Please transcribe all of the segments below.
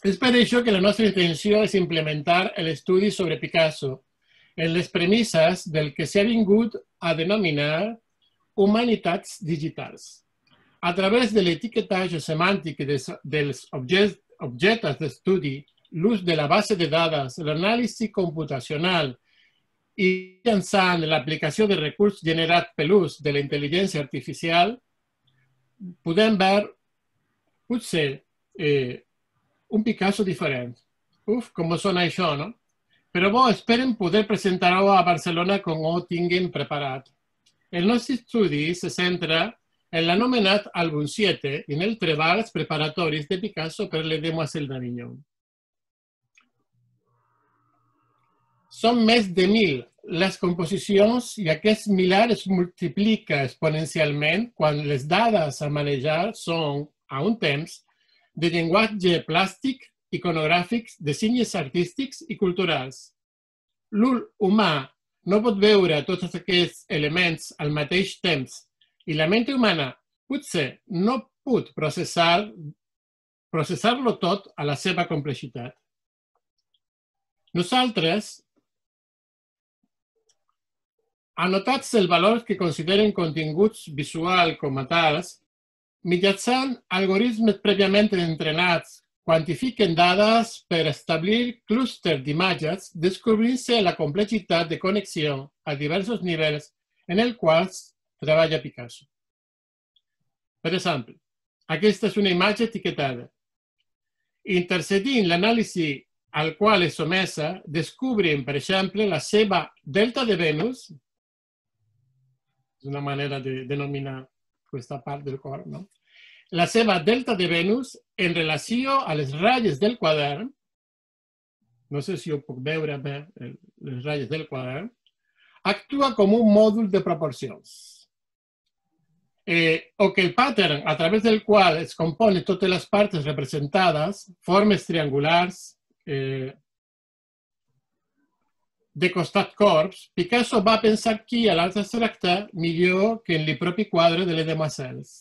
És per això que la nostra intenció és implementar l'estudi sobre Picasso en les premisses del que s'ha vingut a denominar humanitats digitals. A través de l'etiquetatge semàntic dels objectes d'estudi, l'ús de la base de dades, l'anàlisi computacional i mitjançant l'aplicació de recurs generat per l'ús de la intel·ligència artificial, podem veure, potser, un Picasso diferent. Uf, com sona això, no? Però bo, esperen poder presentar-ho a Barcelona com ho tinguin preparat. El nostre estudi se centra en l'anomenat àlbum 7 i en els treballs preparatoris de Picasso per les Demoiselles d'Avignon. Són més de 1.000 les composicions i aquest miler es multiplica exponencialment quan les dades a manejar són, a un temps, de llenguatge plàstic, iconogràfics, de signes artístics i culturals. L'ull humà no pot veure tots aquests elements al mateix temps i la ment humana potser no pot processar-lo tot a la seva complexitat. Nosaltres, anotats els valors que consideren continguts visuals com a tals, mitjançant algoritmes prèviament entrenats, quantifiquen dades per establir clústers d'imatges, descobrint-se la complexitat de connexió a diversos nivells en els quals treballa Picasso. Per exemple, aquesta és una imatge etiquetada. Intercedint l'anàlisi al qual és sotmesa, descobrim, per exemple, la seva delta de Venus, és una manera de denominar aquesta part del cor, no? La seva delta de Venus en relació a les ratlles del quadern, no sé si ho puc veure bé, les ratlles del quadern, actua com un mòdul de proporcions. O que el pattern a través del qual es componen totes les parts representades, formes triangulars, de costat corbs, Picasso va pensar aquí a l'art abstracte millor que en el propi quadre de les Demoiselles.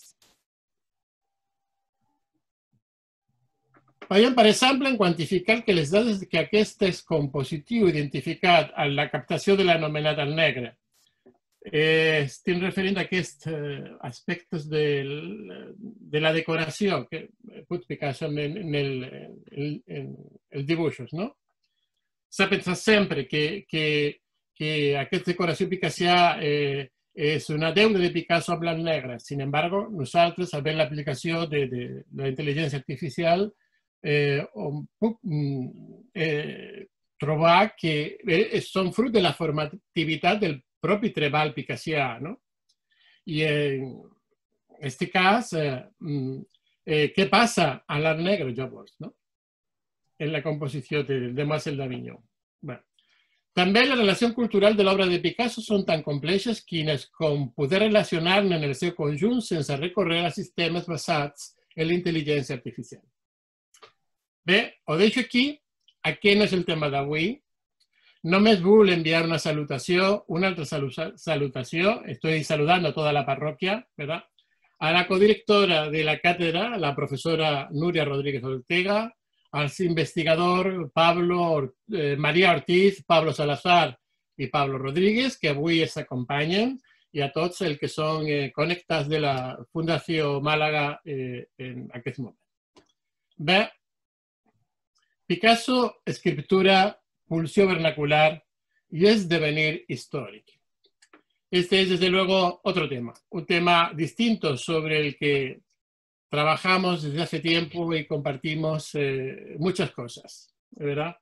Veiem, per exemple, en quantificar que les dades que aquest compositiu identificat a la captació de l'anomenat al negre estem referint a aquests aspectes de la decoració que pot Picasso en els dibuixos, no? S'ha pensat sempre que aquesta decoració picassià és una deuda de Picasso a blanc negre. Sin embargo, nosaltres, a veure l'aplicació de la intel·ligència artificial, puc trobar que són fruit de la formativitat del propi treball picassià, no? I en aquest cas, què passa a l'art negre, llavors, no? En la composició de Demoiselles d'Avignon. Bueno. També les relacions culturals de l'obra de Picasso són tan complexes com poder relacionar-ne en el seu conjunt sense recórrer a sistemes basats en la intel·ligència artificial. Bé, ho deixo aquí. Aquest no és el tema d'avui. Només vull enviar una salutació, una altra salutació. Estoy saludando a toda la parroquia, ¿verdad? A la codirectora de la cátedra, la profesora Núria Rodríguez Ortega, al investigador Maria Ortiz, Pablo Salazar i Pablo Rodríguez, que avui ens acompanyen, i a tots els que són connectats de la Fundació Màlaga en aquest moment. Bé, Picasso, escriptura, pulsión vernacular y es devenir histórico. Este es, desde luego, otro tema, un tema distinto sobre el que trabajamos desde hace tiempo y compartimos muchas cosas, ¿verdad?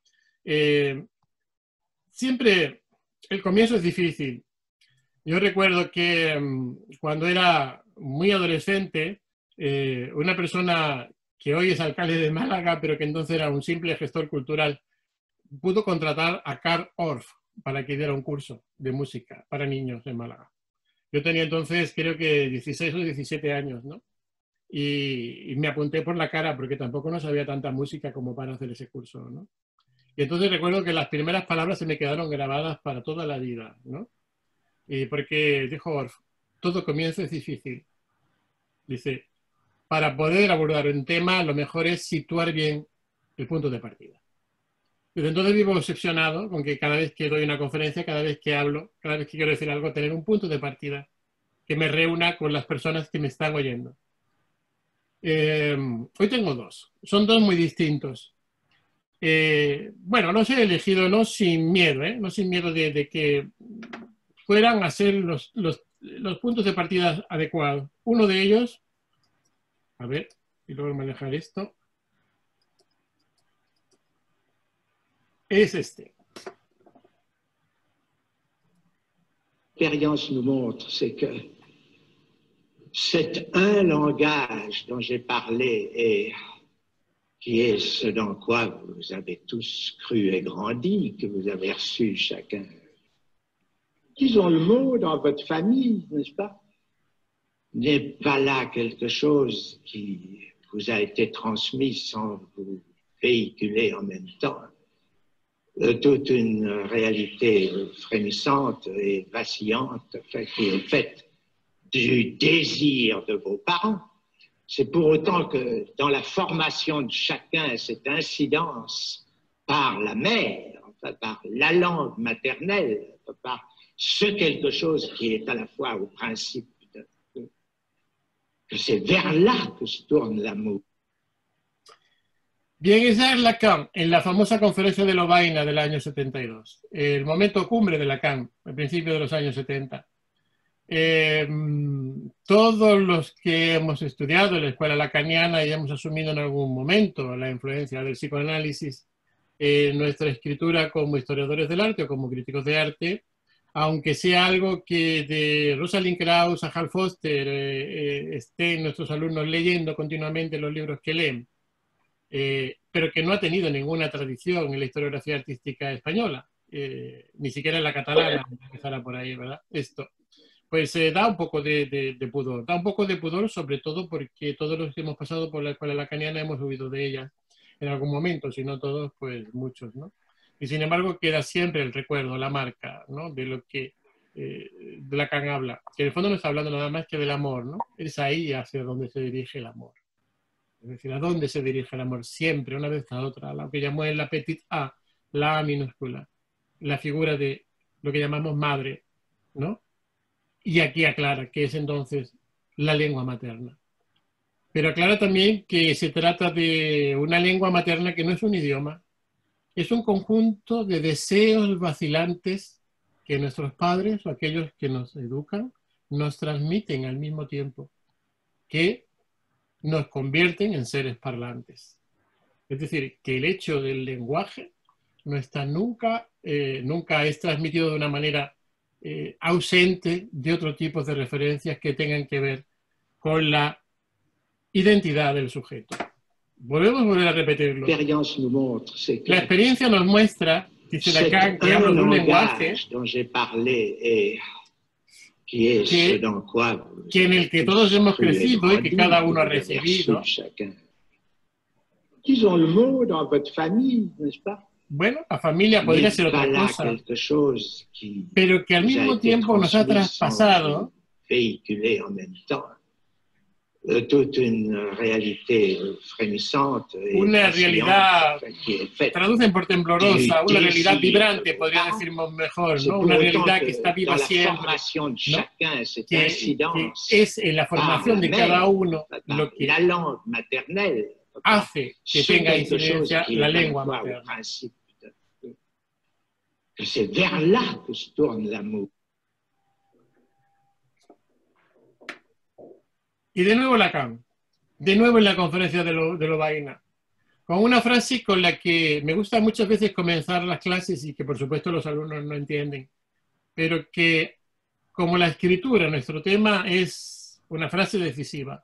Siempre el comienzo es difícil. Yo recuerdo que cuando era muy adolescente, una persona que hoy es alcalde de Málaga, pero que entonces era un simple gestor cultural, pudo contratar a Carl Orff para que diera un curso de música para niños en Málaga. Yo tenía entonces, creo que 16 o 17 años, ¿no? Y me apunté por la cara porque tampoco no sabía tanta música como para hacer ese curso, ¿no? Y entonces recuerdo que las primeras palabras se me quedaron grabadas para toda la vida, ¿no? Y porque dijo Orff, todo comienzo es difícil. Dice, para poder abordar un tema, lo mejor es situar bien el punto de partida. Desde entonces vivo obsesionado con que cada vez que doy una conferencia, cada vez que hablo, cada vez que quiero decir algo, tener un punto de partida que me reúna con las personas que me están oyendo. Hoy tengo dos. Son dos muy distintos. Bueno, los he elegido no sin miedo, no sin miedo de que fueran a ser los puntos de partida adecuados. Uno de ellos, a ver, y luego manejar esto, es este. L'expérience nous montre, c'est que cet un langage dont j'ai parlé et qui est ce dans quoi vous avez tous cru et grandi, que vous avez reçu chacun. Disons le mot dans votre famille, n'est-ce pas? N'est pas là quelque chose qui vous a été transmis sans vous véhiculer en même temps. Toute une réalité frémissante et vacillante qui est faite du désir de vos parents. C'est pour autant que dans la formation de chacun, cette incidence par la mère, enfin, par la langue maternelle, par ce quelque chose qui est à la fois au principe que c'est vers là que se tourne l'amour. Bien, esa es Lacan, en la famosa conferencia de Lovaina del año 72, el momento cumbre de Lacan, al principio de los años 70. Todos los que hemos estudiado en la escuela lacaniana y hemos asumido en algún momento la influencia del psicoanálisis en nuestra escritura como historiadores del arte o como críticos de arte, aunque sea algo que de Rosalind Krauss a Hal Foster estén nuestros alumnos leyendo continuamente los libros que leen, pero que no ha tenido ninguna tradición en la historiografía artística española, ni siquiera en la catalana, empezará por ahí, ¿verdad? Esto, pues da un poco de pudor, da un poco de pudor sobre todo porque todos los que hemos pasado por la escuela lacaniana hemos huido de ella en algún momento, si no todos, pues muchos, ¿no? Y sin embargo queda siempre el recuerdo, la marca, ¿no? De lo que Lacan habla, que en el fondo no está hablando nada más que del amor, ¿no? Es ahí hacia donde se dirige el amor. Es decir, ¿a dónde se dirige el amor? Siempre, una vez a otra, lo que llamó en la petit a, la A minúscula, la figura de lo que llamamos madre, ¿no? Y aquí aclara que es entonces la lengua materna. Pero aclara también que se trata de una lengua materna que no es un idioma, es un conjunto de deseos vacilantes que nuestros padres o aquellos que nos educan nos transmiten al mismo tiempo, que nos convierten en seres parlantes. Es decir, que el hecho del lenguaje no está nunca es transmitido de una manera ausente de otro tipo de referencias que tengan que ver con la identidad del sujeto. Volver a repetirlo. La experiencia nos muestra, dice Lacan, que hablo de un lenguaje que en el que todos hemos crecido y que cada uno ha recibido. Bueno, la familia podría ser otra cosa, pero que al mismo tiempo nos ha traspasado una realidad, traducen por temblorosa, una realidad vibrante, podría decirnos mejor, ¿no? Una realidad que está viva siempre, ¿no? que es en la formación de cada uno lo que hace que tenga incidencia la lengua materna. C'est vers là que se tourne l'amour. Y de nuevo Lacan, de nuevo en la conferencia de Lovaina, con una frase con la que me gusta muchas veces comenzar las clases y que por supuesto los alumnos no entienden, pero que como la escritura, nuestro tema, es una frase decisiva.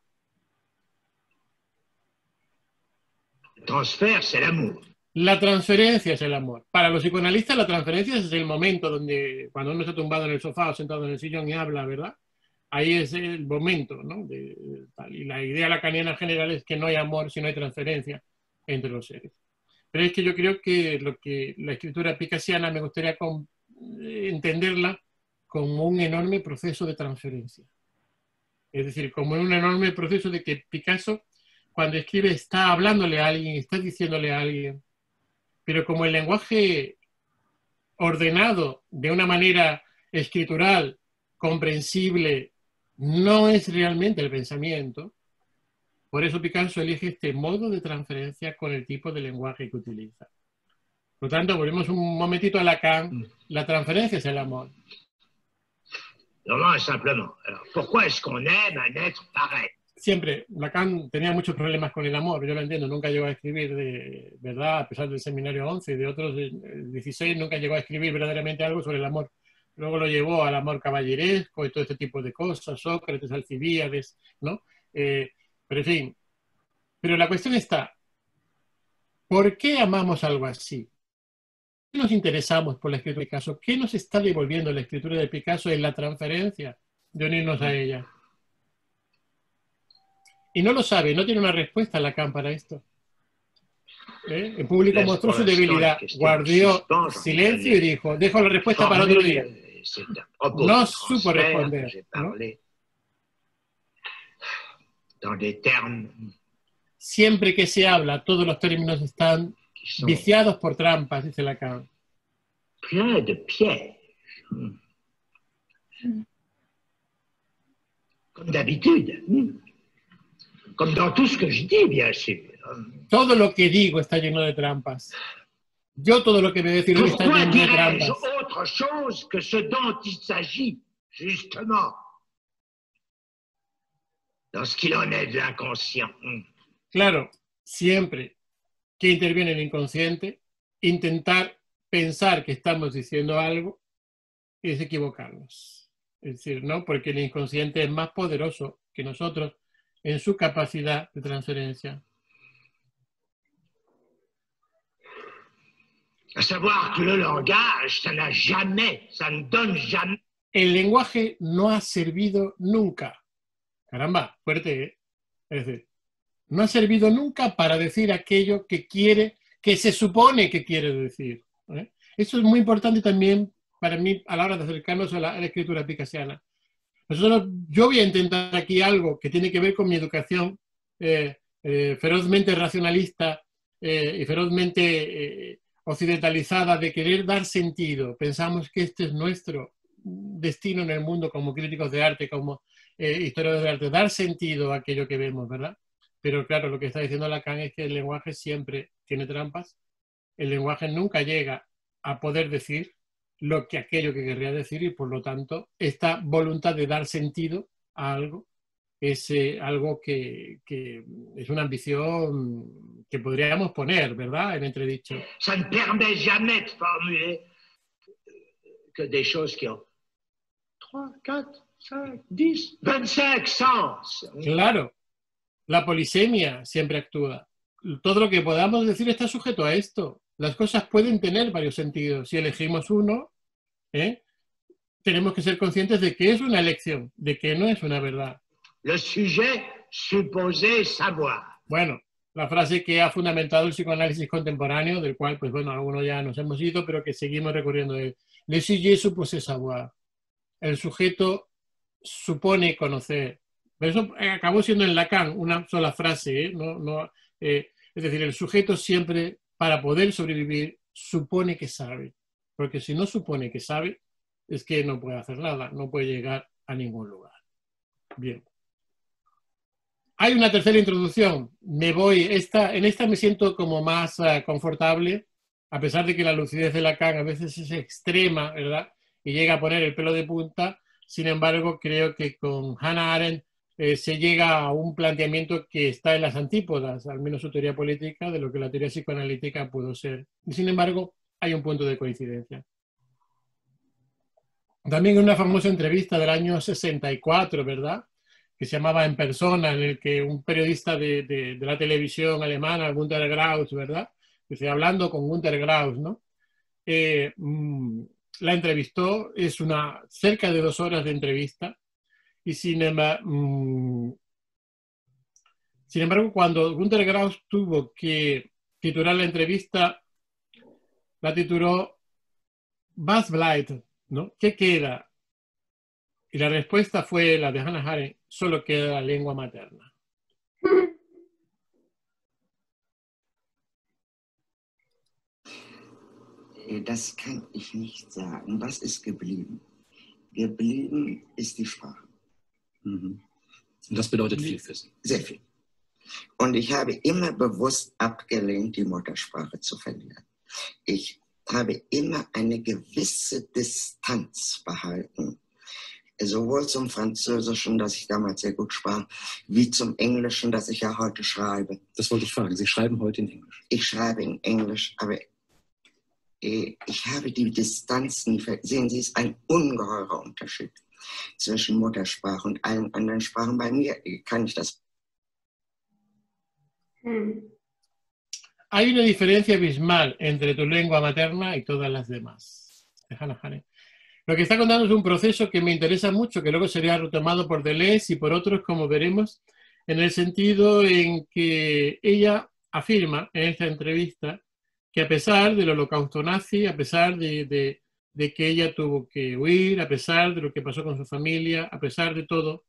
Transfer, c'est l'amour. La transferencia es el amor. Para los psicoanalistas la transferencia es el momento donde, cuando uno está tumbado en el sofá o sentado en el sillón y habla, ¿verdad? Ahí es el momento, ¿no? Y la idea lacaniana general es que no hay amor si no hay transferencia entre los seres. Pero es que yo creo que la escritura picasiana me gustaría entenderla como un enorme proceso de transferencia. Es decir, como un enorme proceso de que Picasso, cuando escribe está hablándole a alguien, está diciéndole a alguien, pero como el lenguaje ordenado de una manera escritural, comprensible, no es realmente el pensamiento, por eso Picasso elige este modo de transferencia con el tipo de lenguaje que utiliza. Por lo tanto, volvemos un momentito a Lacan, la transferencia es el amor. Vraiment, simplement. Alors, pourquoi est-ce qu'on aime un être pareil? Siempre, Lacan tenía muchos problemas con el amor, yo lo entiendo, nunca llegó a escribir, de verdad, a pesar del seminario 11 y de otros 16, nunca llegó a escribir verdaderamente algo sobre el amor. Luego lo llevó al amor caballeresco y todo este tipo de cosas, Sócrates, Alcibíades, ¿no? Pero en fin, pero la cuestión está, ¿por qué amamos algo así? ¿Por qué nos interesamos por la escritura de Picasso? ¿Qué nos está devolviendo la escritura de Picasso en la transferencia de unirnos a ella? Y no lo sabe, no tiene una respuesta Lacan para esto. El público mostró su debilidad, guardó silencio y dijo, dejo la respuesta para otro día. No supo responder, ¿no? Siempre que se habla, todos los términos están viciados por trampas, dice Lacan. Plein de pièges. Comme d'habitude. Comme dans tout ce que je dis, bien sûr. Todo lo que digo está lleno de trampas. Yo todo lo que me decir está lleno de trampas. Autre chose que ce dont il s'agit, justement, dans ce qu'il en est de l'inconscient. Claro, siempre que interviene el inconsciente, intentar pensar que estamos diciendo algo es equivocarnos. Es decir, ¿no? Porque el inconsciente es más poderoso que nosotros en su capacidad de transferencia. A savoir que le langage, ça ne donne jamais. El lenguaje no ha servido nunca. Caramba, fuerte, ¿eh? Es decir, no ha servido nunca para decir aquello que quiere, que se supone que quiere decir. Eso es muy importante también para mí a la hora de acercarnos a la escritura picassiana. Yo voy a intentar aquí algo que tiene que ver con mi educación ferozmente racionalista y ferozmente occidentalizada de querer dar sentido. Pensamos que este es nuestro destino en el mundo como críticos de arte, como historiadores de arte, dar sentido a aquello que vemos, ¿verdad? Pero claro, lo que está diciendo Lacan es que el lenguaje siempre tiene trampas. El lenguaje nunca llega a poder decir aquello que querría decir y por lo tanto esta voluntad de dar sentido a algo es algo que es una ambición que podríamos poner, ¿verdad?, en entredicho. Ça ne permet jamais de formuler que des choses qui ont 3, 4, 5, 10, 25 sens. Claro, la polisemia siempre actúa. Todo lo que podamos decir está sujeto a esto. Las cosas pueden tener varios sentidos. Si elegimos uno, tenemos que ser conscientes de que es una elección, de que no es una verdad. Le sujet supposé savoir. Bueno, la frase que ha fundamentado el psicoanálisis contemporáneo, del cual, pues bueno, algunos ya nos hemos ido, pero que seguimos recurriendo. Le sujet supposé savoir. El sujeto supone conocer. Pero eso acabó siendo en Lacan una sola frase, es decir, el sujeto siempre, para poder sobrevivir, supone que sabe. Porque si no supone que sabe, es que no puede hacer nada, no puede llegar a ningún lugar. Bien. Hay una tercera introducción. En esta me siento como más confortable, a pesar de que la lucidez de Lacan a veces es extrema, ¿verdad? Y llega a poner el pelo de punta. Sin embargo, creo que con Hannah Arendt se llega a un planteamiento que está en las antípodas, al menos su teoría política, de lo que la teoría psicoanalítica pudo ser. Y sin embargo, hay un punto de coincidencia. También en una famosa entrevista del año 64, ¿verdad?, que se llamaba En persona, en el que un periodista de la televisión alemana, Günter Graus, ¿verdad?, que hablando con Günter Graus, ¿no?, la entrevistó. Es cerca de 2 horas de entrevista. Y sin embargo, cuando Günter Graus tuvo que titular la entrevista, la tituló Was bleibt, ¿no? ¿Qué queda? Y la respuesta fue la de Hannah Arendt: solo queda la lengua materna. Das kann ich nicht sagen. Was ist geblieben? Geblieben ist die Sprache. Mhm. Und das bedeutet viel für Sie? Sehr viel. Und ich habe immer bewusst abgelehnt, die Muttersprache zu verlieren. Ich habe immer eine gewisse Distanz behalten. Sowohl zum Französischen, das ich damals sehr gut sprach, wie zum Englischen, das ich ja heute schreibe. Das wollte ich fragen. Sie schreiben heute in Englisch? Ich schreibe in Englisch, aber ich habe die Distanz nie sehen Sie, es ist ein ungeheurer Unterschied zwischen Muttersprache und allen anderen Sprachen. Bei mir kann ich das. Hay una diferencia abismal entre tu lengua materna y todas las demás. Hannah Arendt. Lo que está contando es un proceso que me interesa mucho, que luego sería retomado por Deleuze y por otros, como veremos, en el sentido en que ella afirma en esta entrevista que a pesar del holocausto nazi, a pesar de que ella tuvo que huir, a pesar de lo que pasó con su familia, a pesar de todo,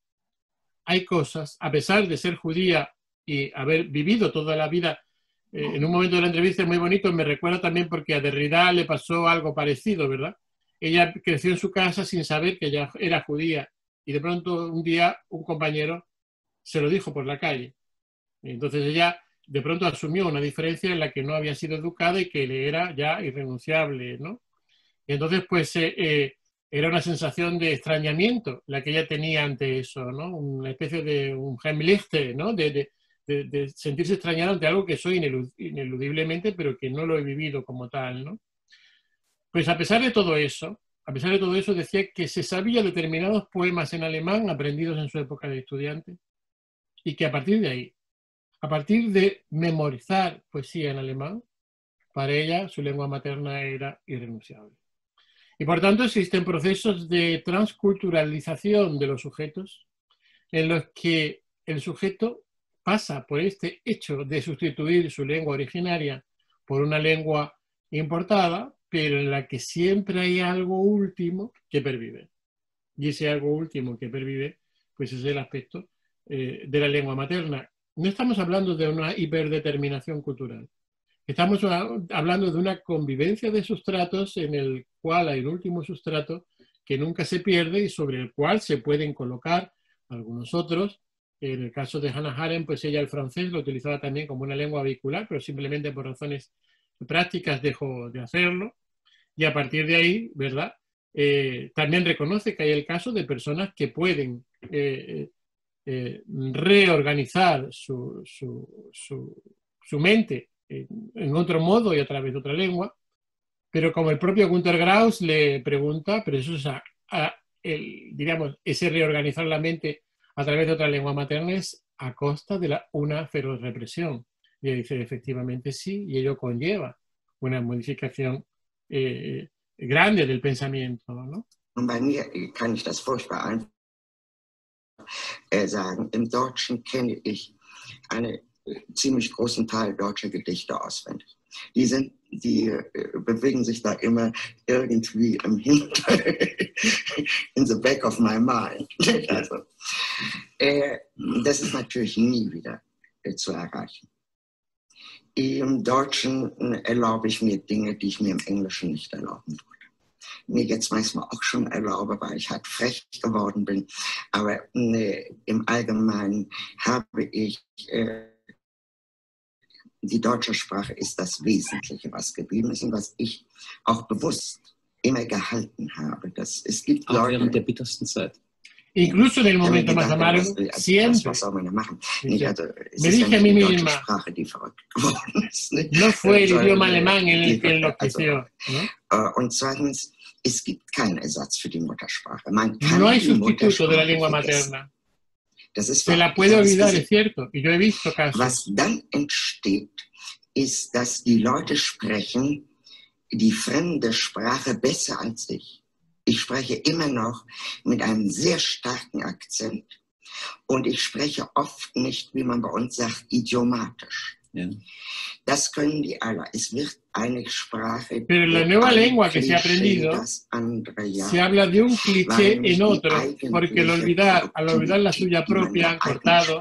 hay cosas, a pesar de ser judía y haber vivido toda la vida, en un momento de la entrevista muy bonito, me recuerda también porque a Derrida le pasó algo parecido, ¿verdad? Ella creció en su casa sin saber que ella era judía y de pronto un día un compañero se lo dijo por la calle. Y entonces ella de pronto asumió una diferencia en la que no había sido educada y que le era ya irrenunciable, ¿no? Y entonces pues era una sensación de extrañamiento la que ella tenía ante eso, ¿no? Una especie de un Heimlichte, ¿no? De sentirse extrañada ante algo que soy ineludiblemente, pero que no lo he vivido como tal, ¿no? Pues a pesar de todo eso, decía que se sabía determinados poemas en alemán aprendidos en su época de estudiante y que a partir de ahí, a partir de memorizar poesía en alemán, para ella su lengua materna era irrenunciable. Y por tanto existen procesos de transculturalización de los sujetos en los que el sujeto pasa por este hecho de sustituir su lengua originaria por una lengua importada, pero en la que siempre hay algo último que pervive. Y ese algo último que pervive, pues es el aspecto de la lengua materna. No estamos hablando de una hiperdeterminación cultural. Estamos hablando de una convivencia de sustratos en el cual hay un último sustrato que nunca se pierde y sobre el cual se pueden colocar algunos otros. En el caso de Hannah Arendt, pues ella el francés lo utilizaba también como una lengua vehicular, pero simplemente por razones prácticas dejó de hacerlo. Y a partir de ahí, ¿verdad? También reconoce que hay el caso de personas que pueden reorganizar su mente en otro modo y a través de otra lengua, pero como el propio Günter Graus le pregunta, pero eso es digamos, ese reorganizar la mente a través de otra lengua materna es a costa de una feroz represión. Y él dice, efectivamente sí, y ello conlleva una modificación grande del pensamiento, ¿no? Bei mir kann ich das furchtbar einfach sagen. Im Deutschen kenne ich einen ziemlich großen Teil deutscher Gedichte auswendig. Die bewegen sich da immer irgendwie im in the back of my mind. Also, das ist natürlich nie wieder zu erreichen. Im Deutschen erlaube ich mir Dinge, die ich mir im Englischen nicht erlauben würde. Mir jetzt manchmal auch schon erlaube, weil ich halt frech geworden bin. Aber im Allgemeinen habe ich, die deutsche Sprache ist das Wesentliche, was geblieben ist und was ich auch bewusst immer gehalten habe. Es gibt auch Leute, während der bittersten Zeit. Incluso en el momento más amargo, siempre. Me dije a mí misma, no fue el idioma alemán el que enloqueció, ¿no? Und zweitens, es gibt keinen Ersatz für die Muttersprache. No hay sustituto de la lengua materna. Se la puede olvidar, es cierto, y yo he visto casos. Was dann entsteht, ist, dass die Leute sprechen die fremde Sprache besser als ich. Ich spreche immer noch mit einem sehr starken Akzent und ich spreche oft nicht, wie man bei uns sagt, idiomatisch. Ja. Das können die alle. Es wird eine Sprache. Pero la nueva lengua que se ha aprendido, se habla de un cliché en otro, porque al olvidar la suya propia, han cortado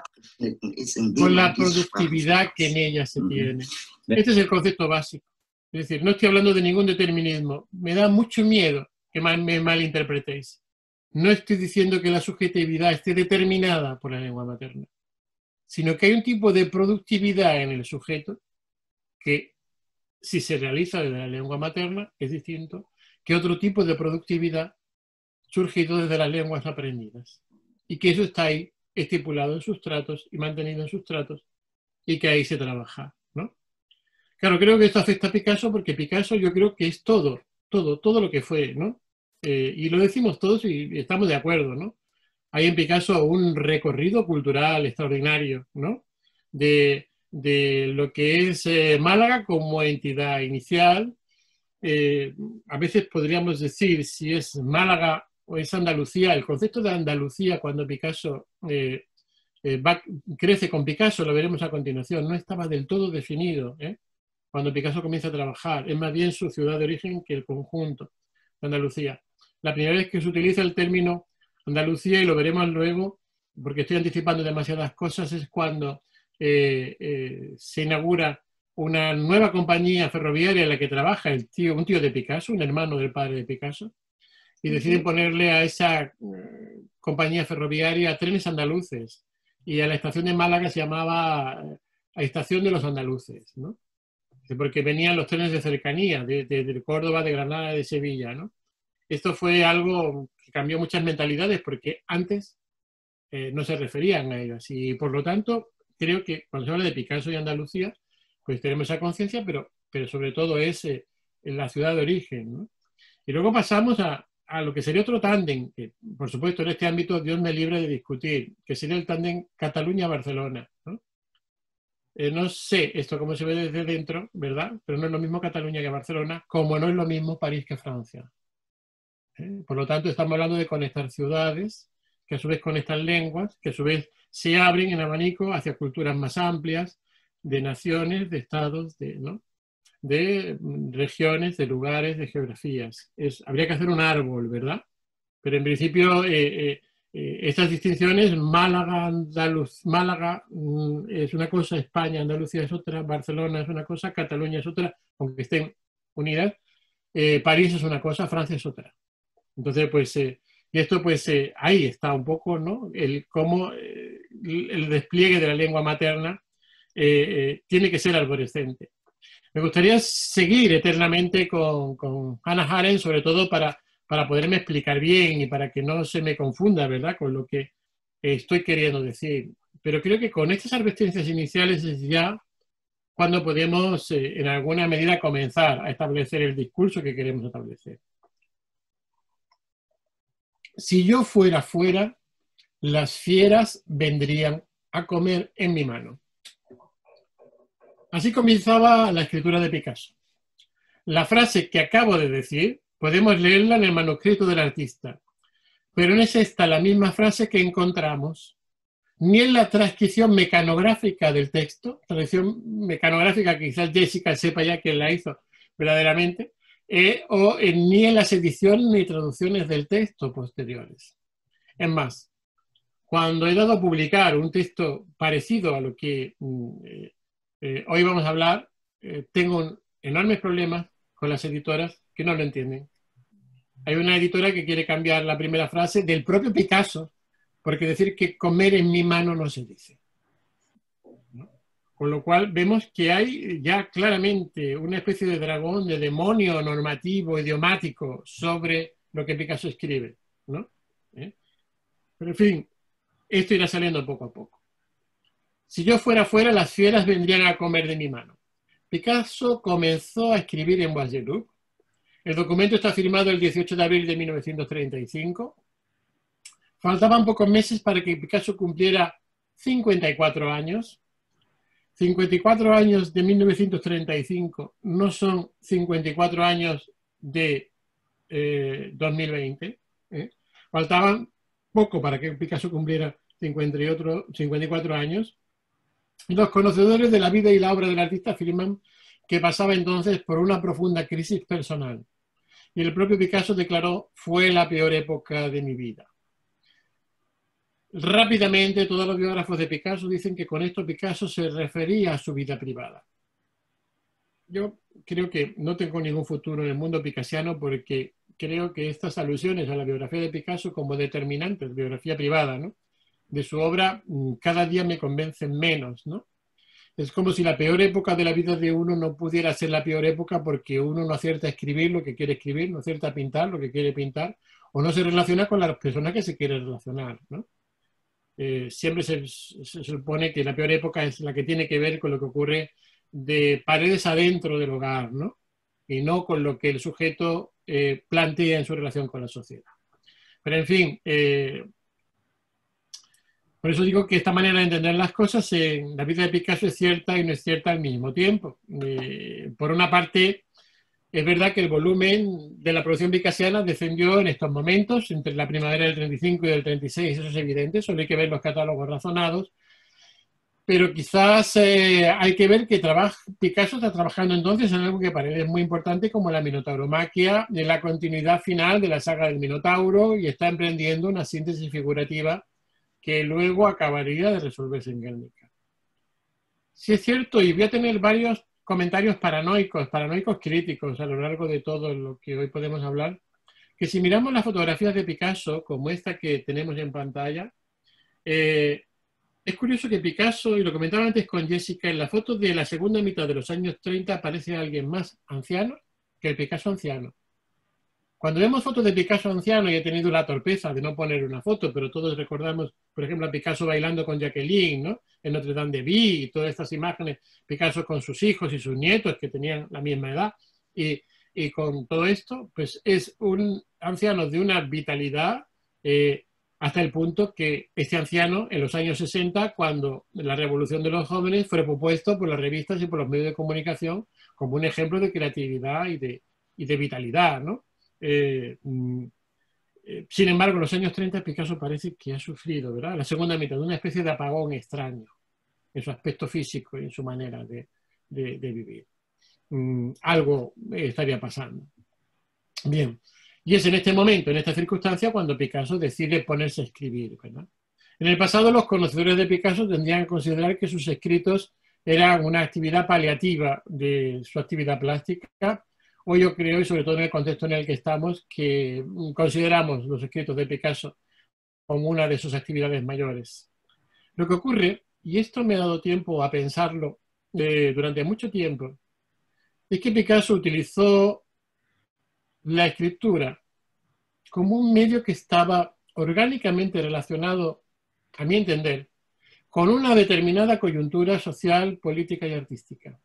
con la productividad que en ella se tiene. Este es el concepto básico. Es decir, no estoy hablando de ningún determinismo. Me da mucho miedo que me malinterpretéis. No estoy diciendo que la subjetividad esté determinada por la lengua materna, sino que hay un tipo de productividad en el sujeto que, si se realiza desde la lengua materna, es distinto que otro tipo de productividad surgido desde las lenguas aprendidas. Y que eso está ahí estipulado en sustratos y mantenido en sustratos y que ahí se trabaja, ¿no? Claro, creo que esto afecta a Picasso porque Picasso yo creo que es todo lo que fue, ¿no? Y lo decimos todos y estamos de acuerdo, ¿no? Hay en Picasso un recorrido cultural extraordinario, ¿no? De lo que es Málaga como entidad inicial. A veces podríamos decir si es Málaga o es Andalucía. El concepto de Andalucía cuando Picasso crece con Picasso, lo veremos a continuación, no estaba del todo definido, cuando Picasso comienza a trabajar. Es más bien su ciudad de origen que el conjunto de Andalucía. La primera vez que se utiliza el término Andalucía, y lo veremos luego, porque estoy anticipando demasiadas cosas, es cuando se inaugura una nueva compañía ferroviaria en la que trabaja un tío de Picasso, un hermano del padre de Picasso, y deciden ponerle a esa compañía ferroviaria Trenes Andaluces, y a la estación de Málaga se llamaba Estación de los Andaluces, ¿no? Porque venían los trenes de cercanía, de Córdoba, de Granada, de Sevilla, ¿no? Esto fue algo que cambió muchas mentalidades porque antes no se referían a ellas, y por lo tanto creo que cuando se habla de Picasso y Andalucía, pues tenemos esa conciencia, pero sobre todo es en la ciudad de origen, ¿no? Y luego pasamos a lo que sería otro tándem, que por supuesto en este ámbito Dios me libre de discutir, que sería el tándem Cataluña-Barcelona, ¿no? No sé esto cómo se ve desde dentro, ¿verdad? Pero no es lo mismo Cataluña que Barcelona, como no es lo mismo París que Francia. Por lo tanto, estamos hablando de conectar ciudades, que a su vez conectan lenguas, que a su vez se abren en abanico hacia culturas más amplias, de naciones, de estados, ¿no? De regiones, de lugares, de geografías. Habría que hacer un árbol, ¿verdad? Pero en principio estas distinciones, Málaga es una cosa, España, Andalucía es otra, Barcelona es una cosa, Cataluña es otra, aunque estén unidas, París es una cosa, Francia es otra. Entonces, pues, y esto, pues, ahí está un poco, ¿no? Cómo el despliegue de la lengua materna tiene que ser arborescente. Me gustaría seguir eternamente con Hannah Arendt, sobre todo para poderme explicar bien y para que no se me confunda, ¿verdad?, con lo que estoy queriendo decir. Pero creo que con estas advertencias iniciales es ya cuando podemos, en alguna medida, comenzar a establecer el discurso que queremos establecer. Si yo fuera fuera, las fieras vendrían a comer en mi mano. Así comenzaba la escritura de Picasso. La frase que acabo de decir podemos leerla en el manuscrito del artista, pero no es esta la misma frase que encontramos ni en la transcripción mecanográfica del texto, transcripción mecanográfica que quizás Jessica sepa ya quién la hizo verdaderamente, ni en las ediciones ni traducciones del texto posteriores. Es más, cuando he dado a publicar un texto parecido a lo que hoy vamos a hablar, tengo enormes problemas con las editoras que no lo entienden. Hay una editora que quiere cambiar la primera frase del propio Picasso, porque decir que comer en mi mano no se dice, ¿no? Con lo cual vemos que hay ya claramente una especie de dragón, de demonio normativo, idiomático sobre lo que Picasso escribe, ¿no? Pero en fin, esto irá saliendo poco a poco. Si yo fuera fuera, las fieras vendrían a comer de mi mano. Picasso comenzó a escribir en Bois-de-Loup. El documento está firmado el 18 de abril de 1935. Faltaban pocos meses para que Picasso cumpliera 54 años. 54 años de 1935 no son 54 años de 2020. Faltaban poco para que Picasso cumpliera 54 años. Los conocedores de la vida y la obra del artista afirman que pasaba entonces por una profunda crisis personal. Y el propio Picasso declaró: fue la peor época de mi vida. Rápidamente, todos los biógrafos de Picasso dicen que con esto Picasso se refería a su vida privada. yo creo que no tengo ningún futuro en el mundo picasiano porque creo que estas alusiones a la biografía de Picasso como determinantes, biografía privada, ¿no?, de su obra, cada día me convencen menos, ¿no? Es como si la peor época de la vida de uno no pudiera ser la peor época porque uno no acierta a escribir lo que quiere escribir, no acierta a pintar lo que quiere pintar, o no se relaciona con las personas que se quiere relacionar, ¿no? Siempre se supone que la peor época es la que tiene que ver con lo que ocurre de paredes adentro del hogar, ¿no?, y no con lo que el sujeto plantea en su relación con la sociedad. Pero en fin, por eso digo que esta manera de entender las cosas en la vida de Picasso es cierta y no es cierta al mismo tiempo. Por una parte, es verdad que el volumen de la producción picasiana descendió en estos momentos, entre la primavera del 35 y del 36, eso es evidente, solo hay que ver los catálogos razonados, pero quizás hay que ver que Picasso está trabajando entonces en algo que para él es muy importante, como la minotauromaquia, de la continuidad final de la saga del Minotauro, y está emprendiendo una síntesis figurativa que luego acabaría de resolverse en Guernica. Sí es cierto, y voy a tener varios comentarios paranoicos críticos a lo largo de todo lo que hoy podemos hablar, que si miramos las fotografías de Picasso, como esta que tenemos en pantalla, es curioso que Picasso, y lo comentaba antes con Jessica, en la foto de la segunda mitad de los años 30 aparece alguien más anciano que el Picasso anciano. Cuando vemos fotos de Picasso anciano, y he tenido la torpeza de no poner una foto, pero todos recordamos, por ejemplo, a Picasso bailando con Jacqueline, ¿no?, en Notre Dame de Vie, y todas estas imágenes, Picasso con sus hijos y sus nietos que tenían la misma edad, y con todo esto, pues es un anciano de una vitalidad hasta el punto que este anciano, en los años 60, cuando la revolución de los jóvenes, fue propuesto por las revistas y por los medios de comunicación como un ejemplo de creatividad y de vitalidad, ¿no? Sin embargo, en los años 30 Picasso parece que ha sufrido, ¿verdad?, la segunda mitad de una especie de apagón extraño en su aspecto físico y en su manera de vivir. Algo estaría pasando. Bien, y es en este momento, en esta circunstancia, cuando Picasso decide ponerse a escribir, ¿verdad? En el pasado, los conocedores de Picasso tendrían que considerar que sus escritos eran una actividad paliativa de su actividad plástica. Hoy yo creo, y sobre todo en el contexto en el que estamos, que consideramos los escritos de Picasso como una de sus actividades mayores. Lo que ocurre, y esto me ha dado tiempo a pensarlo durante mucho tiempo, es que Picasso utilizó la escritura como un medio que estaba orgánicamente relacionado, a mi entender, con una determinada coyuntura social, política y artística.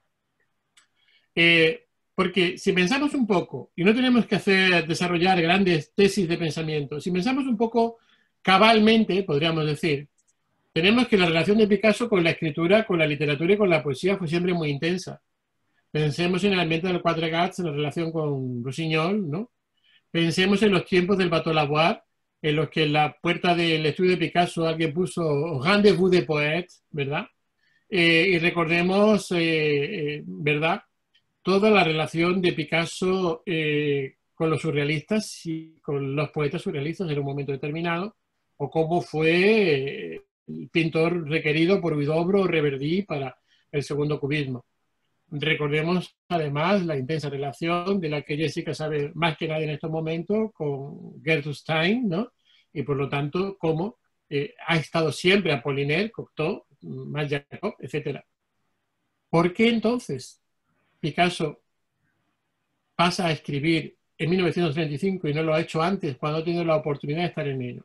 Porque si pensamos un poco, y no tenemos que desarrollar grandes tesis de pensamiento, si pensamos un poco cabalmente, podríamos decir, tenemos que la relación de Picasso con la escritura, con la literatura y con la poesía fue siempre muy intensa. Pensemos en el ambiente del Quatre Gats, en la relación con Rossignol, ¿no? Pensemos en los tiempos del Bateau Lavoir, en los que en la puerta del estudio de Picasso alguien puso Rendez-vous des poètes, ¿verdad? Y recordemos, ¿verdad?, toda la relación de Picasso con los surrealistas y con los poetas surrealistas en un momento determinado, o cómo fue el pintor requerido por Huidobro o Reverdy para el segundo cubismo. Recordemos además la intensa relación de la que Jessica sabe más que nadie en estos momentos con Gertrude Stein, ¿no? Y por lo tanto cómo ha estado siempre Apollinaire, Cocteau, Jacob, etc. ¿Por qué entonces Picasso pasa a escribir en 1935 y no lo ha hecho antes, cuando ha tenido la oportunidad de estar en ello?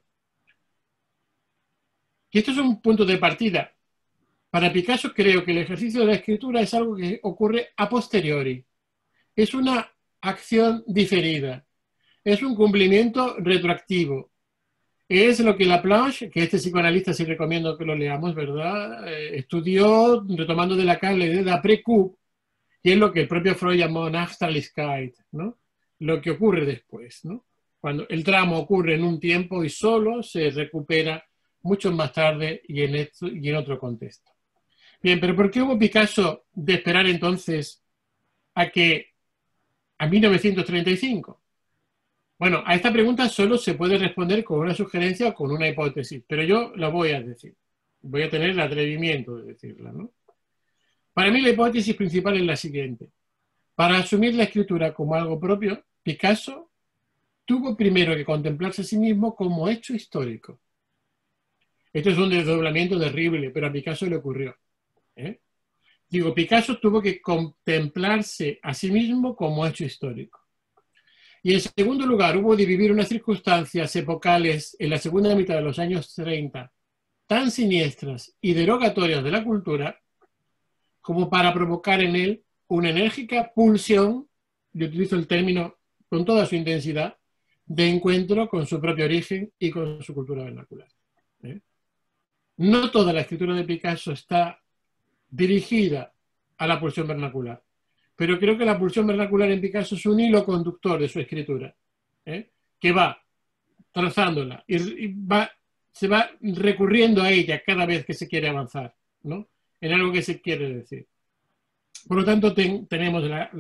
Y esto es un punto de partida. Para Picasso creo que el ejercicio de la escritura es algo que ocurre a posteriori. Es una acción diferida. Es un cumplimiento retroactivo. Es lo que Laplanche, que este psicoanalista sí recomiendo que lo leamos, ¿verdad?, estudió retomando de Lacan la idea de après-coup, y es lo que el propio Freud llamó Nachtraglichkeit, ¿no?, lo que ocurre después, ¿no?, cuando el tramo ocurre en un tiempo y solo se recupera mucho más tarde y en otro contexto. Bien, pero ¿por qué hubo Picasso de esperar entonces a 1935? Bueno, a esta pregunta solo se puede responder con una sugerencia o con una hipótesis, pero yo la voy a decir. Voy a tener el atrevimiento de decirla, ¿no? Para mí la hipótesis principal es la siguiente. Para asumir la escritura como algo propio, Picasso tuvo primero que contemplarse a sí mismo como hecho histórico. Esto es un desdoblamiento terrible, pero a Picasso le ocurrió. Digo, Picasso tuvo que contemplarse a sí mismo como hecho histórico. Y en segundo lugar, hubo de vivir unas circunstancias epocales en la segunda mitad de los años 30 tan siniestras y derogatorias de la cultura como para provocar en él una enérgica pulsión, yo utilizo el término con toda su intensidad, de encuentro con su propio origen y con su cultura vernacular. No toda la escritura de Picasso está dirigida a la pulsión vernacular, pero creo que la pulsión vernacular en Picasso es un hilo conductor de su escritura, que va trazándola y se va recurriendo a ella cada vez que se quiere avanzar, ¿no?, en algo que se quiere decir. Por lo tanto, tenemos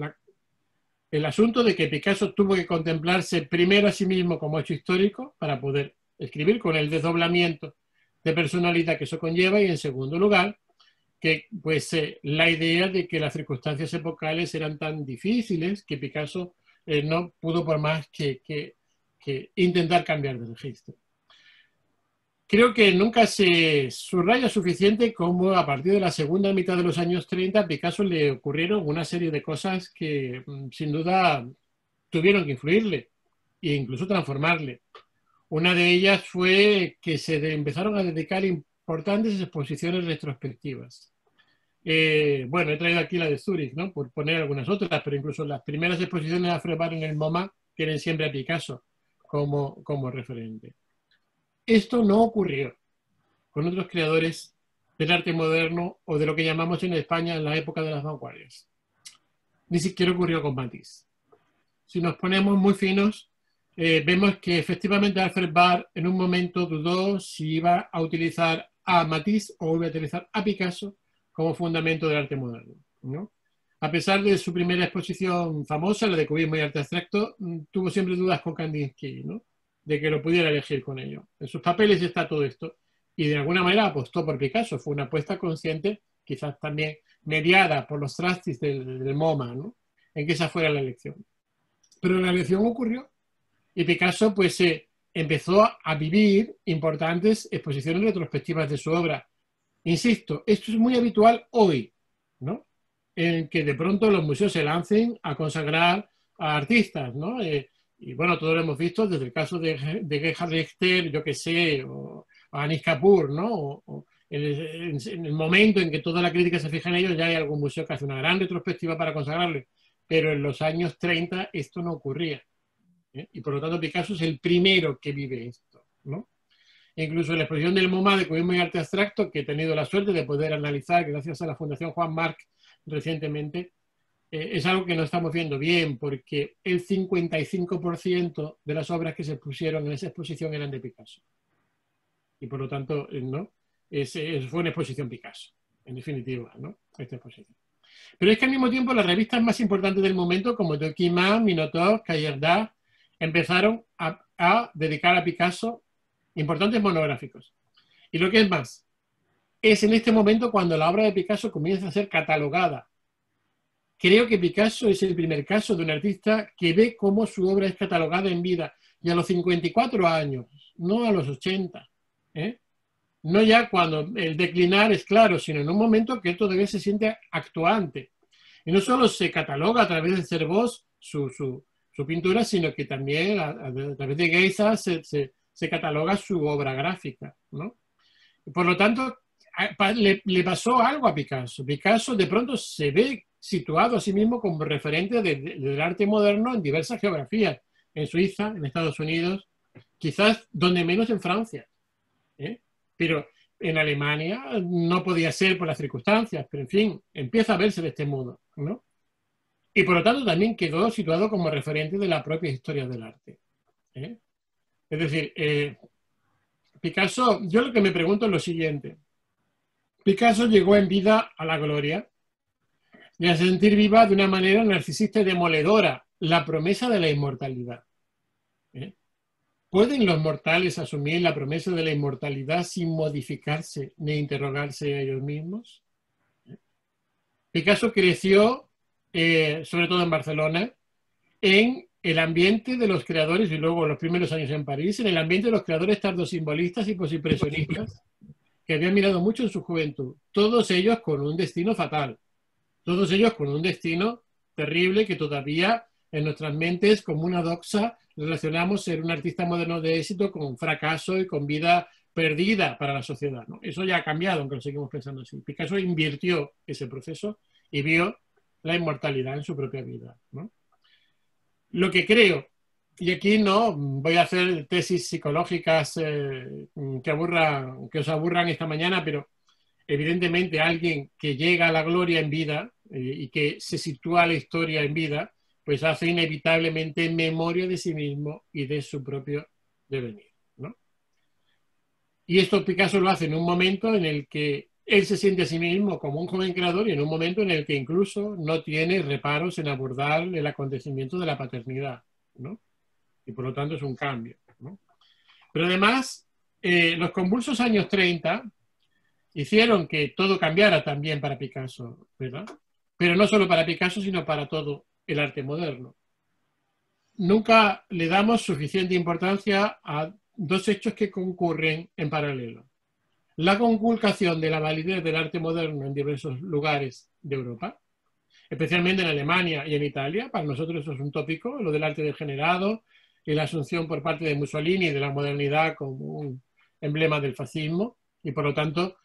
el asunto de que Picasso tuvo que contemplarse primero a sí mismo como hecho histórico para poder escribir, con el desdoblamiento de personalidad que eso conlleva, y en segundo lugar, que pues la idea de que las circunstancias epocales eran tan difíciles que Picasso no pudo por más que intentar cambiar de registro. Creo que nunca se subraya suficiente cómo a partir de la segunda mitad de los años 30 a Picasso le ocurrieron una serie de cosas que sin duda tuvieron que influirle e incluso transformarle. Una de ellas fue que se empezaron a dedicar importantes exposiciones retrospectivas. Bueno, he traído aquí la de Zúrich, ¿no?, por poner algunas otras, pero incluso las primeras exposiciones de Alfred Barr en el MoMA tienen siempre a Picasso como referente. Esto no ocurrió con otros creadores del arte moderno o de lo que llamamos en España en la época de las vanguardias. Ni siquiera ocurrió con Matisse. Si nos ponemos muy finos, vemos que efectivamente Alfred Barr en un momento dudó si iba a utilizar a Matisse o iba a utilizar a Picasso como fundamento del arte moderno, ¿no? A pesar de su primera exposición famosa, la de cubismo y arte abstracto, tuvo siempre dudas con Kandinsky, ¿no?, de que lo pudiera elegir con ello. En sus papeles está todo esto. Y de alguna manera apostó por Picasso. Fue una apuesta consciente, quizás también mediada por los trastis del MoMA, ¿no?, en que esa fuera la elección. Pero la elección ocurrió. Y Picasso pues empezó a vivir importantes exposiciones retrospectivas de su obra. Insisto, esto es muy habitual hoy, ¿no?, en que de pronto los museos se lancen a consagrar a artistas, ¿no? Y bueno, todos lo hemos visto desde el caso de Gerhard Richter, yo que sé, o Anish Kapoor, ¿no? O en el momento en que toda la crítica se fija en ellos, ya hay algún museo que hace una gran retrospectiva para consagrarle. Pero en los años 30 esto no ocurría. Y por lo tanto Picasso es el primero que vive esto, ¿no? Incluso en la exposición del MoMA de cubismo y arte abstracto, que he tenido la suerte de poder analizar gracias a la Fundación Juan March recientemente, es algo que no estamos viendo bien, porque el 55% de las obras que se pusieron en esa exposición eran de Picasso. Y por lo tanto, ¿no?, fue una exposición Picasso, en definitiva, ¿no?, esta exposición. Pero es que al mismo tiempo las revistas más importantes del momento, como Document, Minotaur, Cahiers d'Art, empezaron a dedicar a Picasso importantes monográficos. Y lo que es más, es en este momento cuando la obra de Picasso comienza a ser catalogada. Creo que Picasso es el primer caso de un artista que ve cómo su obra es catalogada en vida, y a los 54 años, no a los 80. No ya cuando el declinar es claro, sino en un momento que él todavía se siente actuante. Y no solo se cataloga a través de Cervós su pintura, sino que también a través de Geisa se cataloga su obra gráfica, ¿no? Por lo tanto, le pasó algo a Picasso. Picasso de pronto se ve situado a sí mismo como referente del arte moderno en diversas geografías, en Suiza, en Estados Unidos, quizás donde menos en Francia, pero en Alemania no podía ser por las circunstancias, pero en fin, empieza a verse de este modo, ¿no? Y por lo tanto también quedó situado como referente de la propia historia del arte. Es decir, Picasso, yo lo que me pregunto es lo siguiente. Picasso llegó en vida a la gloria y a sentir viva de una manera narcisista y demoledora la promesa de la inmortalidad. ¿Pueden los mortales asumir la promesa de la inmortalidad sin modificarse ni interrogarse a ellos mismos? Picasso creció sobre todo en Barcelona, en el ambiente de los creadores, y luego los primeros años en París, en el ambiente de los creadores tardosimbolistas y posimpresionistas, que habían mirado mucho en su juventud, todos ellos con un destino fatal, todos ellos con un destino terrible que todavía en nuestras mentes, como una doxa, relacionamos ser un artista moderno de éxito con fracaso y con vida perdida para la sociedad, ¿no? Eso ya ha cambiado, aunque lo seguimos pensando así. Picasso invirtió ese proceso y vio la inmortalidad en su propia vida, ¿no? Lo que creo, y aquí no voy a hacer tesis psicológicas que os aburran esta mañana, pero evidentemente alguien que llega a la gloria en vida y que se sitúa la historia en vida, pues hace inevitablemente memoria de sí mismo y de su propio devenir, ¿no? Y esto Picasso lo hace en un momento en el que él se siente a sí mismo como un joven creador y en un momento en el que incluso no tiene reparos en abordar el acontecimiento de la paternidad, ¿no? Y por lo tanto es un cambio, ¿no? Pero además, los convulsos años 30 hicieron que todo cambiara también para Picasso, ¿verdad? Pero no solo para Picasso, sino para todo el arte moderno. Nunca le damos suficiente importancia a dos hechos que concurren en paralelo. La conculcación de la validez del arte moderno en diversos lugares de Europa, especialmente en Alemania y en Italia. Para nosotros eso es un tópico, lo del arte degenerado y la asunción por parte de Mussolini de la modernidad como un emblema del fascismo, y por lo tanto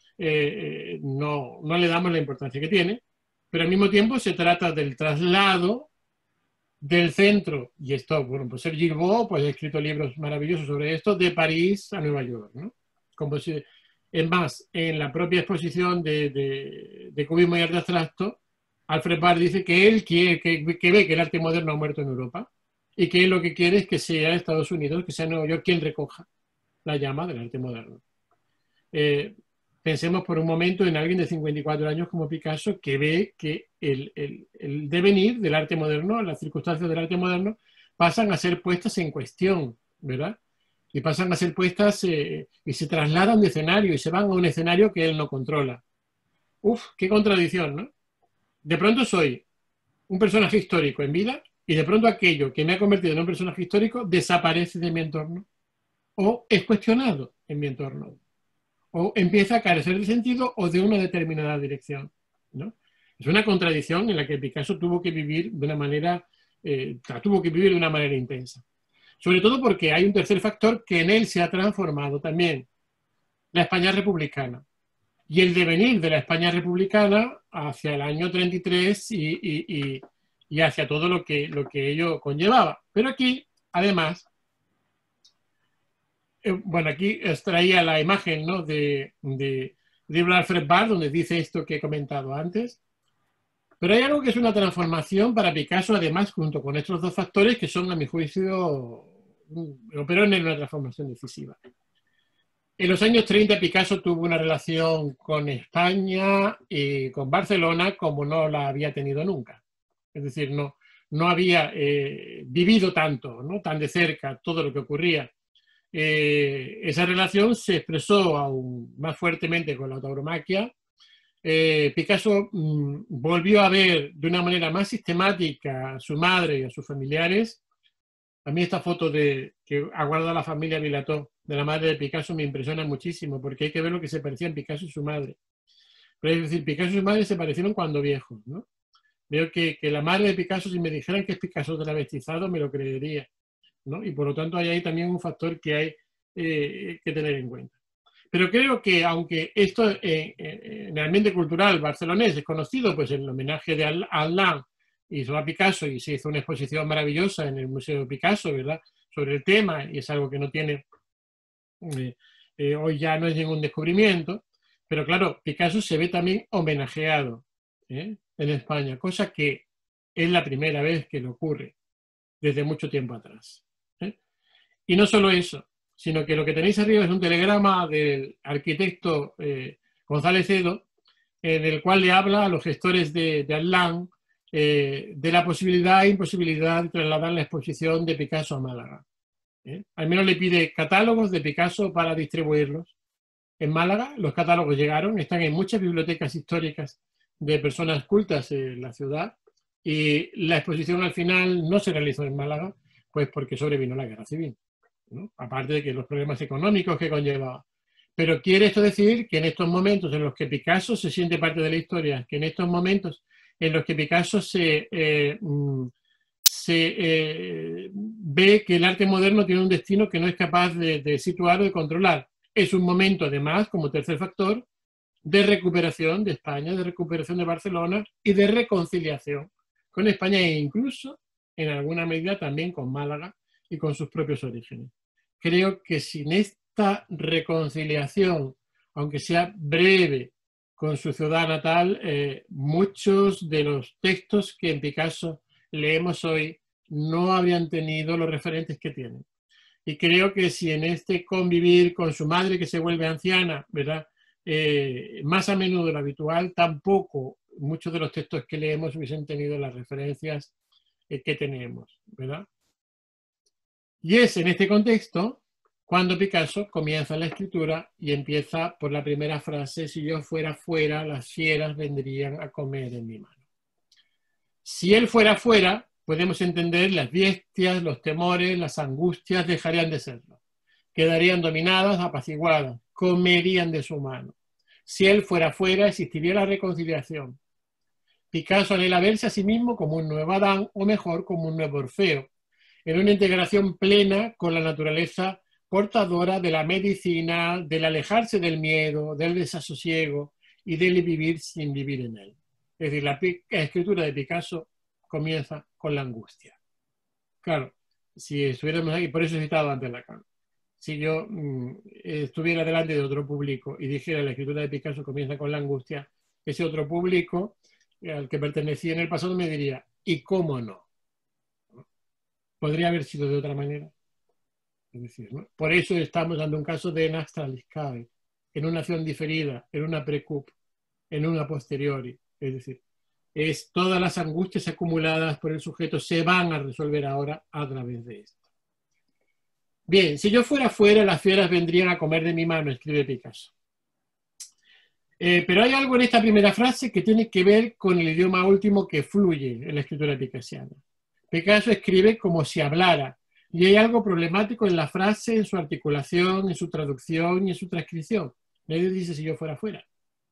no le damos la importancia que tiene, pero al mismo tiempo se trata del traslado del centro, y esto, bueno, pues Serge Gilboa pues, ha escrito libros maravillosos sobre esto, de París a Nueva York, ¿no? Como si, es más, en la propia exposición de cubismo y arte abstracto, Alfred Barr dice que él quiere, que ve que el arte moderno ha muerto en Europa y que él lo que quiere es que sea Estados Unidos, que sea Nueva York quien recoja la llama del arte moderno. Pensemos por un momento en alguien de 54 años como Picasso que ve que el devenir del arte moderno, las circunstancias del arte moderno, pasan a ser puestas en cuestión, ¿verdad? Y pasan a ser puestas y se trasladan de escenario y se van a un escenario que él no controla. Uf, qué contradicción, ¿no? De pronto soy un personaje histórico en vida y de pronto aquello que me ha convertido en un personaje histórico desaparece de mi entorno o es cuestionado en mi entorno o empieza a carecer de sentido o de una determinada dirección, ¿no? Es una contradicción en la que Picasso tuvo que vivir de una manera, intensa. Sobre todo porque hay un tercer factor que en él se ha transformado también, la España republicana. Y el devenir de la España republicana hacia el año 33 y hacia todo lo que ello conllevaba. Pero aquí, además, bueno, aquí os traía la imagen, ¿no? de Alfred Barr, donde dice esto que he comentado antes. Pero hay algo que es una transformación para Picasso, además, junto con estos dos factores que son, a mi juicio, operaron en una transformación decisiva. En los años 30 Picasso tuvo una relación con España y con Barcelona como no la había tenido nunca. Es decir, no había vivido tanto, ¿no? Tan de cerca todo lo que ocurría. Esa relación se expresó aún más fuertemente con la tauromaquia. Picasso volvió a ver de una manera más sistemática a su madre y a sus familiares. A mí esta foto que ha guardado la familia Vilató de la madre de Picasso me impresiona muchísimo porque hay que ver lo que se parecían Picasso y su madre. Pero es decir, Picasso y su madre se parecieron cuando viejos, ¿no? Veo que la madre de Picasso, si me dijeran que es Picasso travestizado, me lo creería, ¿no? Y por lo tanto hay ahí también un factor que hay que tener en cuenta. Pero creo que aunque esto en el ambiente cultural barcelonés es conocido, pues el homenaje de Alain hizo a Picasso y se hizo una exposición maravillosa en el Museo Picasso, ¿verdad?, sobre el tema, y es algo que no tiene, hoy ya no es ningún descubrimiento, pero claro, Picasso se ve también homenajeado en España, cosa que es la primera vez que le ocurre desde mucho tiempo atrás. Y no solo eso, sino que lo que tenéis arriba es un telegrama del arquitecto González Edo, en el cual le habla a los gestores de Alain de la posibilidad e imposibilidad de trasladar la exposición de Picasso a Málaga. Al menos le pide catálogos de Picasso para distribuirlos en Málaga. Los catálogos llegaron, están en muchas bibliotecas históricas de personas cultas en la ciudad, Y la exposición al final no se realizó en Málaga, pues porque sobrevino la guerra civil, ¿no? Aparte de que los problemas económicos que conllevaba. Pero quiere esto decir que en estos momentos en los que Picasso se siente parte de la historia, que en estos momentos en los que Picasso ve que el arte moderno tiene un destino que no es capaz de situar o de controlar. Es un momento, además, como tercer factor, de recuperación de España, de recuperación de Barcelona y de reconciliación con España e incluso, en alguna medida, también con Málaga y con sus propios orígenes. Creo que sin esta reconciliación, aunque sea breve, con su ciudad natal, muchos de los textos que en Picasso leemos hoy no habrían tenido los referentes que tienen. Y creo que si en este convivir con su madre que se vuelve anciana, ¿verdad? Más a menudo de lo habitual, tampoco muchos de los textos que leemos hubiesen tenido las referencias que tenemos, ¿verdad? Y es en este contexto cuando Picasso comienza la escritura y empieza por la primera frase: si yo fuera fuera, las fieras vendrían a comer en mi mano. Si él fuera fuera, podemos entender las bestias, los temores, las angustias dejarían de serlo. Quedarían dominadas, apaciguadas, comerían de su mano. Si él fuera fuera, existiría la reconciliación. Picasso anhela verse a sí mismo como un nuevo Adán, o mejor, como un nuevo Orfeo, en una integración plena con la naturaleza portadora de la medicina, del alejarse del miedo, del desasosiego y del vivir sin vivir en él. Es decir, la escritura de Picasso comienza con la angustia. Claro, si estuviéramos aquí, por eso he citado antes Lacan. Si yo estuviera delante de otro público y dijera la escritura de Picasso comienza con la angustia, ese otro público al que pertenecía en el pasado me diría, ¿y cómo no? ¿Podría haber sido de otra manera? Es decir, ¿no? Por eso estamos dando un caso de Nastraliscae, en una acción diferida, en una precup, en una posteriori. Es decir, todas las angustias acumuladas por el sujeto se van a resolver ahora a través de esto. Bien, si yo fuera fuera, las fieras vendrían a comer de mi mano, escribe Picasso. Pero hay algo en esta primera frase que tiene que ver con el idioma último que fluye en la escritura picassiana. Picasso escribe como si hablara, y hay algo problemático en la frase, en su articulación, en su traducción y en su transcripción. Nadie dice si yo fuera fuera.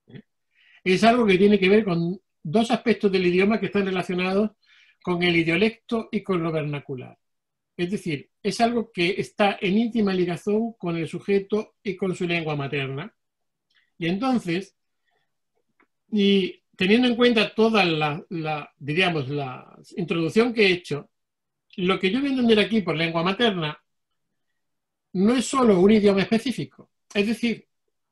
Es algo que tiene que ver con dos aspectos del idioma que están relacionados con el idiolecto y con lo vernacular. Es decir, es algo que está en íntima ligación con el sujeto y con su lengua materna. Y entonces, y teniendo en cuenta toda diríamos, la introducción que he hecho, lo que yo voy a entender aquí por lengua materna no es solo un idioma específico. Es decir,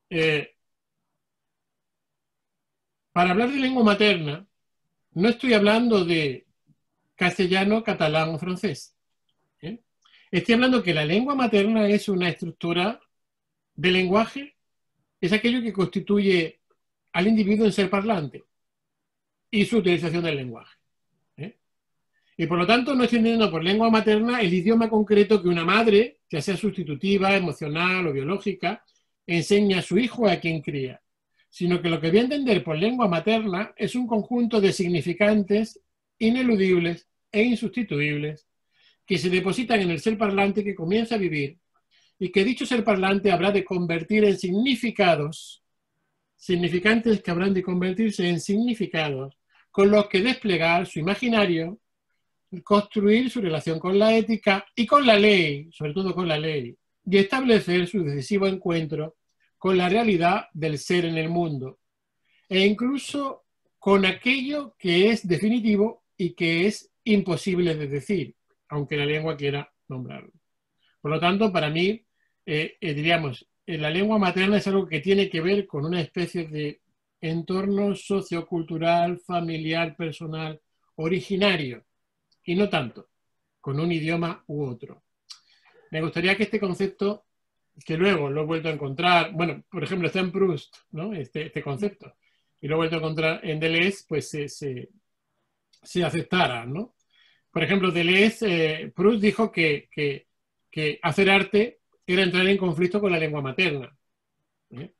para hablar de lengua materna, no estoy hablando de castellano, catalán o francés. Estoy hablando que la lengua materna es una estructura de lenguaje, es aquello que constituye al individuo en ser parlante y su utilización del lenguaje. Y por lo tanto no estoy entendiendo por lengua materna el idioma concreto que una madre, ya sea sustitutiva, emocional o biológica, enseña a su hijo o a quien cría, sino que lo que voy a entender por lengua materna es un conjunto de significantes ineludibles e insustituibles que se depositan en el ser parlante que comienza a vivir y que dicho ser parlante habrá de convertir en significados, significantes que habrán de convertirse en significados con los que desplegar su imaginario, construir su relación con la ética y con la ley, sobre todo con la ley, y establecer su decisivo encuentro con la realidad del ser en el mundo, e incluso con aquello que es definitivo y que es imposible de decir, aunque la lengua quiera nombrarlo. Por lo tanto, para mí, diríamos, la lengua materna es algo que tiene que ver con una especie de entorno sociocultural, familiar, personal, originario, y no tanto con un idioma u otro. Me gustaría que este concepto, que luego lo he vuelto a encontrar, bueno, por ejemplo, está en Proust, ¿no? Este concepto, y lo he vuelto a encontrar en Deleuze, pues se aceptara, ¿no? Por ejemplo, Deleuze, Proust dijo que hacer arte era entrar en conflicto con la lengua materna.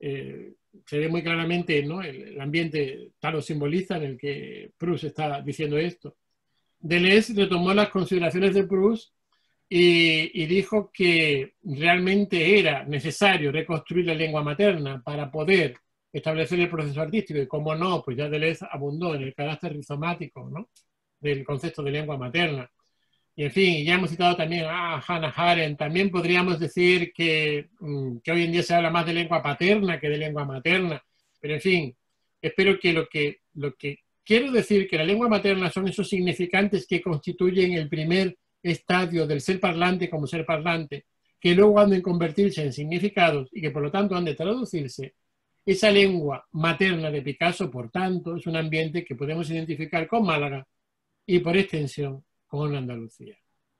se ve muy claramente, ¿no?, el ambiente tal lo simboliza en el que Proust está diciendo esto. Deleuze retomó las consideraciones de Proust y dijo que realmente era necesario reconstruir la lengua materna para poder establecer el proceso artístico, y como no, pues ya Deleuze abundó en el carácter rizomático, ¿no?, del concepto de lengua materna. Y en fin, ya hemos citado también a Hannah Arendt. También podríamos decir que hoy en día se habla más de lengua paterna que de lengua materna, pero en fin, espero que lo que quiero decir, que la lengua materna son esos significantes que constituyen el primer estadio del ser parlante como ser parlante, que luego han de convertirse en significados y que por lo tanto han de traducirse. Esa lengua materna de Picasso, por tanto, es un ambiente que podemos identificar con Málaga y por extensión con Andalucía.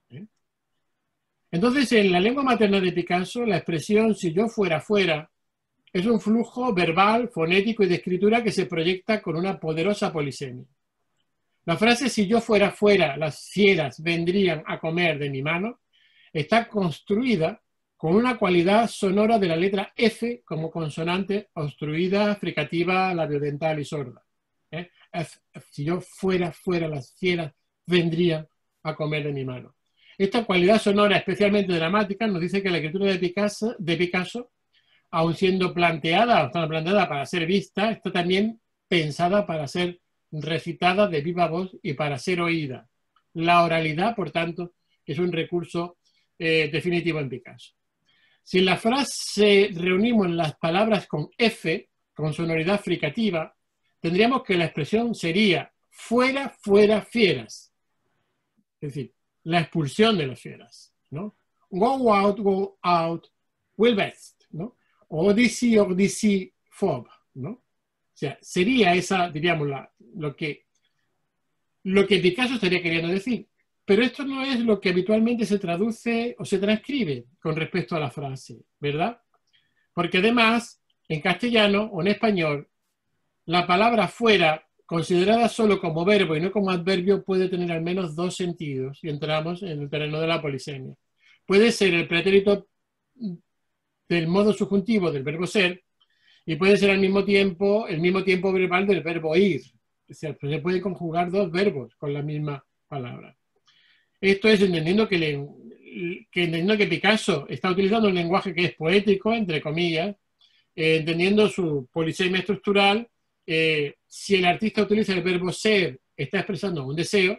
Entonces, en la lengua materna de Picasso, la expresión "si yo fuera fuera" es un flujo verbal, fonético y de escritura que se proyecta con una poderosa polisemia. La frase "si yo fuera fuera, las fieras vendrían a comer de mi mano" está construida con una cualidad sonora de la letra F como consonante obstruida, fricativa, labiodental y sorda. Si yo fuera fuera, las fieras vendrían a comer de mi mano. Esta cualidad sonora especialmente dramática nos dice que la escritura de Picasso, aun siendo planteada para ser vista, está también pensada para ser recitada de viva voz y para ser oída. La oralidad, por tanto, es un recurso definitivo en Picasso. Si en la frase reunimos las palabras con F, con sonoridad fricativa, tendríamos que la expresión sería "fuera, fuera, fieras". Es decir, la expulsión de las fieras, ¿no? Go out, will best, ¿no? Odyssey, fob, ¿no? O sea, sería esa, diríamos, lo que Picasso estaría queriendo decir. Pero esto no es lo que habitualmente se traduce o se transcribe con respecto a la frase, ¿verdad? Porque además, en castellano o en español, la palabra fuera, considerada solo como verbo y no como adverbio, puede tener al menos dos sentidos, y entramos en el terreno de la polisemia. Puede ser el pretérito del modo subjuntivo del verbo ser, y puede ser al mismo tiempo el mismo tiempo verbal del verbo ir. O sea, se pueden conjugar dos verbos con la misma palabra. Esto es entendiendo que Picasso está utilizando un lenguaje que es poético, entre comillas, entendiendo su polisemia estructural. Si el artista utiliza el verbo ser, está expresando un deseo.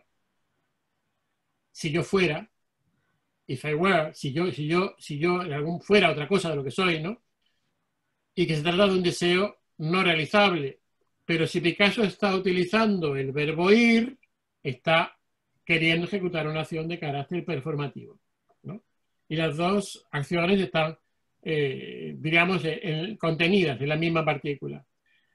Si yo fuera, if I were, si yo fuera otra cosa de lo que soy, ¿no? Y que se trata de un deseo no realizable. Pero si Picasso está utilizando el verbo ir, está queriendo ejecutar una acción de carácter performativo, ¿no? Y las dos acciones están, diríamos, contenidas en la misma partícula.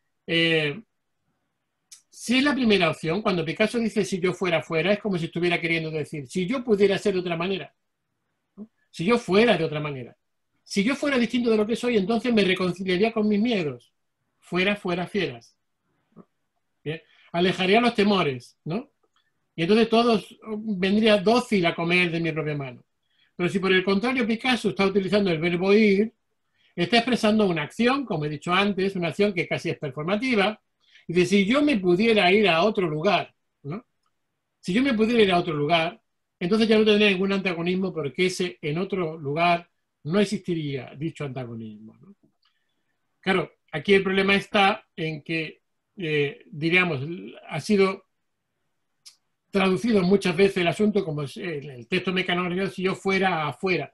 Si es la primera opción, cuando Picasso dice "si yo fuera fuera", es como si estuviera queriendo decir "si yo pudiera ser de otra manera", ¿no? Si yo fuera de otra manera. Si yo fuera distinto de lo que soy, entonces me reconciliaría con mis miedos. Fuera, fuera, fieras. ¿Bien? Alejaría los temores, ¿no? Y entonces todos vendría dócil a comer de mi propia mano. Pero si por el contrario Picasso está utilizando el verbo ir, está expresando una acción, como he dicho antes, una acción que casi es performativa. Y dice, si yo me pudiera ir a otro lugar, ¿no? Si yo me pudiera ir a otro lugar, entonces ya no tendría ningún antagonismo, porque ese en otro lugar no existiría dicho antagonismo, ¿no? Claro, aquí el problema está en que, diríamos, ha sido traducido muchas veces el asunto como el texto mecanográfico, si yo fuera afuera.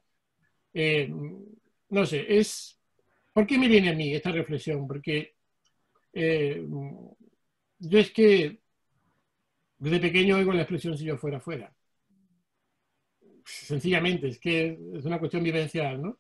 No sé, ¿por qué me viene a mí esta reflexión? Porque yo es que desde pequeño oigo la expresión "si yo fuera afuera". Sencillamente, es que es una cuestión vivencial, ¿no?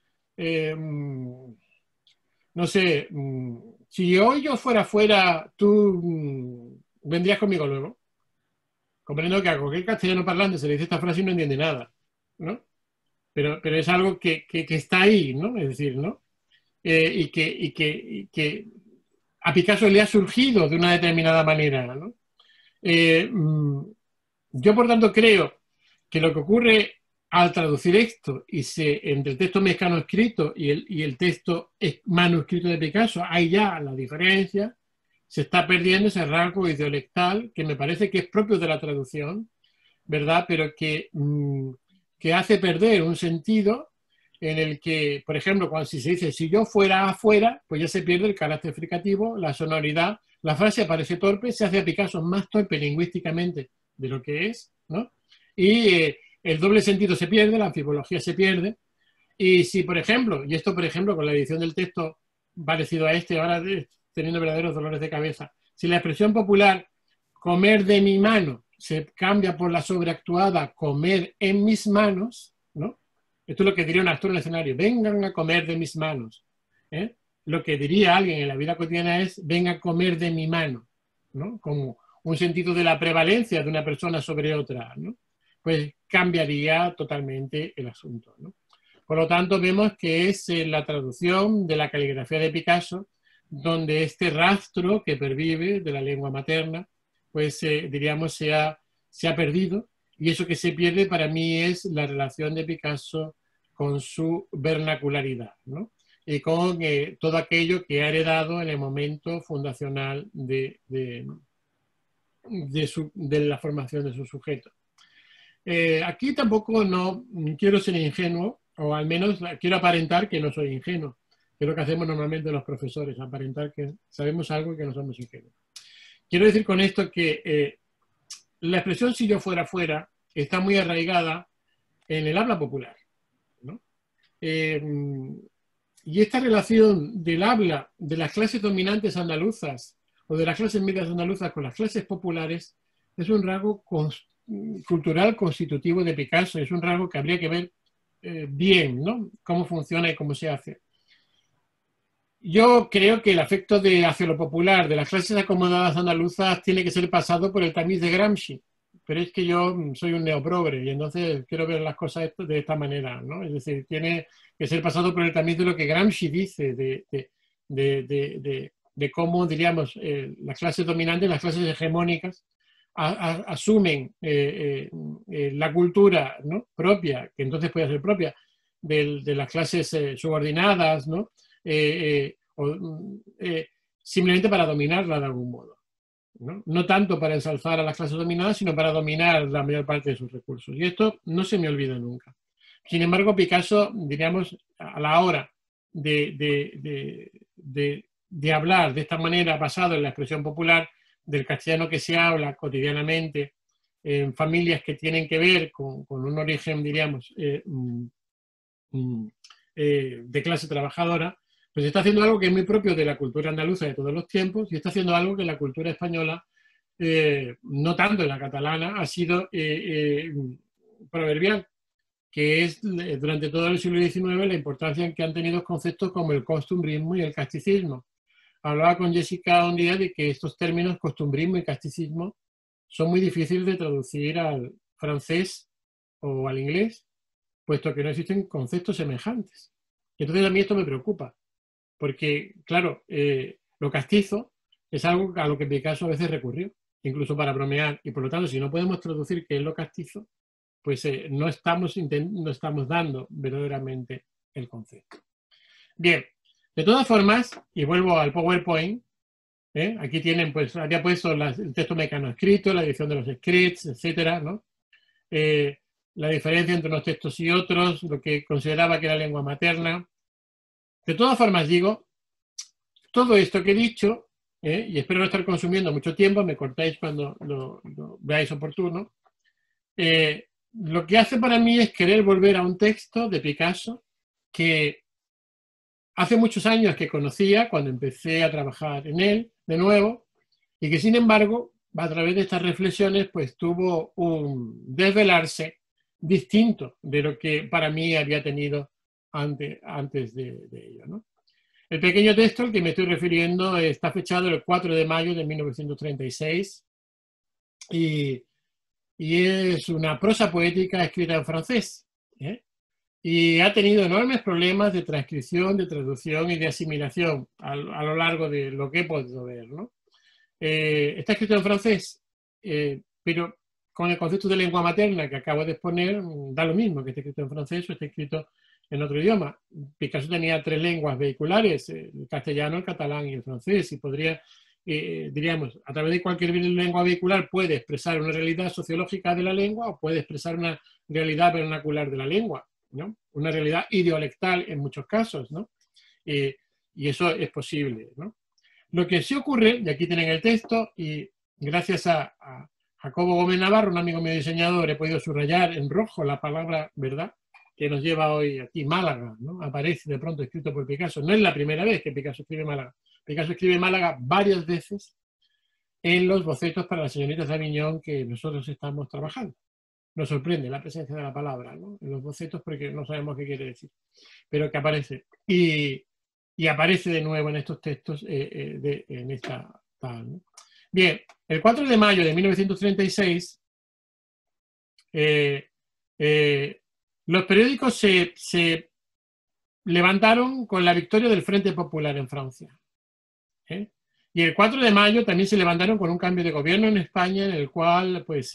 No sé, si hoy yo fuera afuera, tú vendrías conmigo luego. Comprendo que a cualquier castellano parlante se le dice esta frase y no entiende nada, ¿no? Pero es algo que está ahí, ¿no? Es decir, ¿no? Y que a Picasso le ha surgido de una determinada manera, ¿no? Yo, por tanto, creo que lo que ocurre al traducir esto y entre el texto mexicano escrito y el texto manuscrito de Picasso hay ya la diferencia, se está perdiendo ese rasgo idiolectal que me parece que es propio de la traducción, ¿verdad? Pero que hace perder un sentido en el que, por ejemplo, cuando si se dice si yo fuera afuera, pues ya se pierde el carácter fricativo, la sonoridad, la frase parece torpe, se hace a Picasso más torpe lingüísticamente de lo que es, ¿no? Y el doble sentido se pierde, la anfipología se pierde. Y si, por ejemplo, y esto, por ejemplo, con la edición del texto parecido a este, ahora teniendo verdaderos dolores de cabeza, si la expresión popular comer de mi mano se cambia por la sobreactuada comer en mis manos, ¿no? Esto es lo que diría un actor en el escenario, vengan a comer de mis manos. ¿Eh? Lo que diría alguien en la vida cotidiana es, venga a comer de mi mano, ¿no? Como un sentido de la prevalencia de una persona sobre otra, ¿no? Pues cambiaría totalmente el asunto, ¿no? Por lo tanto, vemos que es la traducción de la caligrafía de Picasso donde este rastro que pervive de la lengua materna, pues diríamos se ha perdido, y eso que se pierde para mí es la relación de Picasso con su vernacularidad, ¿no? Y con todo aquello que ha heredado en el momento fundacional de la formación de su sujeto. Aquí tampoco no quiero ser ingenuo, o al menos quiero aparentar que no soy ingenuo, que es lo que hacemos normalmente los profesores, aparentar que sabemos algo y que no somos ingenuos. Quiero decir con esto que la expresión si yo fuera fuera está muy arraigada en el habla popular, ¿no? Y esta relación del habla de las clases dominantes andaluzas o de las clases medias andaluzas con las clases populares es un rasgo cultural constitutivo de Picasso, es un rasgo que habría que ver bien, ¿no? Cómo funciona y cómo se hace. Yo creo que el afecto hacia lo popular de las clases acomodadas andaluzas tiene que ser pasado por el tamiz de Gramsci, pero es que yo soy un neoprogre y entonces quiero ver las cosas de esta manera, ¿no? Es decir, tiene que ser pasado por el tamiz de lo que Gramsci dice, de cómo, diríamos, las clases dominantes, las clases hegemónicas, asumen la cultura, ¿no? propia, que entonces puede ser propia, de las clases subordinadas, ¿no? Simplemente para dominarla de algún modo, ¿no? No tanto para ensalzar a las clases dominadas, sino para dominar la mayor parte de sus recursos. Y esto no se me olvida nunca. Sin embargo, Picasso, diríamos, a la hora de hablar de esta manera, basado en la expresión popular del castellano que se habla cotidianamente en familias que tienen que ver con un origen, diríamos, de clase trabajadora, pues está haciendo algo que es muy propio de la cultura andaluza de todos los tiempos y está haciendo algo que la cultura española, no tanto en la catalana, ha sido proverbial, que es durante todo el siglo XIX la importancia que han tenido conceptos como el costumbrismo y el casticismo. Hablaba con Jessica un día de que estos términos, costumbrismo y casticismo, son muy difíciles de traducir al francés o al inglés, puesto que no existen conceptos semejantes. Y entonces a mí esto me preocupa, porque, claro, lo castizo es algo a lo que Picasso a veces recurrió, incluso para bromear, y por lo tanto, si no podemos traducir qué es lo castizo, pues no estamos dando verdaderamente el concepto. Bien, de todas formas, y vuelvo al PowerPoint, aquí tienen, pues, había puesto el texto mecano escrito, la edición de los scripts, etcétera, ¿no? La diferencia entre unos textos y otros, lo que consideraba que era lengua materna. De todas formas, digo, todo esto que he dicho, y espero no estar consumiendo mucho tiempo, me cortáis cuando lo veáis oportuno, lo que hace para mí es querer volver a un texto de Picasso que hace muchos años que conocía cuando empecé a trabajar en él de nuevo y que sin embargo a través de estas reflexiones pues tuvo un desvelarse distinto de lo que para mí había tenido antes de ello, ¿no? El pequeño texto al que me estoy refiriendo está fechado el 4 de mayo de 1936 y es una prosa poética escrita en francés, y ha tenido enormes problemas de transcripción, de traducción y de asimilación a lo largo de lo que he podido ver, ¿no? Está escrito en francés, pero con el concepto de lengua materna que acabo de exponer, da lo mismo que esté escrito en francés o esté escrito en otro idioma. Picasso tenía 3 lenguas vehiculares, el castellano, el catalán y el francés, y podría, diríamos, a través de cualquier lengua vehicular puede expresar una realidad sociológica de la lengua o puede expresar una realidad vernacular de la lengua, ¿no? Una realidad idiolectal en muchos casos, ¿no? Y eso es posible, ¿no? Lo que sí ocurre, y aquí tienen el texto, y gracias a Jacobo Gómez Navarro, un amigo mío diseñador, he podido subrayar en rojo la palabra verdad, que nos lleva hoy aquí, Málaga, ¿no? Aparece de pronto escrito por Picasso. No es la primera vez que Picasso escribe Málaga. Picasso escribe Málaga varias veces en los bocetos para las señoritas de Aviñón que nosotros estamos trabajando. Nos sorprende la presencia de la palabra, ¿no? En los bocetos porque no sabemos qué quiere decir, pero que aparece. Y aparece de nuevo en estos textos, en esta tal, ¿no? Bien, el 4 de mayo de 1936, los periódicos se levantaron con la victoria del Frente Popular en Francia. Y el 4 de mayo también se levantaron con un cambio de gobierno en España, en el cual pues,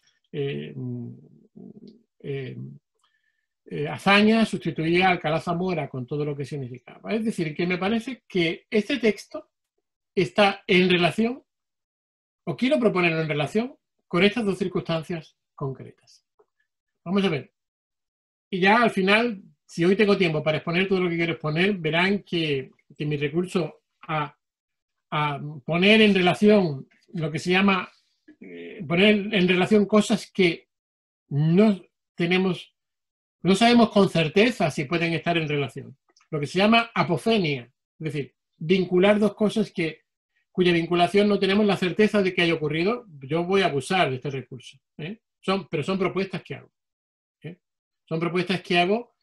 Azaña sustituía a Alcalá Zamora con todo lo que significaba. Es decir, que me parece que este texto está en relación, o quiero proponerlo en relación, con estas 2 circunstancias concretas. Vamos a ver. Y ya al final, si hoy tengo tiempo para exponer todo lo que quiero exponer, verán que mi recurso a poner en relación lo que se llama, poner en relación cosas que no sabemos con certeza si pueden estar en relación. Lo que se llama apofenia, es decir, vincular 2 cosas cuya vinculación no tenemos la certeza de que haya ocurrido. Yo voy a abusar de este recurso, pero son propuestas que hago. Son propuestas que hago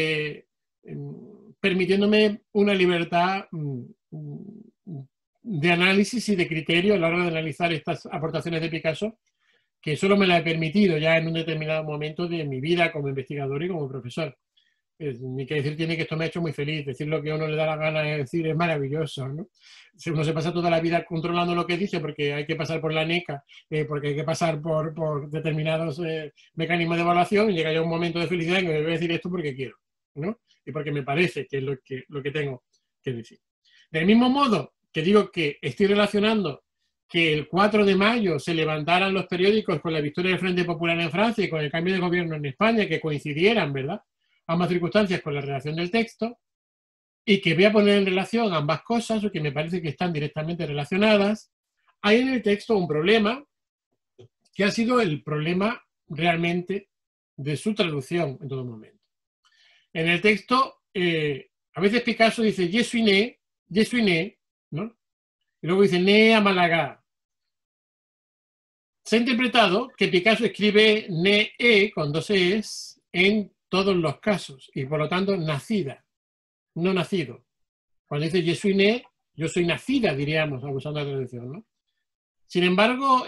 permitiéndome una libertad de análisis y de criterio a la hora de analizar estas aportaciones de Picasso, que solo me la he permitido ya en un determinado momento de mi vida como investigador y como profesor. Ni que decir tiene que esto me ha hecho muy feliz. Decir lo que a uno le da la gana de decir es maravilloso, ¿no? Si uno se pasa toda la vida controlando lo que dice porque hay que pasar por la NECA, porque hay que pasar por determinados mecanismos de evaluación, y llega ya un momento de felicidad en que me voy a decir esto porque quiero, ¿no? Y porque me parece que es lo que tengo que decir. Del mismo modo que digo que estoy relacionando que el 4 de mayo se levantaran los periódicos con la victoria del Frente Popular en Francia y con el cambio de gobierno en España, que coincidieran, ¿verdad?, ambas circunstancias con la redacción del texto, y que voy a poner en relación ambas cosas, o que me parece que están directamente relacionadas. Hay en el texto un problema que ha sido el problema realmente de su traducción en todo momento. En el texto, a veces Picasso dice je suis né, ¿no? Y luego dice né a Málaga. Se ha interpretado que Picasso escribe né con 2 es en todos los casos, y por lo tanto nacida, no nacido. Cuando dice je suis né, yo soy nacida, diríamos, abusando de la traducción, ¿no? Sin embargo,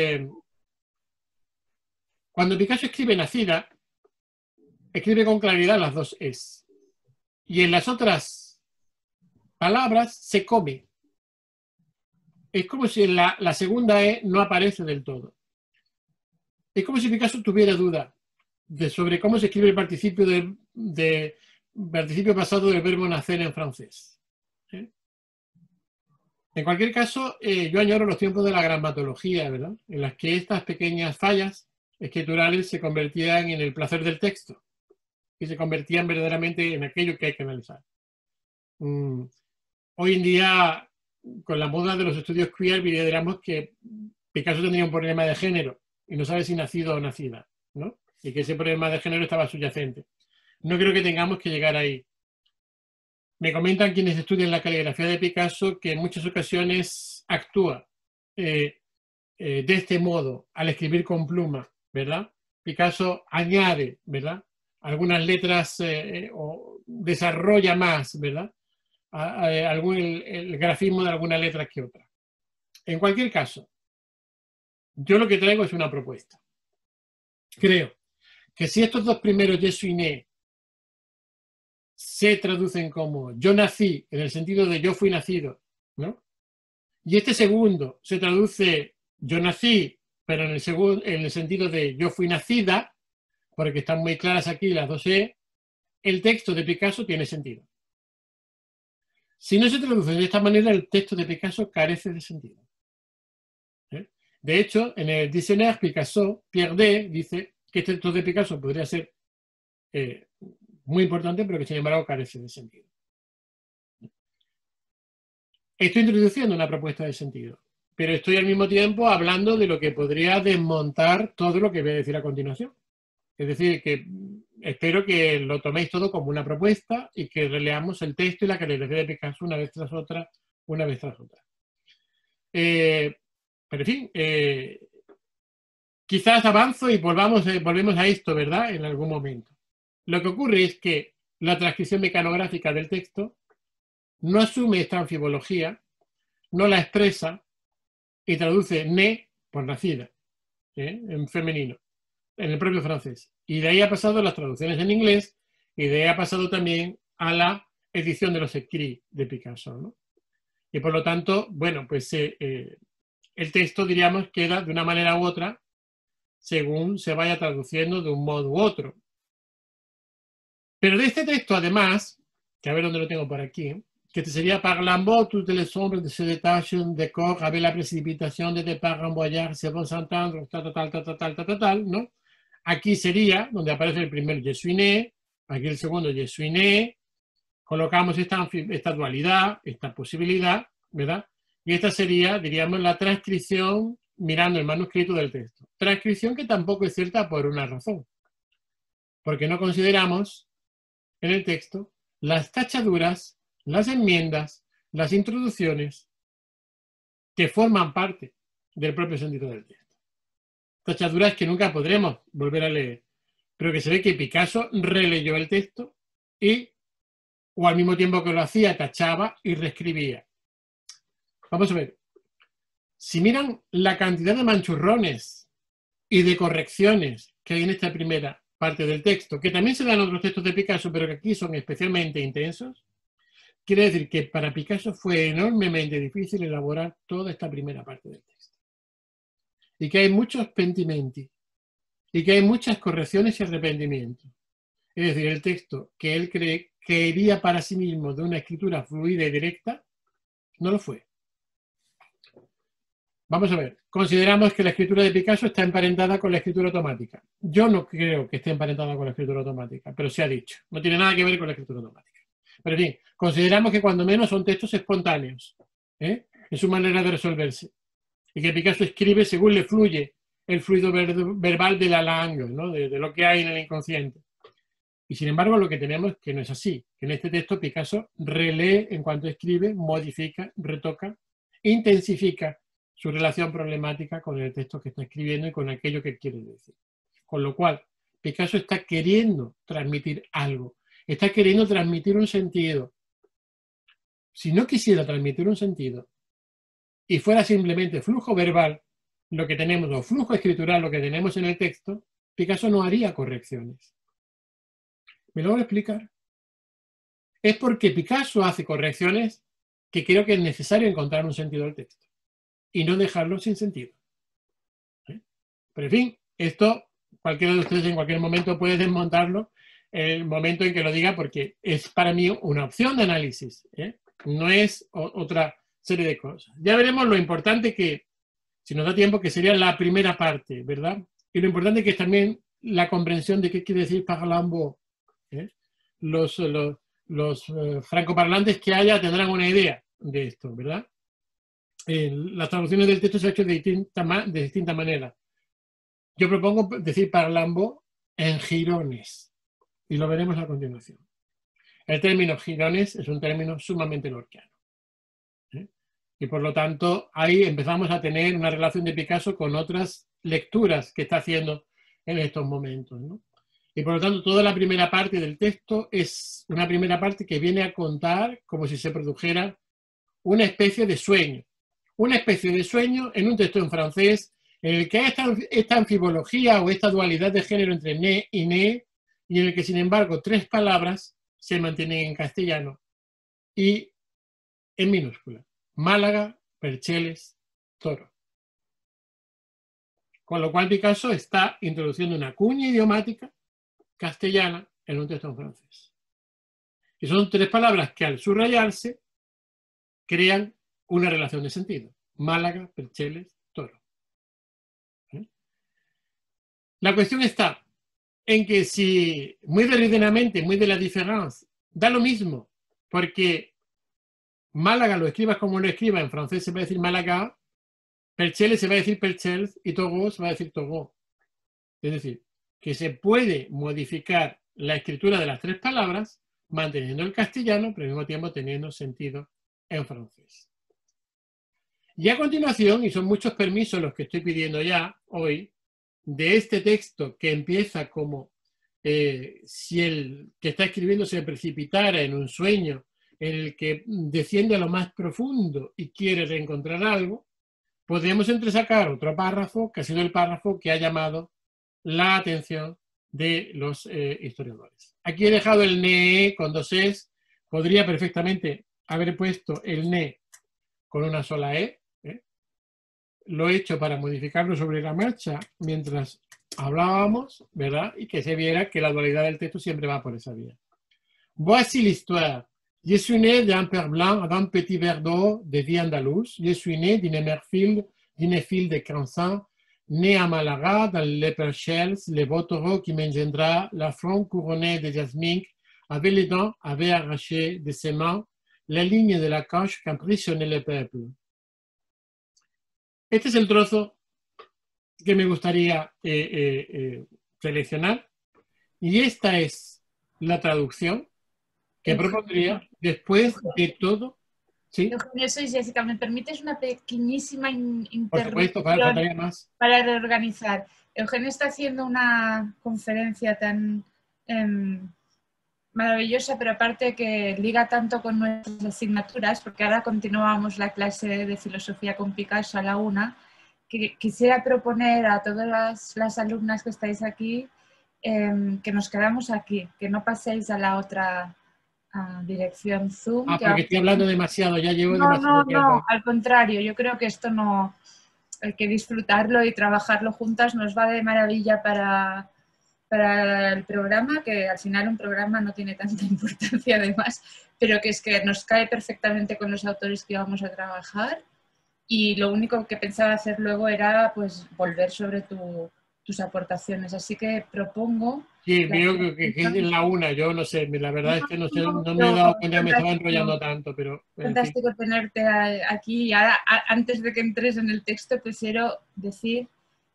cuando Picasso escribe nacida, escribe con claridad las 2 es. Y en las otras palabras se come. Es como si la segunda E no aparece del todo. Es como si Picasso tuviera duda sobre cómo se escribe el participio participio pasado del verbo nacer en francés. En cualquier caso, yo añoro los tiempos de la grammatología, ¿verdad?, en las que estas pequeñas fallas escriturales se convertían en el placer del texto y se convertían verdaderamente en aquello que hay que analizar. Hoy en día, con la moda de los estudios queer, diríamos que Picasso tenía un problema de género y no sabe si nacido o nacida, ¿no? Y que ese problema de género estaba subyacente. No creo que tengamos que llegar ahí. Me comentan quienes estudian la caligrafía de Picasso que en muchas ocasiones actúa de este modo al escribir con pluma, ¿verdad? Picasso añade, ¿verdad?, algunas letras o desarrolla más, ¿verdad?, el grafismo de alguna letra que otra. En cualquier caso, yo lo que traigo es una propuesta. Creo que si estos 2 primeros je suis né se traducen como yo nací, en el sentido de yo fui nacido, ¿no?, y este segundo se traduce yo nací pero en el sentido de yo fui nacida, porque están muy claras aquí las dos E, el texto de Picasso tiene sentido. Si no se traduce de esta manera, el texto de Picasso carece de sentido. De hecho, en el Dictionnaire Picasso, Pierre D. dice que este texto de Picasso podría ser muy importante, pero que sin embargo carece de sentido. Estoy introduciendo una propuesta de sentido, pero estoy al mismo tiempo hablando de lo que podría desmontar todo lo que voy a decir a continuación. Es decir, que espero que lo toméis todo como una propuesta y que releamos el texto y la caligrafía de Picasso una vez tras otra, una vez tras otra. Pero en fin, quizás avanzo y volvemos a esto, ¿verdad? En algún momento. Lo que ocurre es que la transcripción mecanográfica del texto no asume esta anfibología, no la expresa y traduce né por nacida, en femenino, en el propio francés. Y de ahí ha pasado a las traducciones en inglés y de ahí ha pasado también a la edición de los écrits de Picasso, ¿no? Y por lo tanto, bueno, pues el texto, diríamos, queda de una manera u otra según se vaya traduciendo de un modo u otro. Pero de este texto, además, que a ver dónde lo tengo por aquí, que sería par Lambeau, toutes les sombres de se détachent de corps avec la précipitation de départ en voyage, se vont s'entendre, tal, ¿no? Aquí sería donde aparece el primer je suis né, aquí el segundo je suis né, colocamos esta dualidad, esta posibilidad, ¿verdad? Y esta sería, diríamos, la transcripción mirando el manuscrito del texto. Transcripción que tampoco es cierta por una razón. Porque no consideramos en el texto las tachaduras, las enmiendas, las introducciones que forman parte del propio sentido del texto. Tachaduras que nunca podremos volver a leer, pero que se ve que Picasso releyó el texto y, o al mismo tiempo que lo hacía, tachaba y reescribía. Vamos a ver. Si miran la cantidad de manchurrones y de correcciones que hay en esta primera parte del texto, que también se dan en otros textos de Picasso, pero que aquí son especialmente intensos, quiere decir que para Picasso fue enormemente difícil elaborar toda esta primera parte del texto. Y que hay muchos pentimenti, y que hay muchas correcciones y arrepentimientos. Es decir, el texto que él quería para sí mismo de una escritura fluida y directa, no lo fue. Vamos a ver, consideramos que la escritura de Picasso está emparentada con la escritura automática. Yo no creo que esté emparentada con la escritura automática, pero se ha dicho. No tiene nada que ver con la escritura automática. Pero bien, consideramos que cuando menos son textos espontáneos, en su manera de resolverse. Y que Picasso escribe según le fluye el fluido verbal de la langue, ¿no? de lo que hay en el inconsciente. Y sin embargo, lo que tenemos es que no es así. Que en este texto Picasso relee en cuanto escribe, modifica, retoca, intensifica su relación problemática con el texto que está escribiendo y con aquello que quiere decir. Con lo cual, Picasso está queriendo transmitir algo, está queriendo transmitir un sentido. Si no quisiera transmitir un sentido y fuera simplemente flujo verbal, lo que tenemos, o flujo escritural, lo que tenemos en el texto, Picasso no haría correcciones. ¿Me lo voy a explicar? Es porque Picasso hace correcciones que creo que es necesario encontrar un sentido al texto y no dejarlo sin sentido. Pero en fin, esto cualquiera de ustedes en cualquier momento puede desmontarlo en el momento en que lo diga, porque es para mí una opción de análisis, no es otra serie de cosas. Ya veremos lo importante que, si nos da tiempo, que sería la primera parte, ¿verdad? Y lo importante que es también la comprensión de qué quiere decir par Lambeau. Los francoparlantes que haya tendrán una idea de esto, ¿verdad? Las traducciones del texto se han hecho de distinta manera. Yo propongo decir par Lambeau en jirones, y lo veremos a continuación. El término jirones es un término sumamente lorquiano. Y por lo tanto, ahí empezamos a tener una relación de Picasso con otras lecturas que está haciendo en estos momentos, ¿no? Y por lo tanto, toda la primera parte del texto es una primera parte que viene a contar como si se produjera una especie de sueño. Una especie de sueño en un texto en francés en el que hay esta anfibología o esta dualidad de género entre né y né, y en el que, sin embargo, tres palabras se mantienen en castellano y en minúscula. Málaga, Percheles, Toro. Con lo cual Picasso está introduciendo una cuña idiomática castellana en un texto en francés. Y son tres palabras que al subrayarse crean una relación de sentido. Málaga, Percheles, Toro. La cuestión está en que si muy derridenamente, muy de la diferencia, da lo mismo, porque Málaga lo escribas como lo escribas, en francés se va a decir Málaga, Percheles se va a decir Percheles y Togo se va a decir Togo. Es decir, que se puede modificar la escritura de las tres palabras manteniendo el castellano, pero al mismo tiempo teniendo sentido en francés. Y a continuación, y son muchos permisos los que estoy pidiendo ya hoy, de este texto que empieza como si el que está escribiendo se precipitara en un sueño en el que desciende a lo más profundo y quiere reencontrar algo, podríamos entresacar otro párrafo, que ha sido el párrafo que ha llamado la atención de los historiadores. Aquí he dejado el ne con dos es, podría perfectamente haber puesto el ne con una sola e. Lo he hecho para modificarlo sobre la marcha mientras hablábamos, ¿verdad? Y que se viera que la dualidad del texto siempre va por esa vía. Voici l'histoire. Je suis né d'un père blanc d'un petit verre d'eau de vie andalouse. Je suis né d'une mère fille de 15 ans, né à Malaga, dans les Perchelles, le beau taureau qui m'engendra, la front couronnée de jasmin, avec les dents, avait arraché de ses mains la ligne de la cache qu'emprisonnait le peuple. Este es el trozo que me gustaría seleccionar y esta es la traducción que propondría después de todo. ¿Sí? Eugenio, soy Jessica. ¿Me permites una pequeñísima Por supuesto, faltaría más. Para reorganizar? Eugenio está haciendo una conferencia tan maravillosa, pero aparte que liga tanto con nuestras asignaturas, porque ahora continuamos la clase de filosofía con Picasso a la 1, que quisiera proponer a todas las alumnas que estáis aquí que nos quedamos aquí, que no paséis a la otra dirección Zoom. Porque estoy hablando demasiado, ya llevo demasiado tiempo. No, al contrario, yo creo que esto no, hay que disfrutarlo y trabajarlo juntas, nos va de maravilla para el programa, que al final un programa no tiene tanta importancia además, pero que es que nos cae perfectamente con los autores que vamos a trabajar, y lo único que pensaba hacer luego era pues volver sobre tus aportaciones, así que propongo... Sí, veo que es en la 1, yo no sé, la verdad es que no me he dado cuenta, me estaba enrollando tanto, pero... Fantástico tenerte aquí, y ahora, antes de que entres en el texto, quisiera decir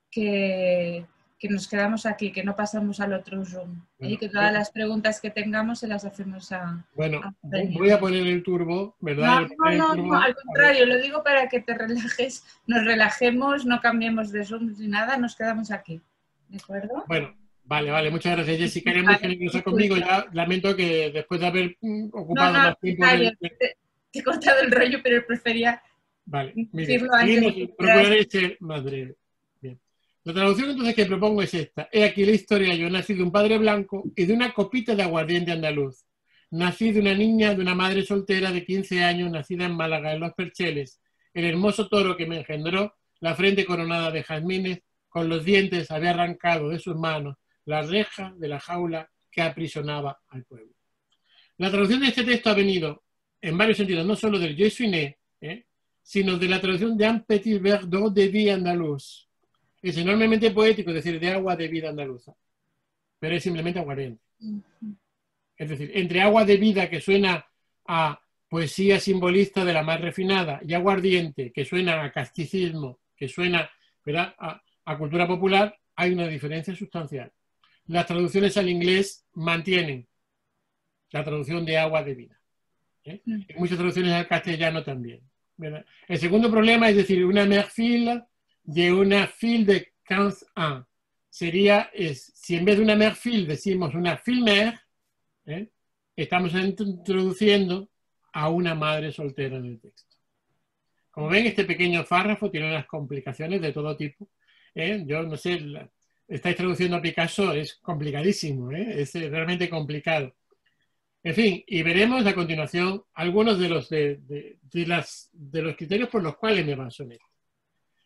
que nos quedamos aquí, que no pasamos al otro Zoom, y que todas las preguntas que tengamos se las hacemos a... Bueno, voy a poner el turbo, ¿verdad? No, al contrario, lo digo para que te relajes, nos relajemos, no cambiemos de Zoom ni nada, nos quedamos aquí, ¿de acuerdo? Bueno, vale, muchas gracias, Jessica, eres muy generosa conmigo, ya lamento que después de haber ocupado más tiempo... Te he cortado el rollo, pero prefería decirlo antes. Procuraré ser más breve. Bien. La traducción entonces que propongo es esta. He aquí la historia. Yo nací de un padre blanco y de una copita de aguardiente andaluz. Nací de una niña, de una madre soltera de 15 años, nacida en Málaga, en Los Percheles. El hermoso toro que me engendró, la frente coronada de jazmines, con los dientes había arrancado de sus manos la reja de la jaula que aprisionaba al pueblo. La traducción de este texto ha venido en varios sentidos, no solo del Je suis né, sino de la traducción de un petit verre d'eau de vie andaluz. Es enormemente poético, es decir, de agua de vida andaluza, pero es simplemente aguardiente. Es decir, entre agua de vida, que suena a poesía simbolista de la más refinada, y aguardiente, que suena a casticismo, que suena, ¿verdad?, a cultura popular, hay una diferencia sustancial. Las traducciones al inglés mantienen la traducción de agua de vida. En muchas traducciones al castellano también, ¿verdad? El segundo problema es decir, una mère fille de una fille de 15 ans. Sería, si en vez de una mère fille decimos una fille mère, estamos introduciendo a una madre soltera en el texto. Como ven, este pequeño párrafo tiene unas complicaciones de todo tipo. Yo no sé, estáis traduciendo a Picasso, es complicadísimo, es realmente complicado. En fin, y veremos a continuación algunos de los criterios por los cuales me baso en esto.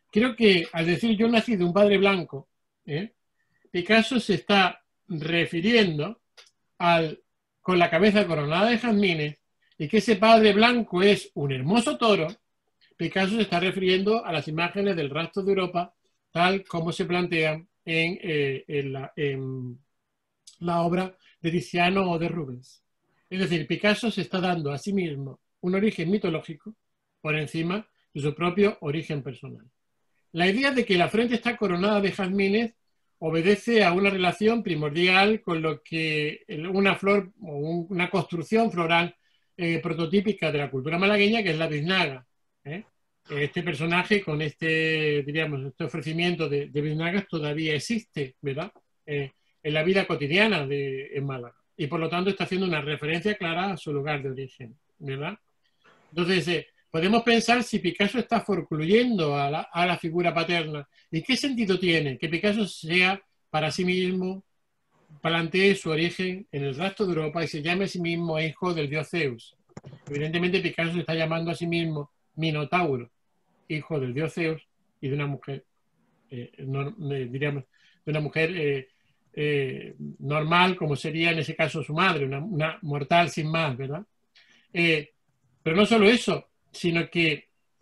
creo que al decir yo nací de un padre blanco, Picasso se está refiriendo con la cabeza coronada de jazmines, y que ese padre blanco es un hermoso toro. Picasso se está refiriendo a las imágenes del rastro de Europa, tal como se plantean en la obra de Tiziano o de Rubens. Es decir, Picasso se está dando a sí mismo un origen mitológico por encima de su propio origen personal. La idea de que la frente está coronada de jazmines obedece a una relación primordial con lo que una flor o una construcción floral prototípica de la cultura malagueña, que es la biznaga. Este personaje con este ofrecimiento de biznagas todavía existe, ¿verdad? En la vida cotidiana en Málaga. Y por lo tanto está haciendo una referencia clara a su lugar de origen, ¿verdad? Entonces, podemos pensar si Picasso está forcluyendo a la figura paterna. ¿Y qué sentido tiene que Picasso sea para sí mismo, plantee su origen en el rastro de Europa y se llame a sí mismo hijo del dios Zeus? Evidentemente Picasso se está llamando a sí mismo Minotauro, hijo del dios Zeus y de una mujer, diríamos, de una mujer normal, como sería en ese caso su madre, una mortal sin más, ¿verdad? Pero no solo eso, sino que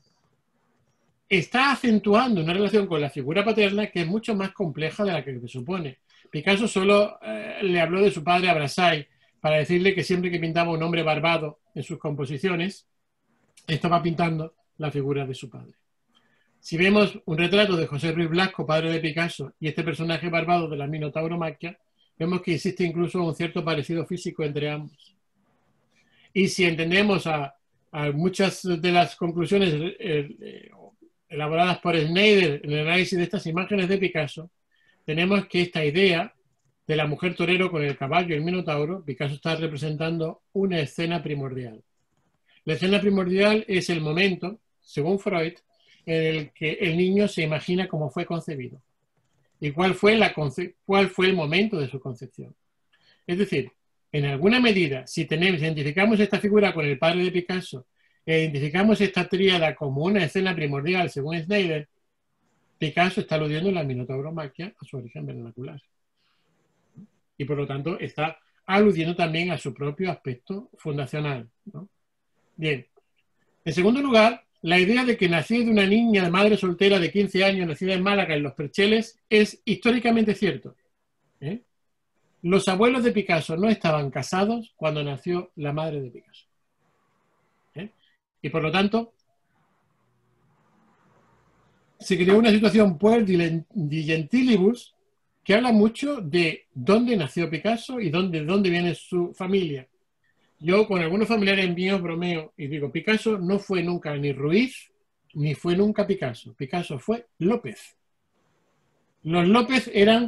está acentuando una relación con la figura paterna que es mucho más compleja de la que se supone. Picasso solo le habló de su padre a Brassai para decirle que siempre que pintaba un hombre barbado en sus composiciones, estaba pintando la figura de su padre. Si vemos un retrato de José Ruiz Blasco, padre de Picasso, y este personaje barbado de la Minotauromaquia, vemos que existe incluso un cierto parecido físico entre ambos. Y si entendemos a muchas de las conclusiones elaboradas por Schneider en el análisis de estas imágenes de Picasso, tenemos que esta idea de la mujer torero con el caballo y el minotauro, Picasso está representando una escena primordial. La escena primordial es el momento, según Freud, en el que el niño se imagina cómo fue concebido y cuál fue el momento de su concepción. Es decir, en alguna medida, si identificamos esta figura con el padre de Picasso e identificamos esta tríada como una escena primordial, según Schneider, Picasso está aludiendo en la Minotauromaquia a su origen vernacular. Y por lo tanto está aludiendo también a su propio aspecto fundacional, ¿no? Bien. En segundo lugar, la idea de que nací de una niña de madre soltera de 15 años, nacida en Málaga, en Los Percheles, es históricamente cierto. Los abuelos de Picasso no estaban casados cuando nació la madre de Picasso. Y por lo tanto, se creó una situación puer di gentilibus que habla mucho de dónde nació Picasso y de dónde viene su familia. Yo con algunos familiares míos bromeo y digo, Picasso no fue nunca ni Ruiz, ni fue nunca Picasso. Picasso fue López. Los López eran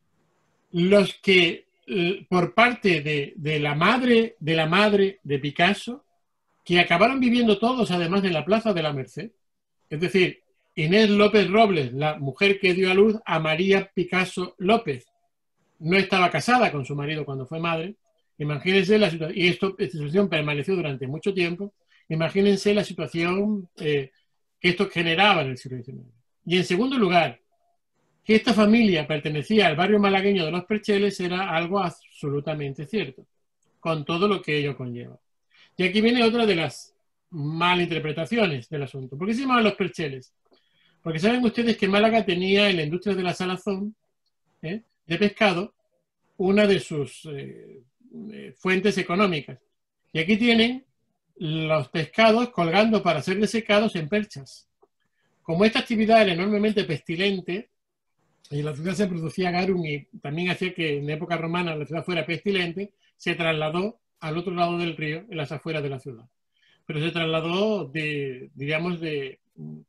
los que, por parte de la madre de Picasso, que acabaron viviendo todos además en la Plaza de la Merced. Es decir, Inés López Robles, la mujer que dio a luz a María Picasso López, no estaba casada con su marido cuando fue madre. Imagínense la situación, y esta situación permaneció durante mucho tiempo. Imagínense la situación que esto generaba en el siglo XIX. Y en segundo lugar, que esta familia pertenecía al barrio malagueño de Los Percheles era algo absolutamente cierto, con todo lo que ello conlleva. Y aquí viene otra de las malinterpretaciones del asunto. ¿Por qué se llamaban Los Percheles? Porque saben ustedes que Málaga tenía en la industria de la salazón de pescado una de sus fuentes económicas. Y aquí tienen los pescados colgando para ser desecados en perchas. Como esta actividad era enormemente pestilente, y en la ciudad se producía garum y también hacía que en época romana la ciudad fuera pestilente, se trasladó al otro lado del río, en las afueras de la ciudad. Pero se trasladó desde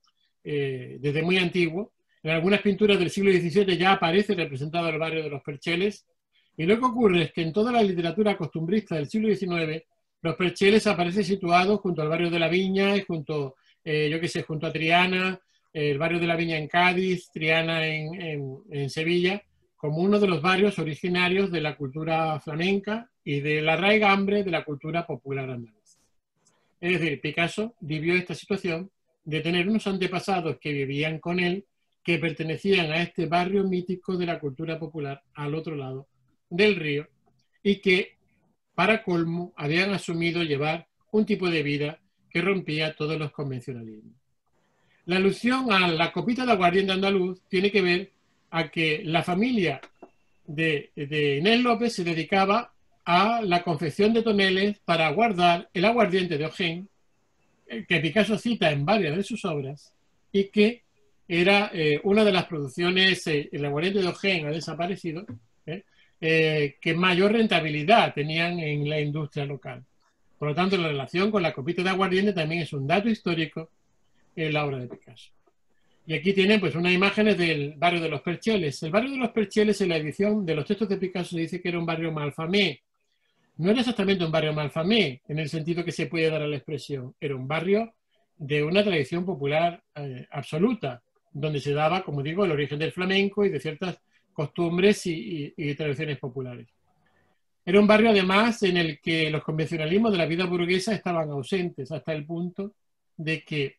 muy antiguo. En algunas pinturas del siglo XVII ya aparece representado el barrio de Los Percheles. Y lo que ocurre es que en toda la literatura costumbrista del siglo XIX, Los Percheles aparece situado junto al barrio de la Viña y junto a Triana, el barrio de la Viña en Cádiz, Triana en Sevilla, como uno de los barrios originarios de la cultura flamenca y de la raigambre de la cultura popular andaluza. Es decir, Picasso vivió esta situación de tener unos antepasados que vivían con él, que pertenecían a este barrio mítico de la cultura popular al otro lado del río y que, para colmo, habían asumido llevar un tipo de vida que rompía todos los convencionalismos. La alusión a la copita de aguardiente andaluz tiene que ver a que la familia de Inés López se dedicaba a la confección de toneles para guardar el aguardiente de Ojén, que Picasso cita en varias de sus obras, y que era una de las producciones, el aguardiente de Ojén ha desaparecido, que mayor rentabilidad tenían en la industria local. Por lo tanto, la relación con la copita de aguardiente también es un dato histórico en la obra de Picasso. Y aquí tienen pues unas imágenes del barrio de los Percheles. El barrio de los Percheles, en la edición de los textos de Picasso, dice que era un barrio malfamé. No era exactamente un barrio malfamé, en el sentido que se puede dar a la expresión. Era un barrio de una tradición popular absoluta, donde se daba, como digo, el origen del flamenco y de ciertas costumbres y tradiciones populares. Era un barrio, además, en el que los convencionalismos de la vida burguesa estaban ausentes, hasta el punto de que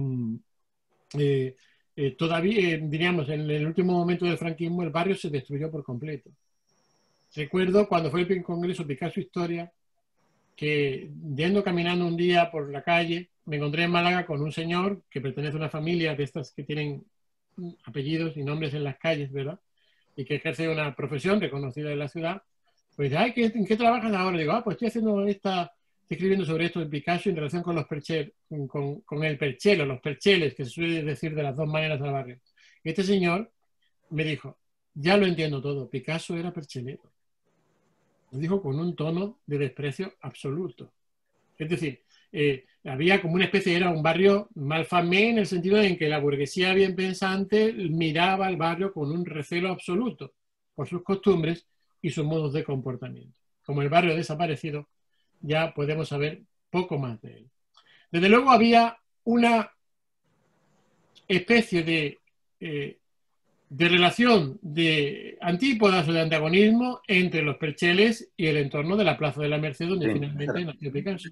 todavía, diríamos, en el último momento del franquismo, el barrio se destruyó por completo. Recuerdo cuando fue el congreso Picasso Historia, que yendo caminando un día por la calle, me encontré en Málaga con un señor que pertenece a una familia de estas que tienen apellidos y nombres en las calles, ¿verdad? Y que ejerce una profesión reconocida en la ciudad. Pues dice, ay, ¿en qué trabajas ahora? Digo, pues estoy escribiendo sobre esto de Picasso en relación con los con el perchelo, los percheles, que se suele decir de las dos maneras al barrio. Y este señor me dijo, ya lo entiendo todo, Picasso era perchelero. Lo dijo con un tono de desprecio absoluto. Es decir, había como una especie, era un barrio malfamé en el sentido en que la burguesía bien pensante miraba al barrio con un recelo absoluto por sus costumbres y sus modos de comportamiento. Como el barrio ha desaparecido, ya podemos saber poco más de él. Desde luego había una especie de relación de antípodas o de antagonismo entre los Percheles y el entorno de la Plaza de la Merced, donde finalmente nació Picasso.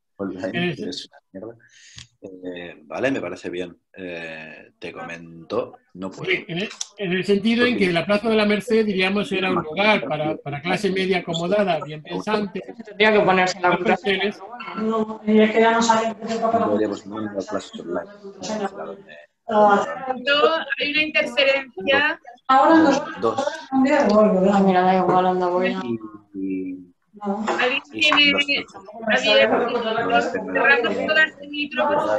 Vale, me parece bien. Te comento, no puedo. Sí, en el sentido en que la Plaza de la Merced, diríamos, era un lugar para clase media acomodada, bien pensante. Tendría que ponerse la Percheles. No, es que ya no sale. Podríamos poner las clases online. Hay una interferencia. Ahora Dos. Mira, da igual, anda, voy a... ¿Alguien tiene cerramos todas el micrófono?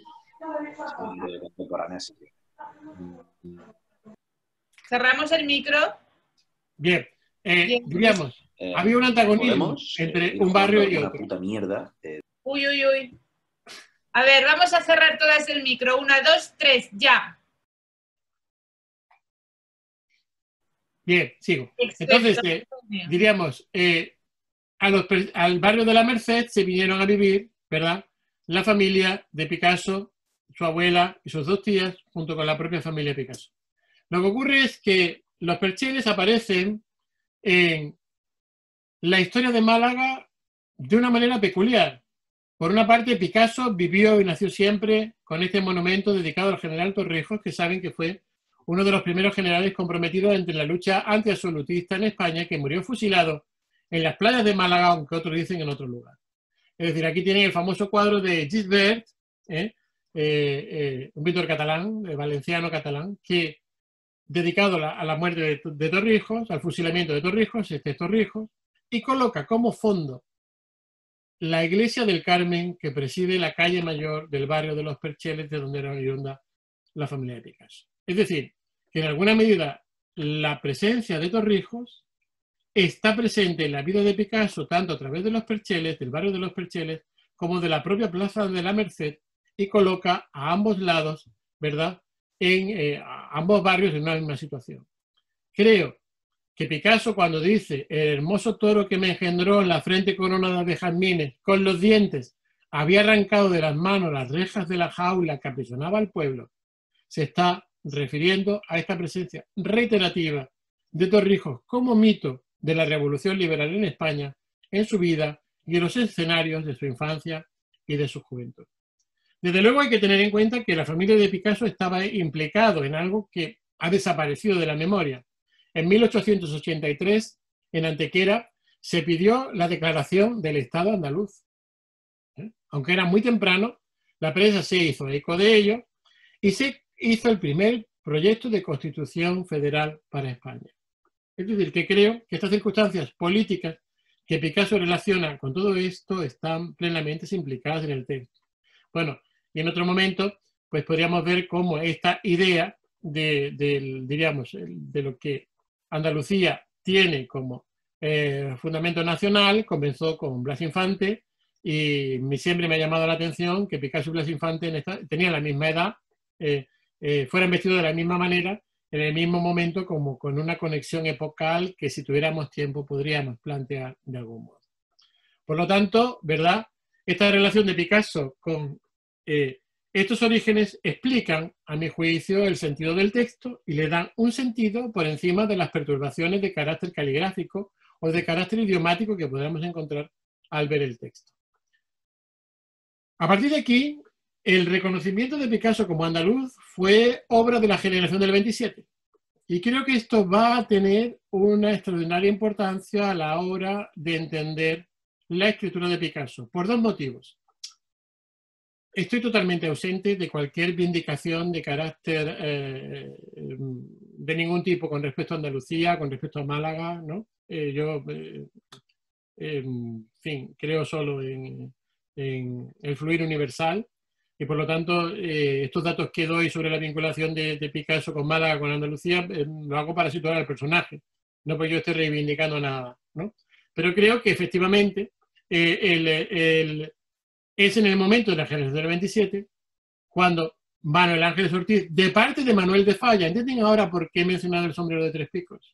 ¿Cerramos el micro? Bien, diríamos, había un antagonismo entre un barrio y otro. Puta mierda. Uy, uy, uy. A ver, vamos a cerrar todas el micro. 1, 2, 3, ya. Bien, sigo. Entonces, diríamos, al barrio de la Merced se vinieron a vivir, ¿verdad?, la familia de Picasso, su abuela y sus 2 tías, junto con la propia familia Picasso. Lo que ocurre es que los Percheles aparecen en la historia de Málaga de una manera peculiar. Por una parte, Picasso vivió y nació siempre con este monumento dedicado al general Torrijos, que saben que fue uno de los primeros generales comprometidos entre la lucha antiabsolutista en España, que murió fusilado en las playas de Málaga, aunque otros dicen en otro lugar. Es decir, aquí tienen el famoso cuadro de Gisbert, un pintor catalán, valenciano catalán, que dedicado a la muerte de Torrijos, al fusilamiento de Torrijos, este es Torrijos, y coloca como fondo la iglesia del Carmen que preside la calle mayor del barrio de los Percheles, de donde era oriunda la familia de Picasso. Es decir, que en alguna medida la presencia de Torrijos está presente en la vida de Picasso tanto a través de los Percheles, del barrio de los Percheles, como de la propia Plaza de la Merced, y coloca a ambos lados, ¿verdad?, en ambos barrios en una misma situación. Creo que Picasso, cuando dice el hermoso toro que me engendró en la frente coronada de jazmines, con los dientes, había arrancado de las manos las rejas de la jaula que aprisionaba al pueblo, se está refiriendo a esta presencia reiterativa de Torrijos como mito de la revolución liberal en España, en su vida y en los escenarios de su infancia y de su juventud. Desde luego hay que tener en cuenta que la familia de Picasso estaba implicado en algo que ha desaparecido de la memoria. En 1883, en Antequera, se pidió la declaración del Estado andaluz. Aunque era muy temprano, la prensa se hizo eco de ello y se hizo el primer proyecto de Constitución Federal para España. Es decir, que creo que estas circunstancias políticas que Picasso relaciona con todo esto están plenamente implicadas en el texto. Bueno, y en otro momento, pues podríamos ver cómo esta idea diríamos, de lo que Andalucía tiene como fundamento nacional comenzó con Blas Infante, y siempre me ha llamado la atención que Picasso y Blas Infante tenían la misma edad, fueran vestidos de la misma manera, en el mismo momento, como con una conexión epocal que, si tuviéramos tiempo, podríamos plantear de algún modo. Por lo tanto, ¿verdad? Esta relación de Picasso con estos orígenes explican, a mi juicio, el sentido del texto y le dan un sentido por encima de las perturbaciones de carácter caligráfico o de carácter idiomático que podremos encontrar al ver el texto. A partir de aquí, el reconocimiento de Picasso como andaluz fue obra de la generación del 27. Y creo que esto va a tener una extraordinaria importancia a la hora de entender la escritura de Picasso, por dos motivos. Estoy totalmente ausente de cualquier vindicación de carácter de ningún tipo con respecto a Andalucía, con respecto a Málaga, ¿no? En fin, creo solo en el fluir universal, y por lo tanto estos datos que doy sobre la vinculación de Picasso con Málaga, con Andalucía, lo hago para situar al personaje, no porque yo esté reivindicando nada, ¿no? Pero creo que efectivamente es en el momento de la generación del 27 cuando Manuel Ángeles Ortiz, de parte de Manuel de Falla, ¿entienden ahora por qué he mencionado el sombrero de tres picos?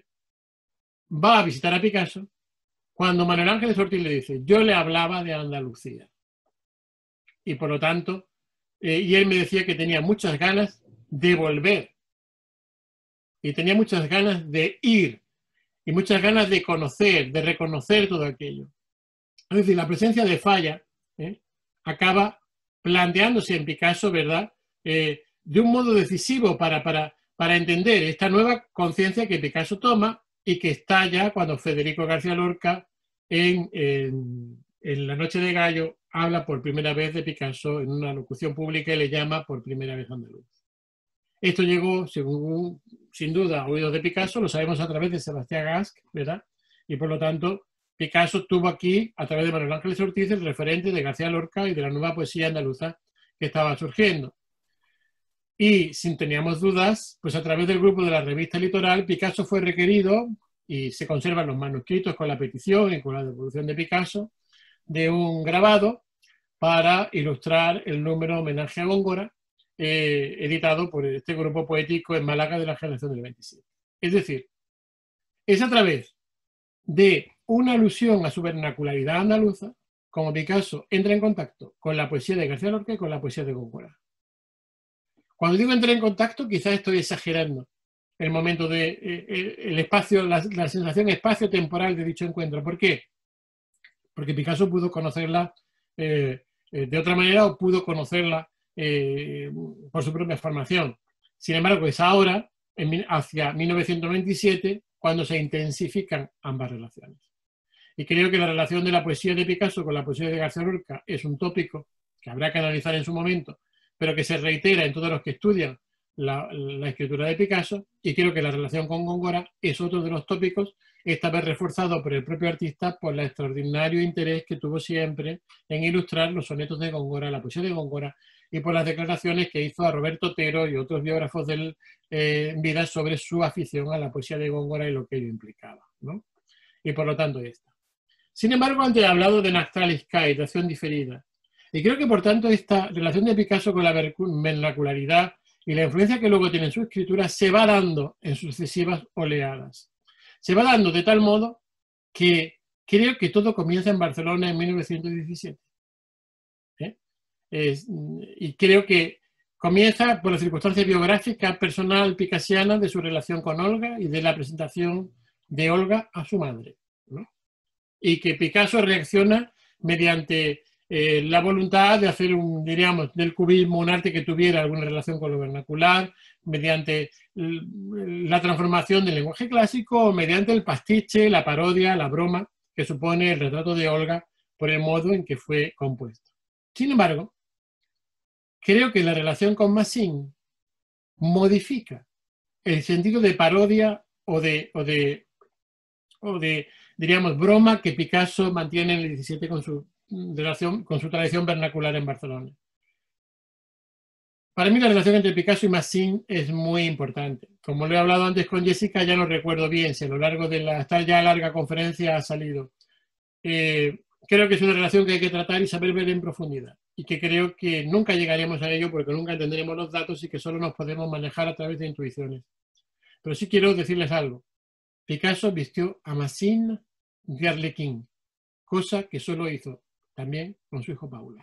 Va a visitar a Picasso, cuando Manuel Ángeles Ortiz le dice: yo le hablaba de Andalucía. Y por lo tanto, y él me decía que tenía muchas ganas de volver. Y tenía muchas ganas de ir. Y muchas ganas de conocer, de reconocer todo aquello. Es decir, la presencia de Falla acaba planteándose en Picasso, ¿verdad?, de un modo decisivo para entender esta nueva conciencia que Picasso toma y que estalla cuando Federico García Lorca en La Noche de Gallo habla por primera vez de Picasso en una locución pública y le llama por primera vez andaluz. Esto llegó, sin duda, a oídos de Picasso, lo sabemos a través de Sebastián Gasc, ¿verdad? Y por lo tanto, Picasso tuvo aquí, a través de Manuel Ángeles Ortiz, el referente de García Lorca y de la nueva poesía andaluza que estaba surgiendo. Y, sin teníamos dudas, pues a través del grupo de la revista Litoral, Picasso fue requerido, y se conservan los manuscritos con la petición y con la devolución de Picasso, de un grabado para ilustrar el número Homenaje a Góngora, editado por este grupo poético en Málaga de la generación del 27. Es decir, es a través de una alusión a su vernacularidad andaluza como Picasso entra en contacto con la poesía de García Lorca y con la poesía de Góngora. Cuando digo entrar en contacto, quizás estoy exagerando el momento de el espacio, la sensación espacio-temporal de dicho encuentro. ¿Por qué? Porque Picasso pudo conocerla de otra manera o pudo conocerla por su propia formación. Sin embargo, es ahora, hacia 1927, cuando se intensifican ambas relaciones. Y creo que la relación de la poesía de Picasso con la poesía de García Lorca es un tópico que habrá que analizar en su momento, pero que se reitera en todos los que estudian la escritura de Picasso, y creo que la relación con Góngora es otro de los tópicos, esta vez reforzado por el propio artista por el extraordinario interés que tuvo siempre en ilustrar los sonetos de Góngora, la poesía de Góngora, y por las declaraciones que hizo a Roberto Otero y otros biógrafos de él en vida sobre su afición a la poesía de Góngora y lo que ello implicaba, ¿no? Y por lo tanto esta. Sin embargo, antes he hablado de Nactalis Kai, de acción diferida. Y creo que, por tanto, esta relación de Picasso con la vernacularidad y la influencia que luego tiene en su escritura se va dando en sucesivas oleadas. Se va dando de tal modo que creo que todo comienza en Barcelona en 1917. Y creo que comienza por la circunstancia biográfica personal picasiana de su relación con Olga y de la presentación de Olga a su madre, ¿no? Y que Picasso reacciona mediante la voluntad de hacer, diríamos, del cubismo un arte que tuviera alguna relación con lo vernacular, mediante la transformación del lenguaje clásico o mediante el pastiche, la parodia, la broma que supone el retrato de Olga por el modo en que fue compuesto. Sin embargo, creo que la relación con Massin modifica el sentido de parodia o de diríamos, broma que Picasso mantiene en el 17 con su tradición vernacular en Barcelona. Para mí la relación entre Picasso y Massin es muy importante. Como lo he hablado antes con Jessica, ya no recuerdo bien si a lo largo de esta ya larga conferencia ha salido. Creo que es una relación que hay que tratar y saber ver en profundidad. Y que creo que nunca llegaremos a ello porque nunca entenderemos los datos y que solo nos podemos manejar a través de intuiciones. Pero sí quiero decirles algo. Picasso vistió a Massin de Arlequín, cosa que solo hizo también con su hijo Paula.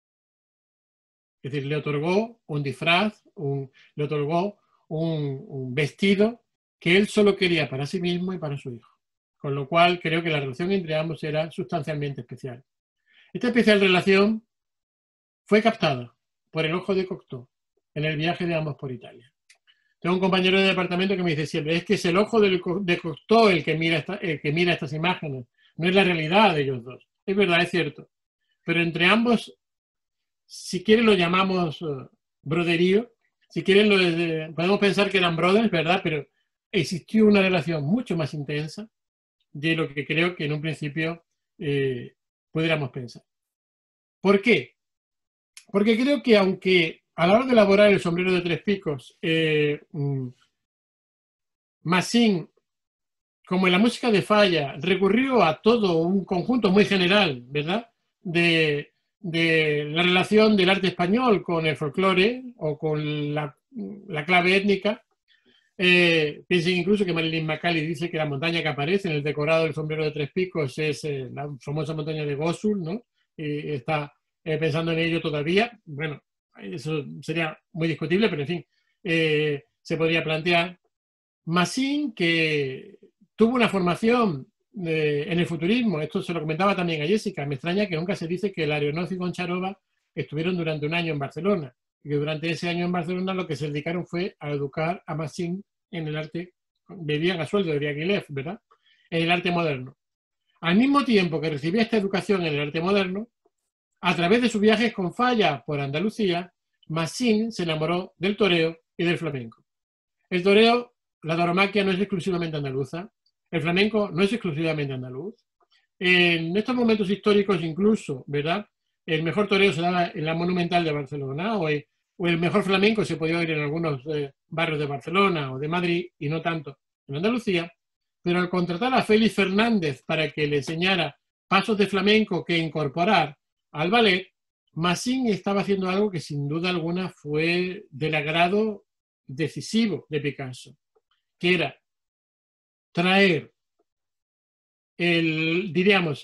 Es decir, le otorgó un disfraz, le otorgó un vestido que él solo quería para sí mismo y para su hijo. Con lo cual creo que la relación entre ambos era sustancialmente especial. Esta especial relación fue captada por el ojo de Cocteau en el viaje de ambos por Italia. Tengo un compañero de departamento que me dice siempre, es que es el ojo de Cocteau el que mira estas imágenes, no es la realidad de ellos dos. Es verdad, es cierto. Pero entre ambos, si quieren lo llamamos broderío, si quieren podemos pensar que eran brothers, ¿verdad? Pero existió una relación mucho más intensa de lo que creo que en un principio pudiéramos pensar. ¿Por qué? Porque creo que aunque a la hora de elaborar el sombrero de tres picos, Massin, como en la música de Falla, recurrió a todo un conjunto muy general, ¿verdad?, de la relación del arte español con el folclore o con la clave étnica. Piensen incluso que Marilyn Macaulay dice que la montaña que aparece en el decorado del sombrero de tres picos es la famosa montaña de Gosul, ¿no? Y está pensando en ello todavía. Bueno, eso sería muy discutible, pero en fin, se podría plantear. Massin, que tuvo una formación en el futurismo, esto se lo comentaba también a Jessica, me extraña que nunca se dice que Larionov y Goncharova estuvieron durante un año en Barcelona, y que durante ese año en Barcelona lo que se dedicaron fue a educar a Massin en el arte, bebían a sueldo de Diaghilev, ¿verdad?, en el arte moderno. Al mismo tiempo que recibía esta educación en el arte moderno, a través de sus viajes con Falla por Andalucía, Massin se enamoró del toreo y del flamenco. El toreo, la tauromaquia no es exclusivamente andaluza, el flamenco no es exclusivamente andaluz. En estos momentos históricos incluso, ¿verdad?, el mejor toreo se daba en la Monumental de Barcelona o el mejor flamenco se podía oír en algunos barrios de Barcelona o de Madrid y no tanto en Andalucía. Pero al contratar a Félix Fernández para que le enseñara pasos de flamenco que incorporar al ballet, Massin estaba haciendo algo que sin duda alguna fue del agrado decisivo de Picasso, que era traer el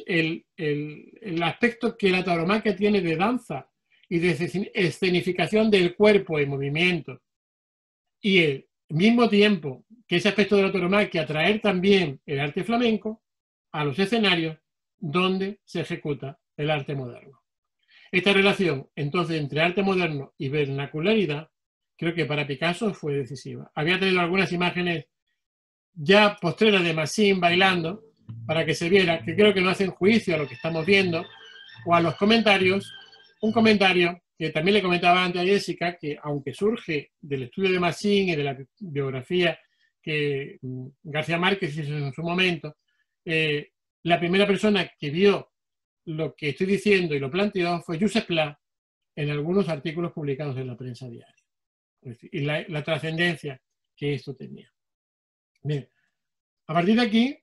aspecto que la tauromaquia tiene de danza y de escenificación del cuerpo en movimiento, y al mismo tiempo que ese aspecto de la tauromaquia traer también el arte flamenco a los escenarios donde se ejecuta el arte moderno. Esta relación entonces entre arte moderno y vernacularidad creo que para Picasso fue decisiva. Había tenido algunas imágenes ya postreras de Massin bailando para que se viera, que creo que no hacen juicio a lo que estamos viendo o a los comentarios. Un comentario que también le comentaba antes a Jessica, que aunque surge del estudio de Massin y de la biografía que García Márquez hizo en su momento, la primera persona que vio lo que estoy diciendo y lo planteó fue Josep Pla en algunos artículos publicados en la prensa diaria. Y la trascendencia que esto tenía. Bien, a partir de aquí,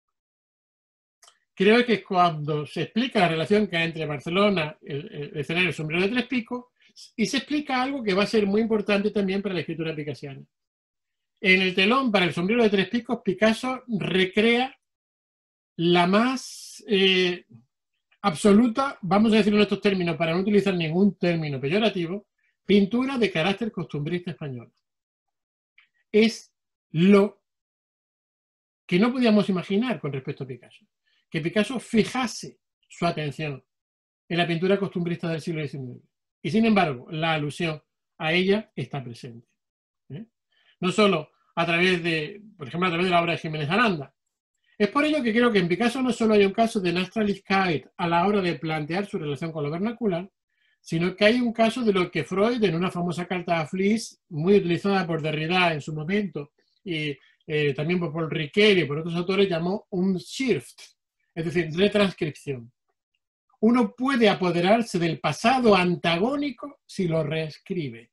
creo que cuando se explica la relación que hay entre Barcelona, el escenario del sombrero de tres picos, y se explica algo que va a ser muy importante también para la escritura picassiana. En el telón para el sombrero de tres picos, Picasso recrea la más absoluta, vamos a decirlo en estos términos para no utilizar ningún término peyorativo, pintura de carácter costumbrista español. Es lo que no podíamos imaginar con respecto a Picasso. Que Picasso fijase su atención en la pintura costumbrista del siglo XIX. Y sin embargo, la alusión a ella está presente. No solo a través de, por ejemplo, a través de la obra de Jiménez Aranda. Es por ello que creo que en Picasso no solo hay un caso de Naturlichkeit a la hora de plantear su relación con lo vernacular, sino que hay un caso de lo que Freud, en una famosa carta a Fliess, muy utilizada por Derrida en su momento, y también por Paul Ricoeur y por otros autores, llamó un Schrift, es decir, retranscripción. Uno puede apoderarse del pasado antagónico si lo reescribe.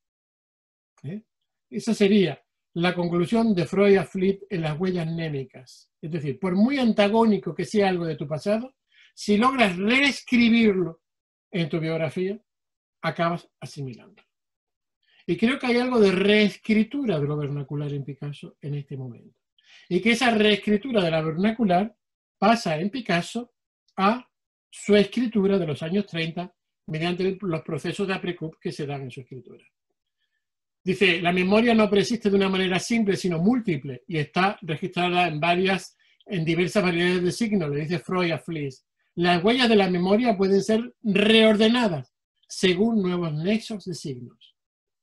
Esa sería la conclusión de Freud a Fliess en Las huellas mnémicas. Es decir, por muy antagónico que sea algo de tu pasado, si logras reescribirlo en tu biografía, acabas asimilando. Y creo que hay algo de reescritura de lo vernacular en Picasso en este momento. Y que esa reescritura de la vernacular pasa en Picasso a su escritura de los años 30 mediante los procesos de après-coup que se dan en su escritura. Dice, la memoria no persiste de una manera simple, sino múltiple, y está registrada en diversas variedades de signos, le dice Freud a Fliess. Las huellas de la memoria pueden ser reordenadas según nuevos nexos de signos.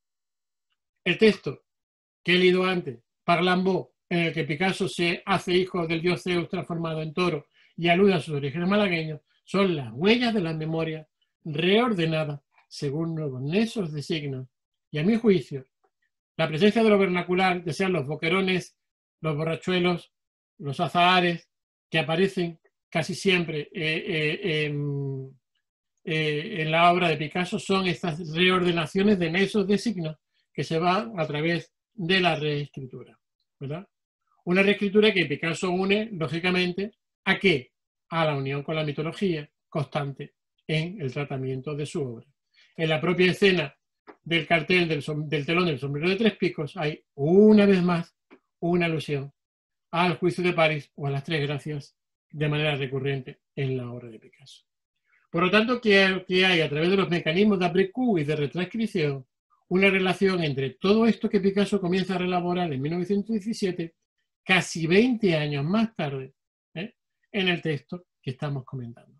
El texto que he leído antes, Parlambeau, en el que Picasso se hace hijo del dios Zeus transformado en toro y alude a sus orígenes malagueños, son las huellas de la memoria reordenadas según nuevos nexos de signos. Y a mi juicio, la presencia de lo vernacular, que sean los boquerones, los borrachuelos, los azahares, que aparecen casi siempre en la obra de Picasso, son estas reordenaciones de nexos de signos que se van a través de la reescritura, ¿verdad? Una reescritura que Picasso une, lógicamente, ¿a qué? A la unión con la mitología constante en el tratamiento de su obra. En la propia escena del cartel del telón del sombrero de tres picos hay una vez más una alusión al juicio de París o a las tres gracias de manera recurrente en la obra de Picasso. Por lo tanto, que hay a través de los mecanismos de après-coup y de retranscripción una relación entre todo esto que Picasso comienza a reelaborar en 1917, casi 20 años más tarde, en el texto que estamos comentando.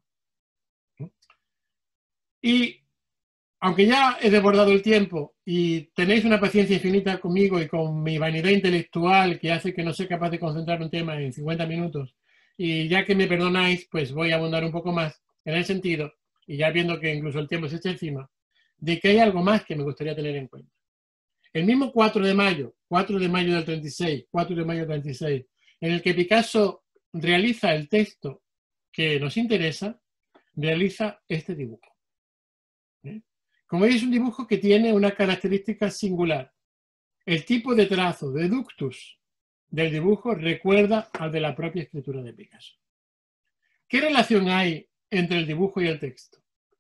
Y aunque ya he desbordado el tiempo y tenéis una paciencia infinita conmigo y con mi vanidad intelectual que hace que no sea capaz de concentrar un tema en 50 minutos, y ya que me perdonáis, pues voy a abundar un poco más en el sentido, y ya viendo que incluso el tiempo se echa encima, de que hay algo más que me gustaría tener en cuenta. El mismo 4 de mayo del 36, 4 de mayo del 36, en el que Picasso realiza el texto que nos interesa, realiza este dibujo. Como veis, es un dibujo que tiene una característica singular. El tipo de trazo, de ductus del dibujo, recuerda al de la propia escritura de Picasso. ¿Qué relación hay entre el dibujo y el texto?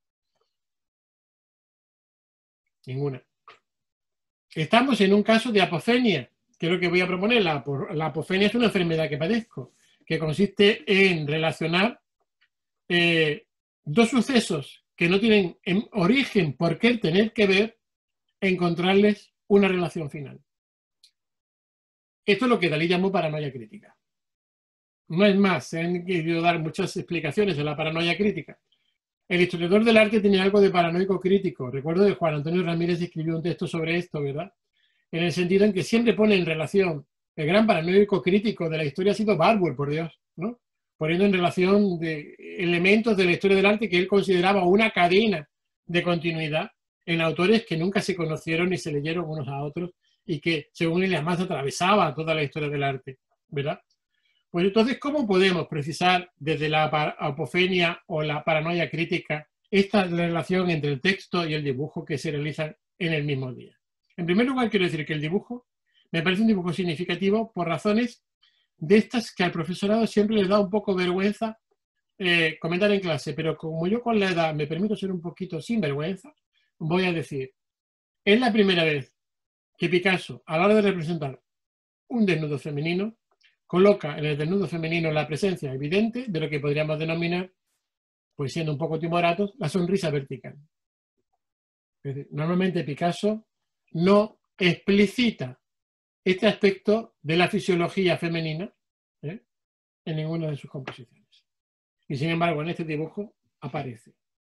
Ninguna. Estamos en un caso de apofenia, que es lo que voy a proponer. La apofenia es una enfermedad que padezco, que consiste en relacionar dos sucesos que no tienen en origen por qué tener que ver, encontrarles una relación final. Esto es lo que Dalí llamó paranoia crítica. No es más, se han querido dar muchas explicaciones de la paranoia crítica. El historiador del arte tiene algo de paranoico crítico. Recuerdo que Juan Antonio Ramírez escribió un texto sobre esto, ¿verdad? En el sentido en que siempre pone en relación, el gran paranoico crítico de la historia ha sido Barbour, por Dios, ¿no? Poniendo en relación de elementos de la historia del arte que él consideraba una cadena de continuidad en autores que nunca se conocieron ni se leyeron unos a otros y que, según él, además atravesaba toda la historia del arte, ¿verdad? Pues entonces, ¿cómo podemos precisar desde la apofenia o la paranoia crítica esta relación entre el texto y el dibujo que se realizan en el mismo día? En primer lugar, quiero decir que el dibujo me parece un dibujo significativo por razones de estas que al profesorado siempre les da un poco vergüenza comentar en clase, pero como yo con la edad me permito ser un poquito sin vergüenza, voy a decir, es la primera vez que Picasso, a la hora de representar un desnudo femenino, coloca en el desnudo femenino la presencia evidente de lo que podríamos denominar, pues siendo un poco timoratos, la sonrisa vertical. Es decir, normalmente Picasso no explicita este aspecto de la fisiología femenina en ninguna de sus composiciones. Y sin embargo, en este dibujo aparece.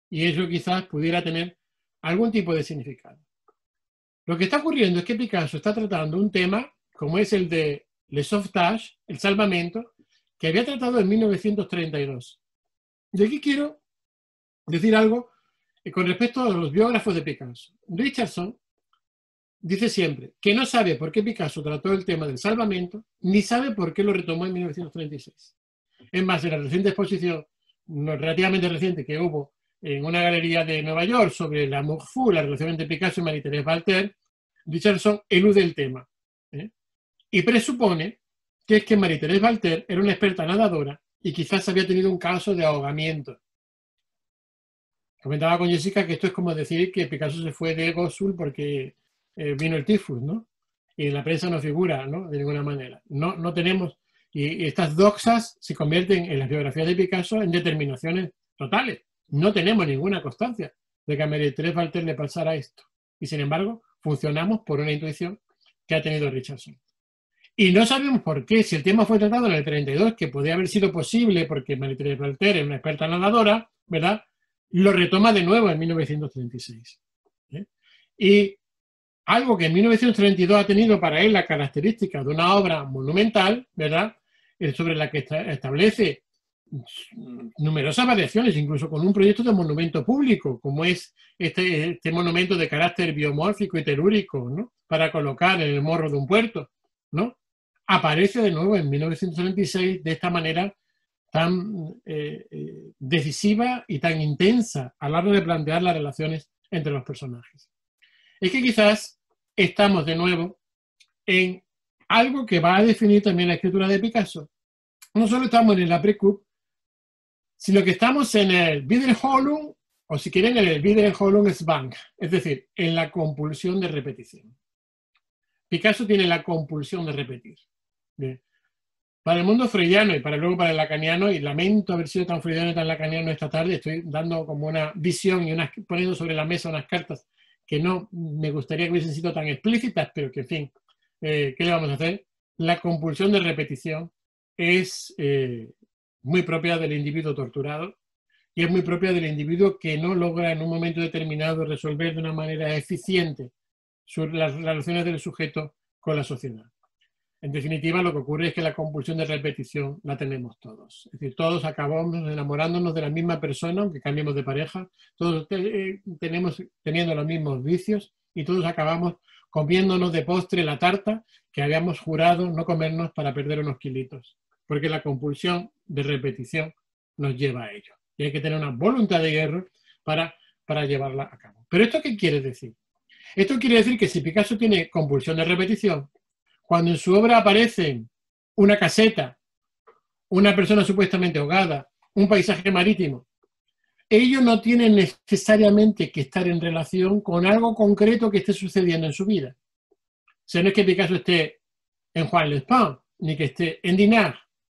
y eso quizás pudiera tener algún tipo de significado. Lo que está ocurriendo es que Picasso está tratando un tema como es el de Le Sauvetage, el salvamento, que había tratado en 1932. Y aquí quiero decir algo con respecto a los biógrafos de Picasso. Richardson dice siempre que no sabe por qué Picasso trató el tema del salvamento, ni sabe por qué lo retomó en 1936. Es más, en la reciente exposición, relativamente reciente, que hubo en una galería de Nueva York sobre la Amour fou, la relación entre Picasso y Marie-Thérèse Walter, Richardson elude el tema, y presupone que es que Marie-Thérèse Walter era una experta nadadora y quizás había tenido un caso de ahogamiento. Comentaba con Jessica que esto es como decir que Picasso se fue de Gosul porque vino el tifus, ¿no? Y en la prensa no figura, ¿no? De ninguna manera. No tenemos, y estas doxas se convierten en las biografías de Picasso en determinaciones totales. No tenemos ninguna constancia de que a Marie-Thérèse Walter le pasara esto. Y sin embargo, funcionamos por una intuición que ha tenido Richardson. Y no sabemos por qué, si el tema fue tratado en el 32, que podía haber sido posible porque Marie-Thérèse Walter es una experta nadadora, ¿verdad? Lo retoma de nuevo en 1936. Y algo que en 1932 ha tenido para él la característica de una obra monumental, ¿verdad? Sobre la que establece numerosas variaciones, incluso con un proyecto de monumento público, como es este monumento de carácter biomórfico y telúrico, ¿no? Para colocar en el morro de un puerto, ¿no? Aparece de nuevo en 1936 de esta manera tan decisiva y tan intensa a la hora de plantear las relaciones entre los personajes. Es que quizás estamos de nuevo en algo que va a definir también la escritura de Picasso. No solo estamos en el après-coup, sino que estamos en el Wiederholung, o si quieren, en el Wiederholungszwang, es decir, en la compulsión de repetición. Picasso tiene la compulsión de repetir. Bien. Para el mundo freudiano y luego para el lacaniano, y lamento haber sido tan freudiano y tan lacaniano esta tarde, estoy dando como una visión y poniendo sobre la mesa unas cartas que no me gustaría que hubiesen sido tan explícitas, pero que en fin, ¿qué le vamos a hacer? La compulsión de repetición es muy propia del individuo torturado y es muy propia del individuo que no logra en un momento determinado resolver de una manera eficiente las relaciones del sujeto con la sociedad. En definitiva, lo que ocurre es que la compulsión de repetición la tenemos todos. Es decir, todos acabamos enamorándonos de la misma persona, aunque cambiemos de pareja, todos teniendo los mismos vicios y todos acabamos comiéndonos de postre la tarta que habíamos jurado no comernos para perder unos kilitos. Porque la compulsión de repetición nos lleva a ello. Y hay que tener una voluntad de hierro para llevarla a cabo. ¿Pero esto qué quiere decir? Esto quiere decir que si Picasso tiene compulsión de repetición, cuando en su obra aparecen una caseta, una persona supuestamente ahogada, un paisaje marítimo, ello no tiene necesariamente que estar en relación con algo concreto que esté sucediendo en su vida. O sea, no es que Picasso esté en Juan Lespan, ni que esté en Dinard.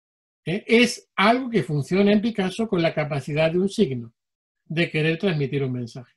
Es algo que funciona en Picasso con la capacidad de un signo, de querer transmitir un mensaje.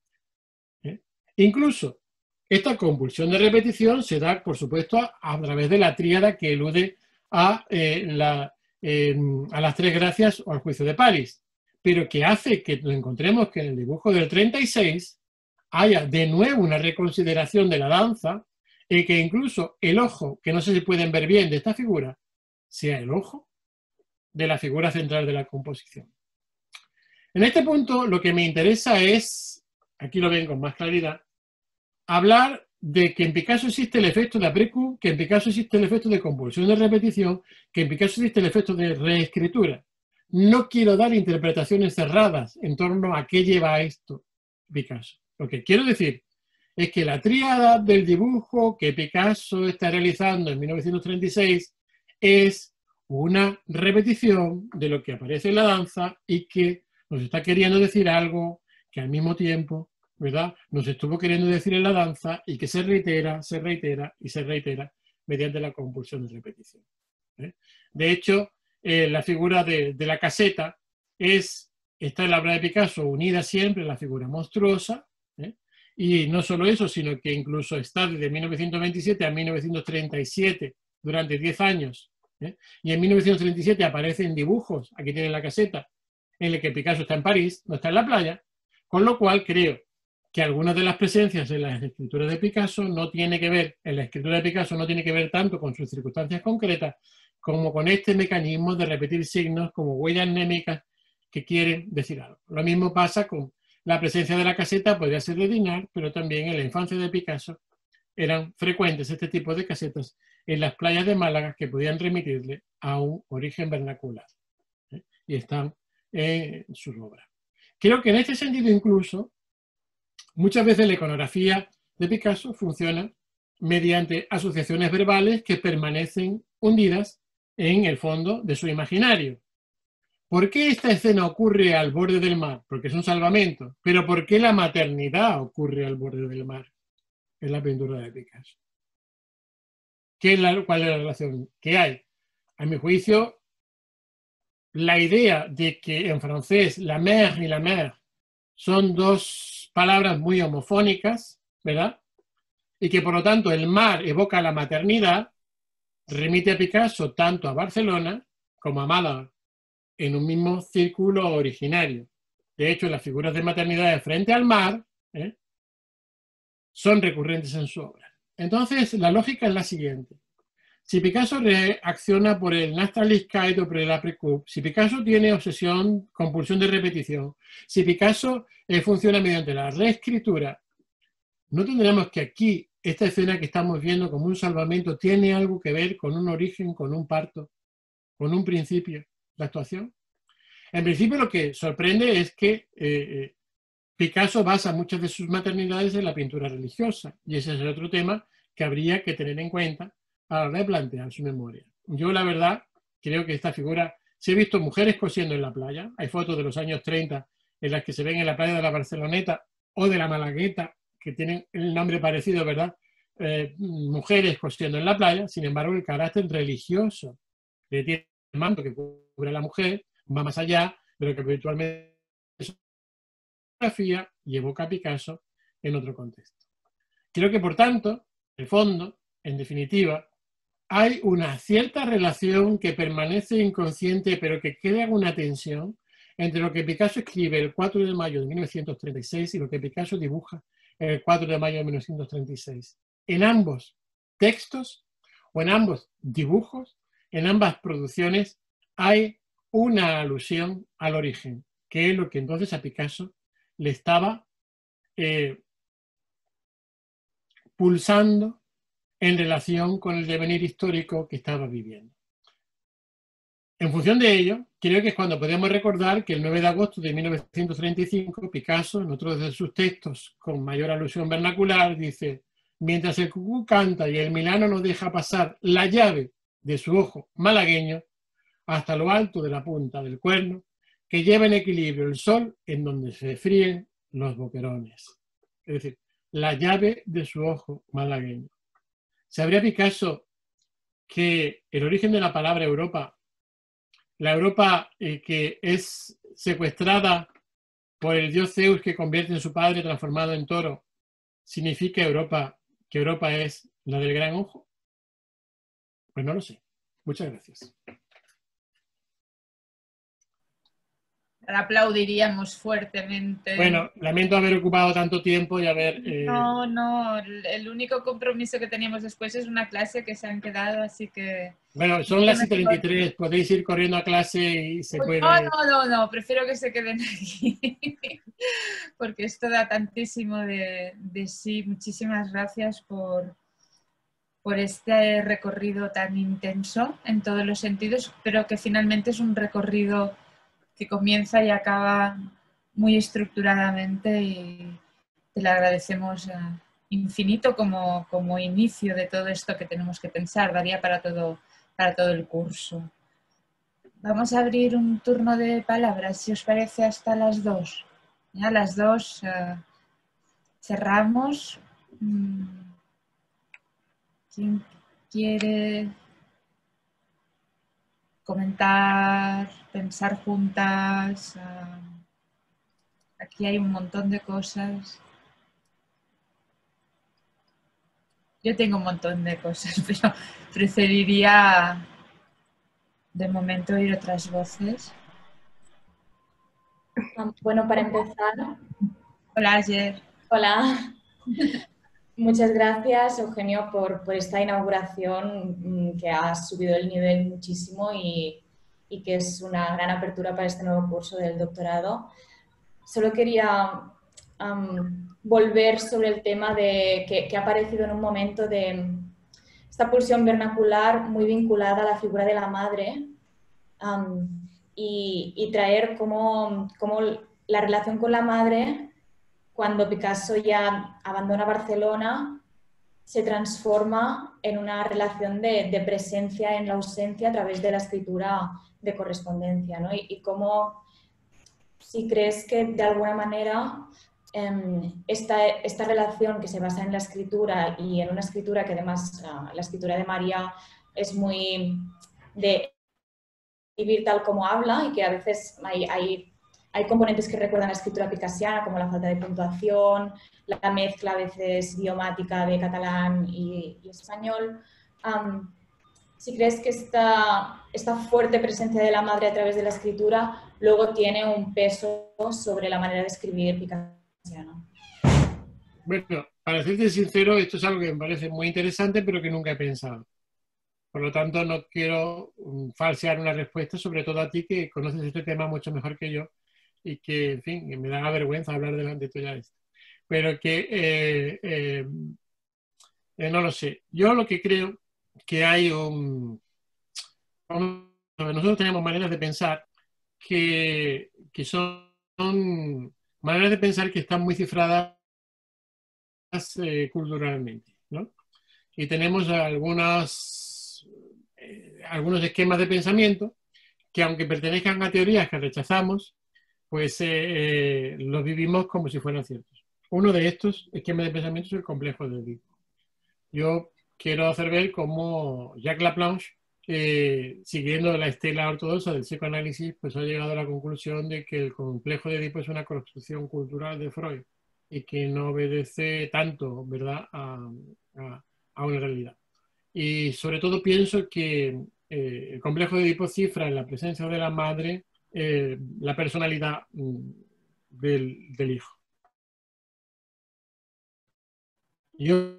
Incluso esta compulsión de repetición se da, por supuesto, a través de la tríada que elude a las tres gracias o al juicio de París, pero que hace que nos encontremos que en el dibujo del 36 haya de nuevo una reconsideración de la danza y que incluso el ojo, que no sé si pueden ver bien de esta figura, sea el ojo de la figura central de la composición. En este punto lo que me interesa es, aquí lo ven con más claridad, hablar de que en Picasso existe el efecto de après-coup, que en Picasso existe el efecto de compulsión de repetición, que en Picasso existe el efecto de reescritura. No quiero dar interpretaciones cerradas en torno a qué lleva esto Picasso. Lo que quiero decir es que la tríada del dibujo que Picasso está realizando en 1936 es una repetición de lo que aparece en la danza y que nos está queriendo decir algo que al mismo tiempo, ¿verdad?, nos estuvo queriendo decir en la danza y que se reitera y se reitera mediante la compulsión de repetición. De hecho, la figura de la caseta está en la obra de Picasso unida siempre a la figura monstruosa, y no solo eso, sino que incluso está desde 1927 a 1937, durante 10 años, y en 1937 aparecen dibujos, aquí tienen la caseta, en el que Picasso está en París, no está en la playa, Con lo cual creo que algunas de las presencias en las escrituras de Picasso no tiene que ver, en la escritura de Picasso no tiene que ver tanto con sus circunstancias concretas como con este mecanismo de repetir signos como huellas anémicas que quieren decir algo. Lo mismo pasa con la presencia de la caseta, podría ser de Dinar, pero también en la infancia de Picasso eran frecuentes este tipo de casetas en las playas de Málaga que podían remitirle a un origen vernacular. Y están en sus obras. Creo que en este sentido incluso muchas veces la iconografía de Picasso funciona mediante asociaciones verbales que permanecen hundidas en el fondo de su imaginario. ¿Por qué esta escena ocurre al borde del mar? Porque es un salvamento. Pero ¿por qué la maternidad ocurre al borde del mar en la pintura de Picasso? ¿Cuál es la relación que hay? A mi juicio, la idea de que en francés la mer y la mer son dos palabras muy homofónicas, ¿verdad? Y que por lo tanto el mar evoca la maternidad, remite a Picasso tanto a Barcelona como a Málaga, en un mismo círculo originario. De hecho, las figuras de maternidad de frente al mar son recurrentes en su obra. Entonces, la lógica es la siguiente. Si Picasso reacciona por el Nachträglichkeit o por el Après-coup, si Picasso tiene obsesión, compulsión de repetición, si Picasso funciona mediante la reescritura, ¿no tendremos que aquí esta escena que estamos viendo como un salvamento tiene algo que ver con un origen, con un parto, con un principio de actuación? En principio lo que sorprende es que Picasso basa muchas de sus maternidades en la pintura religiosa, y ese es el otro tema que habría que tener en cuenta a la hora de plantear su memoria. Yo, la verdad, creo que esta figura, si he visto mujeres cosiendo en la playa, hay fotos de los años 30 en las que se ven en la playa de la Barceloneta o de la Malagueta, que tienen el nombre parecido, ¿verdad? Mujeres cosiendo en la playa, sin embargo, el carácter religioso que tiene el manto que cubre a la mujer va más allá de lo que habitualmente es fotografía y evoca a Picasso en otro contexto. Creo que, por tanto, en el fondo, en definitiva, hay una cierta relación que permanece inconsciente, pero que crea una tensión entre lo que Picasso escribe el 4 de mayo de 1936 y lo que Picasso dibuja el 4 de mayo de 1936. En ambos textos o en ambos dibujos, en ambas producciones, hay una alusión al origen, que es lo que entonces a Picasso le estaba pulsando en relación con el devenir histórico que estaba viviendo. En función de ello, creo que es cuando podemos recordar que el 9 de agosto de 1935, Picasso, en otro de sus textos con mayor alusión vernacular, dice: mientras el cucú canta y el milano no deja pasar la llave de su ojo malagueño hasta lo alto de la punta del cuerno, que lleva en equilibrio el sol en donde se fríen los boquerones. Es decir, la llave de su ojo malagueño. ¿Sabría Picasso que el origen de la palabra Europa, la Europa que es secuestrada por el dios Zeus que convierte en su padre transformado en toro, significa Europa, que Europa es la del gran ojo? Pues no lo sé. Muchas gracias. Ahora aplaudiríamos fuertemente. Bueno, lamento haber ocupado tanto tiempo y haber... No, el único compromiso que teníamos después es una clase que se han quedado, así que... Bueno, son las 7:33, podéis ir corriendo a clase y se puede... No, prefiero que se queden aquí, porque esto da tantísimo de sí. Muchísimas gracias por este recorrido tan intenso en todos los sentidos, pero que finalmente es un recorrido que comienza y acaba muy estructuradamente, y te lo agradecemos infinito como inicio de todo esto que tenemos que pensar. Daría para todo el curso. Vamos a abrir un turno de palabras, si os parece, hasta las 2. A las 2 cerramos. ¿Quién quiere comentar, pensar juntas? Aquí hay un montón de cosas. Yo tengo un montón de cosas, pero preferiría de momento oír otras voces. Bueno, para empezar, Hola, Ayer. hola. Muchas gracias, Eugenio, por esta inauguración que ha subido el nivel muchísimo y que es una gran apertura para este nuevo curso del doctorado. Solo quería volver sobre el tema de que ha aparecido en un momento de esta pulsión vernacular muy vinculada a la figura de la madre y traer cómo la relación con la madre, cuando Picasso ya abandona Barcelona, se transforma en una relación de presencia en la ausencia a través de la escritura de correspondencia, ¿no? Y cómo, si crees que de alguna manera esta relación que se basa en la escritura y en una escritura que además la escritura de María es muy de escribir tal como habla y que a veces hay componentes que recuerdan la escritura picassiana, como la falta de puntuación, la mezcla a veces idiomática de catalán y español. Si crees que esta fuerte presencia de la madre a través de la escritura luego tiene un peso sobre la manera de escribir picassiana. Bueno, para serte sincero, esto es algo que me parece muy interesante, pero que nunca he pensado. Por lo tanto, no quiero falsear una respuesta, sobre todo a ti, que conoces este tema mucho mejor que yo y que, en fin, que me da vergüenza hablar delante tuya de esto. Pero que no lo sé. Yo lo que creo que hay nosotros tenemos maneras de pensar que son maneras de pensar que están muy cifradas culturalmente, ¿no? Y tenemos algunos esquemas de pensamiento que, aunque pertenezcan a teorías que rechazamos, pues los vivimos como si fueran ciertos. Uno de estos esquemas de pensamiento es el complejo de Edipo. Yo quiero hacer ver cómo Jacques Laplanche, siguiendo la estela ortodoxa del psicoanálisis, pues ha llegado a la conclusión de que el complejo de Edipo es una construcción cultural de Freud y que no obedece tanto, ¿verdad?, a una realidad. Y sobre todo pienso que el complejo de Edipo cifra en la presencia de la madre la personalidad del hijo. Yo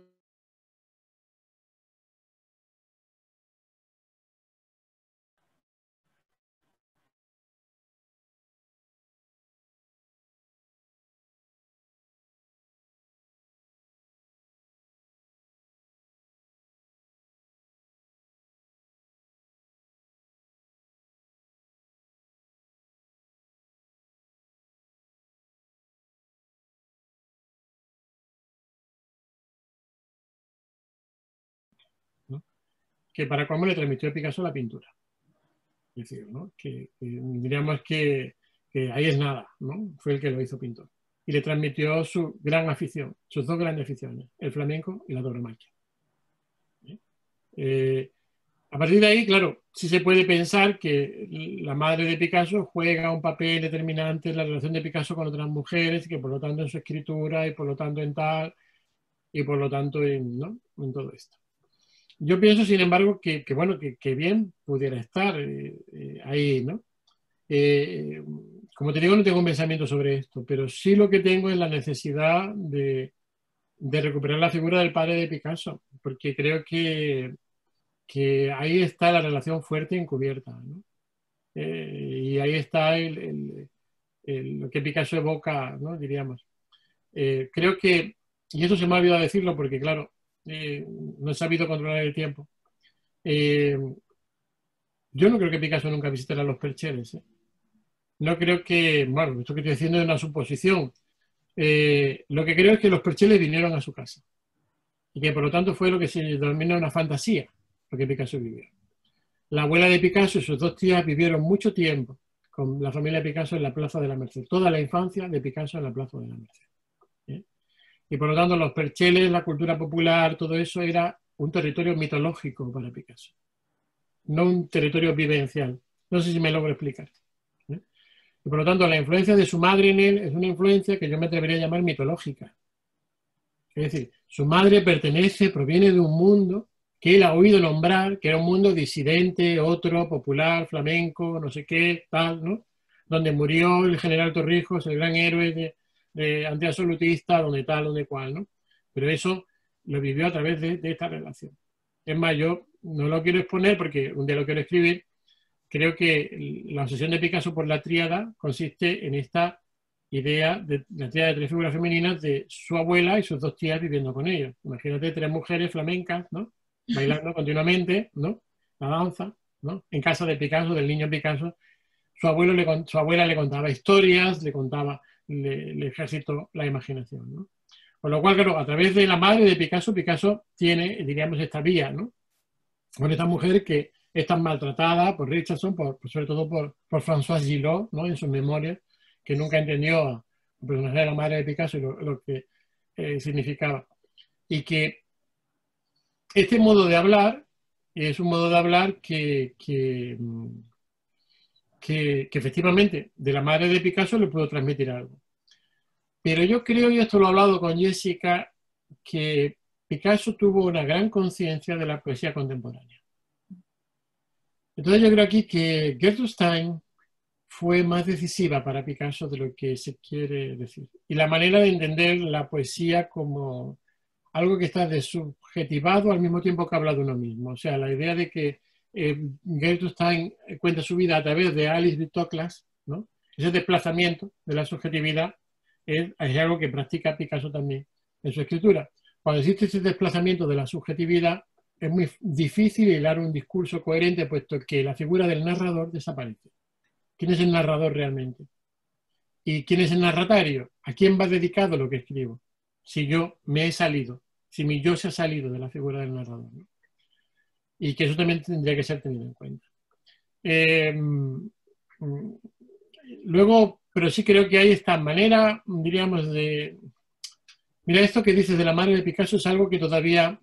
¿no? Que para cómo le transmitió a Picasso la pintura. Es decir, ¿no? que diríamos que ahí es nada, ¿no? Fue el que lo hizo pintor. Y le transmitió su gran afición, sus dos grandes aficiones, el flamenco y la tauromaquia. A partir de ahí, claro, sí se puede pensar que la madre de Picasso juega un papel determinante en la relación de Picasso con otras mujeres y que por lo tanto en su escritura y por lo tanto en tal y por lo tanto ¿no?, en todo esto. Yo pienso, sin embargo, que bien pudiera estar ahí, ¿no? Como te digo, no tengo un pensamiento sobre esto, pero sí lo que tengo es la necesidad de recuperar la figura del padre de Picasso, porque creo que ahí está la relación fuerte encubierta, ¿no? Y ahí está lo que Picasso evoca, ¿no?, diríamos. Creo que, y eso se me ha olvidado decirlo porque, claro, no he sabido controlar el tiempo. Yo no creo que Picasso nunca visitara los Percheles. No creo que, bueno, esto que estoy diciendo es una suposición. Lo que creo es que los Percheles vinieron a su casa y que por lo tanto fue lo que se denomina una fantasía, lo que Picasso vivió. La abuela de Picasso y sus dos tías vivieron mucho tiempo con la familia Picasso en la Plaza de la Merced, toda la infancia de Picasso en la Plaza de la Merced. Y por lo tanto los Percheles, la cultura popular, todo eso era un territorio mitológico para Picasso, no un territorio vivencial. No sé si me logro explicar. Y por lo tanto la influencia de su madre en él es una influencia que yo me atrevería a llamar mitológica. Es decir, su madre proviene de un mundo que él ha oído nombrar, que era un mundo disidente, otro, popular, flamenco, no sé qué, tal, ¿no? donde murió el general Torrijos, el gran héroe de antiabsolutista, donde tal, donde cual, ¿no? Pero eso lo vivió a través de esta relación. Es más, yo no lo quiero exponer porque un día lo quiero escribir. Creo que la obsesión de Picasso por la tríada consiste en esta idea de la tríada de 3 figuras femeninas de su abuela y sus 2 tías viviendo con ellos. Imagínate 3 mujeres flamencas, ¿no? Bailando continuamente, ¿no? La danza, ¿no? En casa de Picasso, del niño Picasso. Su abuela le contaba historias, le ejercitó la imaginación, ¿no? Con lo cual, claro, a través de la madre de Picasso, Picasso tiene, diríamos, esta vía, ¿no? Con esta mujer que es tan maltratada por Richardson, sobre todo por Françoise Gillot, ¿no? En sus memorias, que nunca entendió el personaje de la madre de Picasso y lo que significaba. Y que este modo de hablar es un modo de hablar que efectivamente de la madre de Picasso le puedo transmitir algo. Pero yo creo, y esto lo he hablado con Jessica, que Picasso tuvo una gran conciencia de la poesía contemporánea. Entonces yo creo aquí que Gertrude Stein fue más decisiva para Picasso de lo que se quiere decir. Y la manera de entender la poesía como algo que está desubjetivado al mismo tiempo que habla de uno mismo. O sea, la idea de que Gertrude Stein cuenta su vida a través de Alice de Toklas, ¿no? Ese desplazamiento de la subjetividad es algo que practica Picasso también en su escritura. Cuando existe ese desplazamiento de la subjetividad, es muy difícil hilar un discurso coherente, puesto que la figura del narrador desaparece. ¿Quién es el narrador realmente? ¿Y quién es el narratario? ¿A quién va dedicado lo que escribo? Si yo me he salido, si mi yo se ha salido de la figura del narrador, ¿no? Y que eso también tendría que ser tenido en cuenta. Luego, pero sí creo que hay esta manera, diríamos, de... Mira, esto que dices de la madre de Picasso es algo que todavía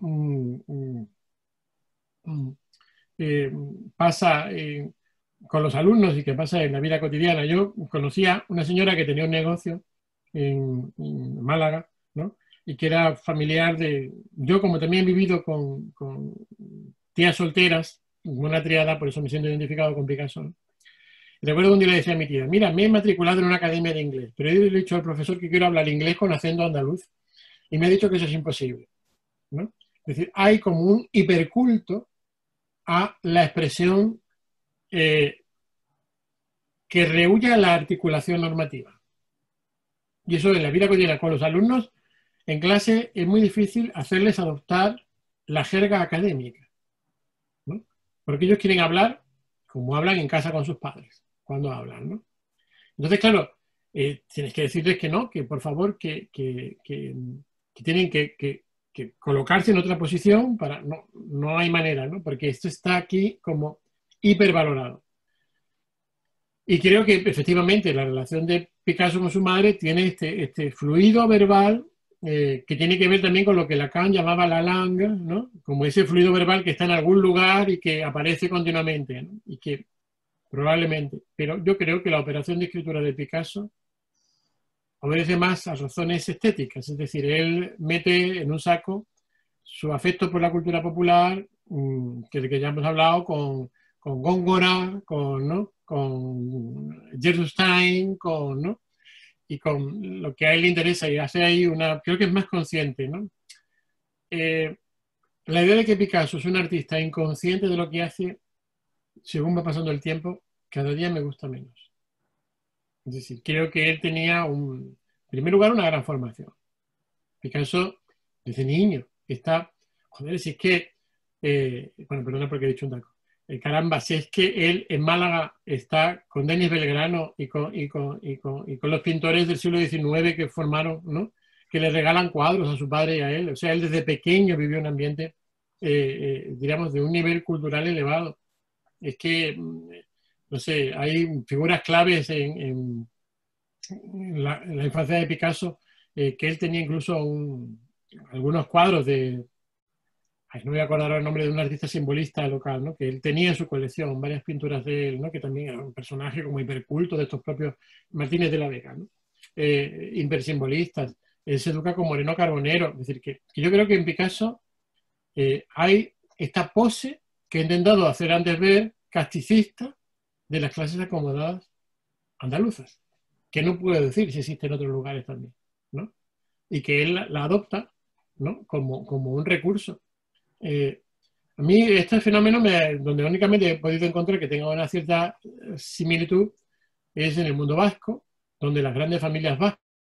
pasa con los alumnos y que pasa en la vida cotidiana. Yo conocía una señora que tenía un negocio en Málaga, ¿no? Y que era familiar de... Yo, como también he vivido con tías solteras, una triada, por eso me siento identificado con Picasso, ¿no? Recuerdo que un día le decía a mi tía, mira, me he matriculado en una academia de inglés, pero he dicho al profesor que quiero hablar inglés con acento andaluz y me ha dicho que eso es imposible, ¿no? Es decir, hay como un hiperculto a la expresión que rehúye la articulación normativa. Y eso en la vida cotidiana con los alumnos en clase es muy difícil hacerles adoptar la jerga académica, ¿no? Porque ellos quieren hablar como hablan en casa con sus padres, cuando hablan, ¿no? Entonces, claro, tienes que decirles que no, que por favor, que tienen que colocarse en otra posición, no hay manera, ¿no? Porque esto está aquí como hipervalorado. Y creo que efectivamente la relación de Picasso con su madre tiene este fluido verbal que tiene que ver también con lo que Lacan llamaba la langue, ¿no? Como ese fluido verbal que está en algún lugar y que aparece continuamente, ¿no? Y que probablemente, pero yo creo que la operación de escritura de Picasso obedece más a razones estéticas, es decir, él mete en un saco su afecto por la cultura popular, que ya hemos hablado, con Góngora, ¿no? Con Gertrude Stein, ¿no? Y con lo que a él le interesa, y hace ahí creo que es más consciente, ¿no? La idea de que Picasso es un artista inconsciente de lo que hace, según va pasando el tiempo, cada día me gusta menos. Es decir, creo que él tenía, en primer lugar, una gran formación. Picasso, desde niño, joder, si es que, bueno, perdona porque he dicho un taco. Caramba, si es que él en Málaga está con Denis Belgrano y con los pintores del siglo XIX que formaron, ¿no? Que le regalan cuadros a su padre y a él. O sea, él desde pequeño vivió un ambiente, diríamos, de un nivel cultural elevado. Es que, no sé, hay figuras claves en la infancia de Picasso, que él tenía incluso algunos cuadros no voy a acordar el nombre de un artista simbolista local, ¿no? Que él tenía en su colección varias pinturas de él, ¿no? Que también era un personaje como hiperculto de estos propios Martínez de la Vega, ¿no? Hipersimbolistas. Él se educa con Moreno Carbonero. Es decir, que yo creo que en Picasso hay esta pose que he intentado hacer antes ver, casticista, de las clases acomodadas andaluzas, que no puedo decir si existen en otros lugares también, ¿no? Y que él la adopta, ¿no? como un recurso. A mí este fenómeno, donde únicamente he podido encontrar que tenga una cierta similitud, es en el mundo vasco, donde las grandes familias vascas,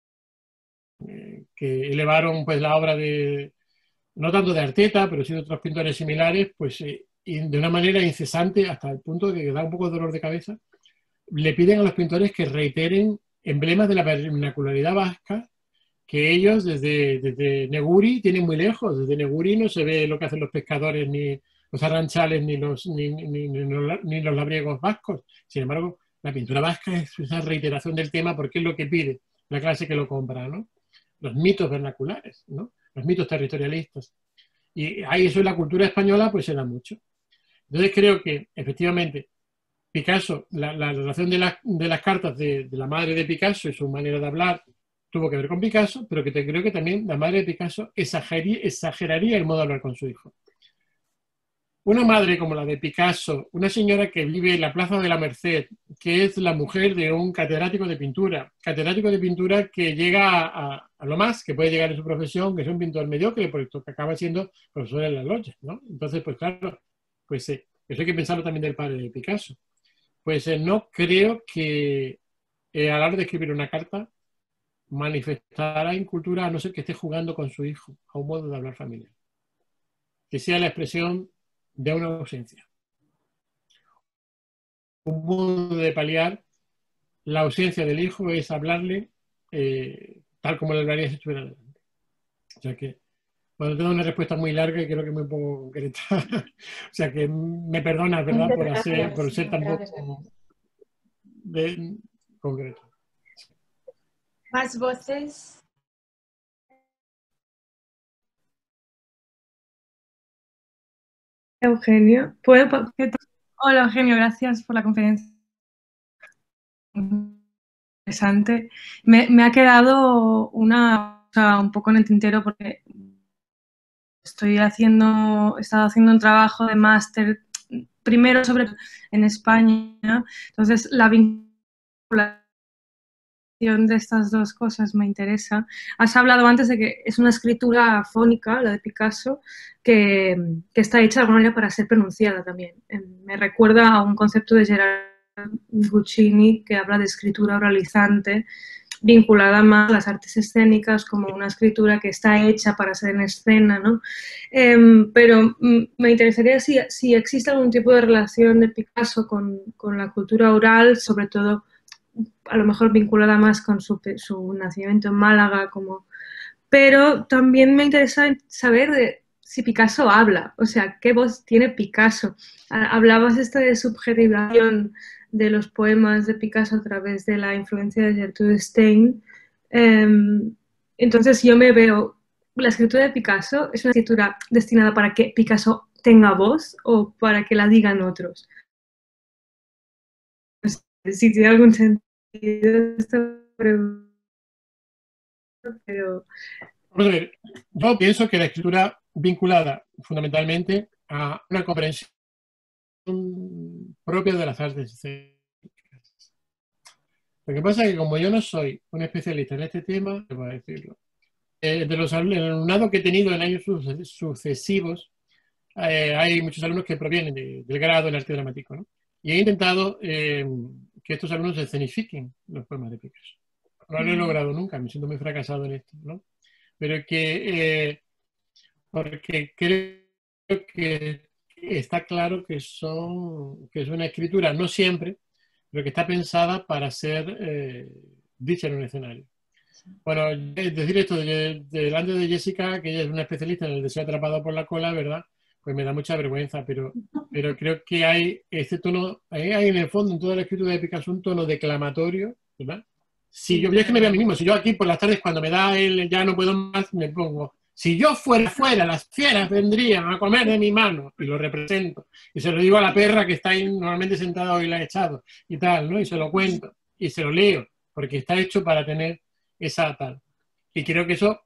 que elevaron pues la obra de, no tanto de Arteta, pero sí de otros pintores similares, pues de una manera incesante, hasta el punto de que da un poco de dolor de cabeza, le piden a los pintores que reiteren emblemas de la vernacularidad vasca que ellos desde Neguri tienen muy lejos. Desde Neguri no se ve lo que hacen los pescadores, ni los arranchales, ni los labriegos vascos. Sin embargo, la pintura vasca es esa reiteración del tema porque es lo que pide la clase que lo compra, ¿no? Los mitos vernaculares, ¿no? Los mitos territorialistas. Y ahí eso en la cultura española pues se da mucho. Entonces creo que efectivamente Picasso, la relación de las cartas de la madre de Picasso y su manera de hablar tuvo que ver con Picasso, pero que creo que también la madre de Picasso exageraría el modo de hablar con su hijo. Una madre como la de Picasso, una señora que vive en la Plaza de la Merced, que es la mujer de un catedrático de pintura que llega a lo más que puede llegar en su profesión, que es un pintor mediocre, porque acaba siendo profesor en las logias, ¿no? Entonces, pues claro, pues eso hay que pensarlo también del padre de Picasso. Pues no creo que a la hora de escribir una carta manifestará incultura a no ser que esté jugando con su hijo a un modo de hablar familiar. Que sea la expresión de una ausencia. Un modo de paliar la ausencia del hijo es hablarle tal como le hablaría si estuviera delante. O sea que cuando tengo una respuesta muy larga y creo que muy poco concreta. O sea que me perdonas, ¿verdad? Por ser tan poco concreto. ¿Más voces? Eugenio, Hola Eugenio, gracias por la conferencia. Interesante. Me ha quedado una cosa un poco en el tintero porque he estado haciendo un trabajo de máster primero en España, entonces la vinculación de estas dos cosas me interesa. Has hablado antes de que es una escritura fónica, la de Picasso, que está hecha de alguna manera para ser pronunciada también. Me recuerda a un concepto de Gerard Guccini que habla de escritura oralizante, vinculada más a las artes escénicas como una escritura que está hecha para ser en escena, ¿no? Pero me interesaría si existe algún tipo de relación de Picasso con la cultura oral, sobre todo a lo mejor vinculada más con su nacimiento en Málaga, pero también me interesa saber si Picasso habla, o sea, ¿qué voz tiene Picasso? Hablabas de subjetivación de los poemas de Picasso a través de la influencia de Gertrude Stein. Entonces yo me veo, ¿la escritura de Picasso es una escritura destinada para que Picasso tenga voz o para que la digan otros? No sé si tiene algún sentido esta pregunta, pero... Vamos a ver, yo pienso que la escritura vinculada fundamentalmente a una comprensión propia de las artes escénicas. Lo que pasa es que como yo no soy un especialista en este tema, voy a decirlo, de los alumnados que he tenido en años sucesivos, hay muchos alumnos que provienen del grado en arte dramático, ¿no? Y he intentado que estos alumnos escenifiquen los poemas de Picasso. No lo he logrado nunca, me siento muy fracasado en esto, ¿no? Pero porque creo que está claro que es una escritura, no siempre, pero que está pensada para ser dicha en un escenario. Bueno, decir esto delante de Jessica, que ella es una especialista en el deseo atrapado por la cola, ¿verdad? Pues me da mucha vergüenza, pero creo que hay este tono, hay en el fondo en toda la escritura de Picasso un tono declamatorio, ¿verdad? Si yo es que me veo a mí mismo, si yo aquí por las tardes cuando me da el ya no puedo más, me pongo, si yo fuera, las fieras vendrían a comer de mi mano, y lo represento, y se lo digo a la perra que está ahí normalmente sentada hoy la he echado, y tal, ¿no? Y se lo cuento, y se lo leo, porque está hecho para tener esa tal. Y creo que eso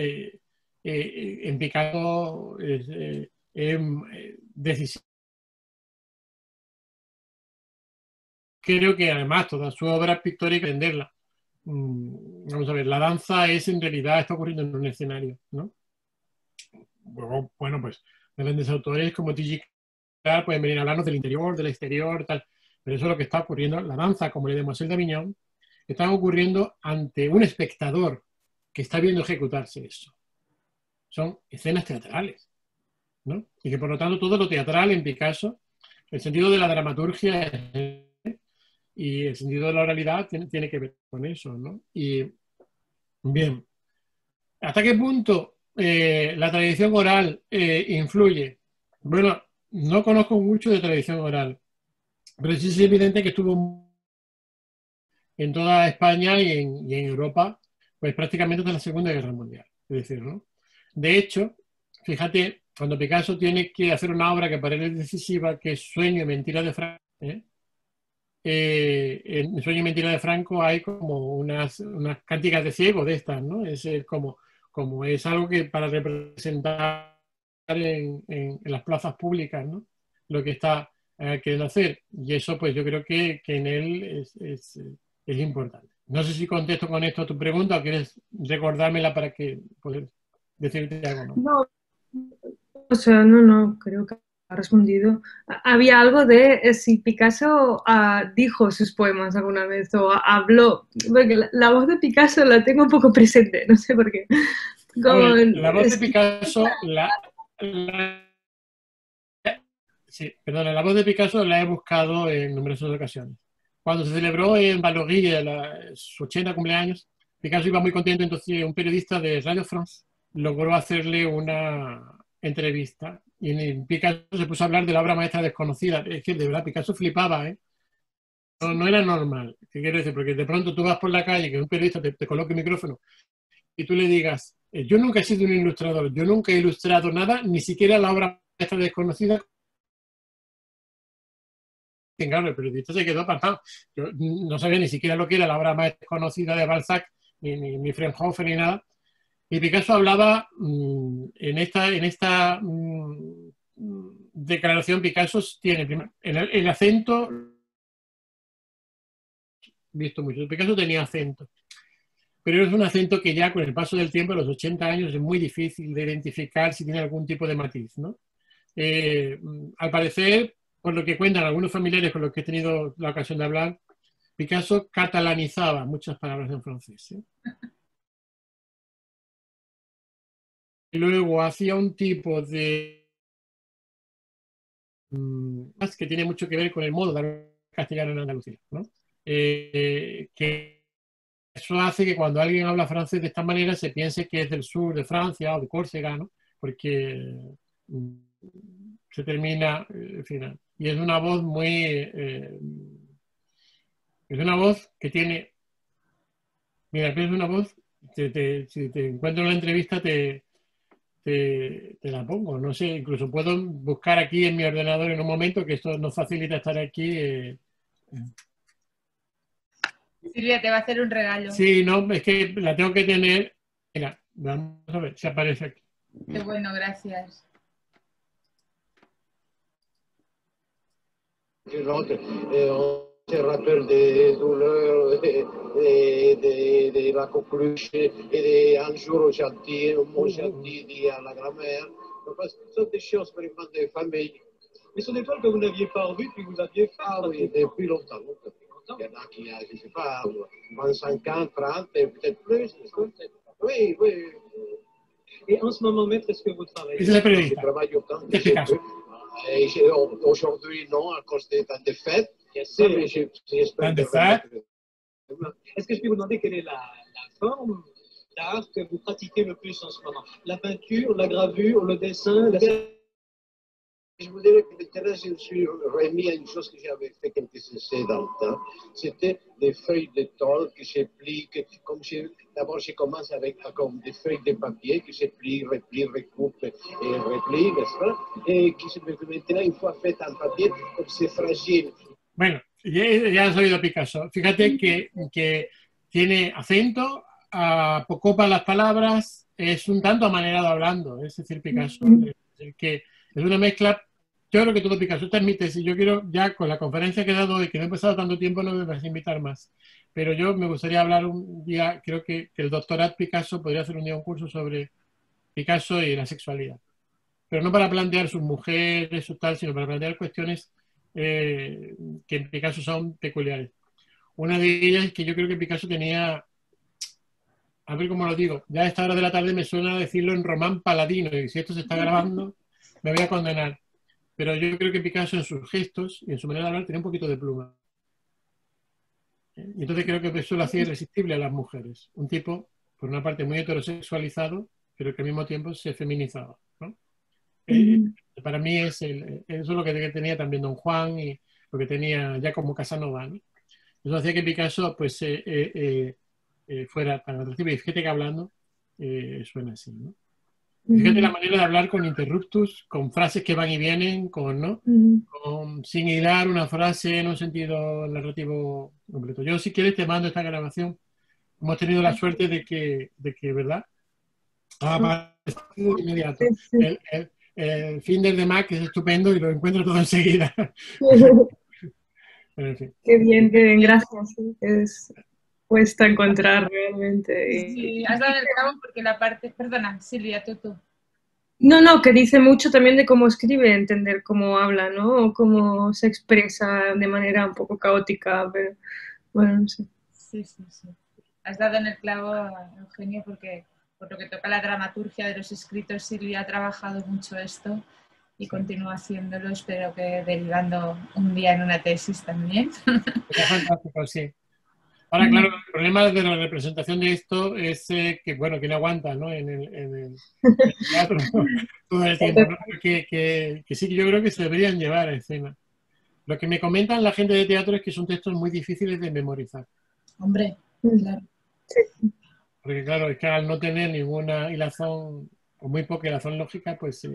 en Picasso es decisivo. creo que además toda su obra pictórica venderla. Vamos a ver, la danza es en realidad, está ocurriendo en un escenario, ¿no? Luego, bueno, pues grandes autores como T.G. Clark pueden venir a hablarnos del interior, del exterior, tal, pero eso es lo que está ocurriendo. La danza, como le Demoiselle d'Avignon, está ocurriendo ante un espectador que está viendo ejecutarse eso. Son escenas teatrales, ¿no? Y que por lo tanto todo lo teatral en Picasso, el sentido de la dramaturgia y el sentido de la oralidad tiene que ver con eso, ¿no? Y bien, ¿hasta qué punto la tradición oral influye? Bueno, no conozco mucho de tradición oral, pero sí es evidente que estuvo en toda España y en Europa, pues prácticamente desde la Segunda Guerra Mundial. Es decir, ¿no? De hecho, fíjate, cuando Picasso tiene que hacer una obra que para él es decisiva, que es Sueño y Mentira de Franco, en Sueño y Mentira de Franco hay como unas cánticas de ciego de estas, ¿no? Es como es algo que para representar en las plazas públicas, ¿no? Lo que está queriendo hacer. Y eso, pues yo creo que en él es importante. No sé si contesto con esto a tu pregunta o quieres recordármela para que poder decirte algo, ¿no? No, o sea, no, creo que ha respondido. Había algo de si Picasso dijo sus poemas alguna vez o habló, porque la voz de Picasso la tengo un poco presente, no sé por qué. La voz de Picasso, la voz de Picasso la he buscado en numerosas ocasiones. Cuando se celebró en Vallauris su 80 cumpleaños, Picasso iba muy contento, entonces un periodista de Radio France logró hacerle una entrevista y Picasso se puso a hablar de la obra maestra desconocida. Es que de verdad Picasso flipaba, ¿eh? No era normal. ¿Qué quiero decir? Porque de pronto tú vas por la calle, que un periodista te coloque el micrófono y tú le digas, yo nunca he sido un ilustrador, yo nunca he ilustrado nada, ni siquiera la obra maestra desconocida. Claro, el periodista se quedó pasado. Yo no sabía ni siquiera lo que era la obra más conocida de Balzac, ni Frauenhofer, ni nada. Y Picasso hablaba en esta declaración. Picasso tiene el acento, visto mucho. Picasso tenía acento, pero es un acento que ya con el paso del tiempo, a los 80 años, es muy difícil de identificar si tiene algún tipo de matiz, ¿no? Al parecer, por lo que cuentan algunos familiares con los que he tenido la ocasión de hablar, Picasso catalanizaba muchas palabras en francés, ¿eh? Y luego hacía un tipo de que tiene mucho que ver con el modo de hablar castellano en Andalucía, ¿no? Que eso hace que cuando alguien habla francés de esta manera se piense que es del sur de Francia o de Córcega, ¿no? Porque se termina el final. Y es una voz muy... es una voz que tiene... Mira, es una voz... si te encuentro en la entrevista te la pongo. No sé, incluso puedo buscar aquí en mi ordenador en un momento, que esto nos facilita estar aquí. Silvia te va a hacer un regalo. Sí, no, es que la tengo que tener. Mira, vamos a ver si aparece aquí. Qué bueno, gracias. On se rappelle des douleurs, de la coqueluche, et un jour gentil, un mot gentil dit à la grand-mère. Ce sont des choses vraiment de famille. Mais ce sont des fois que vous n'aviez pas revues, puis vous aviez fait. Ah oui, depuis longtemps. Il y en a qui, je ne sais pas, 25 ans, 30, peut-être plus. Oui. Et en ce moment, maître, est-ce que vous travaillez? Je travaille autant que je peux. Aujourd'hui, non, à cause des fêtes. Mais j'espère que... Est-ce que je peux vous demander quelle est la forme d'art que vous pratiquez le plus en ce moment? La peinture, la gravure, le dessin, Je vous dirais que maintenant, je me suis remis à une chose que j'avais fait quelques essais dans le temps. C'était des feuilles de tôle que j'ai pliées. D'abord, je commence avec comme des feuilles de papier que je plie, replie, recoupe et replie, n'est-ce pas? Et qui maintenant, une fois fait en papier, comme c'est fragile. Bueno, ya has oído Picasso. Fíjate que tiene acento, copa las palabras, es un tanto amanerado hablando, es decir, Picasso. Es decir, que es una mezcla yo creo que todo Picasso. Esta es mi tesis. Yo quiero, ya con la conferencia que he dado hoy, que no he pasado tanto tiempo, no me vas a invitar más. Pero yo me gustaría hablar un día, creo que el doctorado Picasso podría hacer un día un curso sobre Picasso y la sexualidad. Pero no para plantear sus mujeres o tal, sino para plantear cuestiones que en Picasso son peculiares. Una de ellas es que yo creo que Picasso tenía, a ver cómo lo digo, ya a esta hora de la tarde me suena decirlo en román paladino, y si esto se está grabando me voy a condenar. Pero yo creo que Picasso en sus gestos y en su manera de hablar tenía un poquito de pluma. Y entonces creo que eso lo hacía irresistible a las mujeres. Un tipo, por una parte, muy heterosexualizado, pero que al mismo tiempo se feminizaba, ¿no? Para mí eso es lo que tenía también Don Juan y lo que tenía ya como Casanova, ¿no? Eso hacía que Picasso pues, fuera tan atractivo. Y fíjate que hablando suena así, ¿no? Fíjate la manera de hablar con interruptus, con frases que van y vienen, ¿no? Sin hilar una frase en un sentido narrativo completo. Yo, si quieres, te mando esta grabación. Hemos tenido la suerte de que ¿verdad? Inmediato. El Finder de Mac es estupendo y lo encuentro todo enseguida. Pero, en fin. Qué bien, gracias. Es cuesta encontrar realmente. Sí, has dado el clavo porque la parte... Perdona, Silvia, tú. No, que dice mucho también de cómo escribe, entender cómo habla, ¿no? O cómo se expresa de manera un poco caótica, pero bueno, no sé. Sí. Has dado en el clavo, Eugenio, porque por lo que toca la dramaturgia de los escritos, Silvia ha trabajado mucho esto y continúa haciéndolo, espero que derivando un día en una tesis también. Es fantástico, sí. Ahora, claro, el problema de la representación de esto es que, bueno, que no aguanta, ¿no? En el teatro todo el tiempo, ¿no? Que sí, que yo creo que se deberían llevar a escena. Lo que me comentan la gente de teatro es que son textos muy difíciles de memorizar. Hombre, claro. Sí. Porque, claro, es que al no tener ninguna hilazón, o muy poca hilazón lógica, pues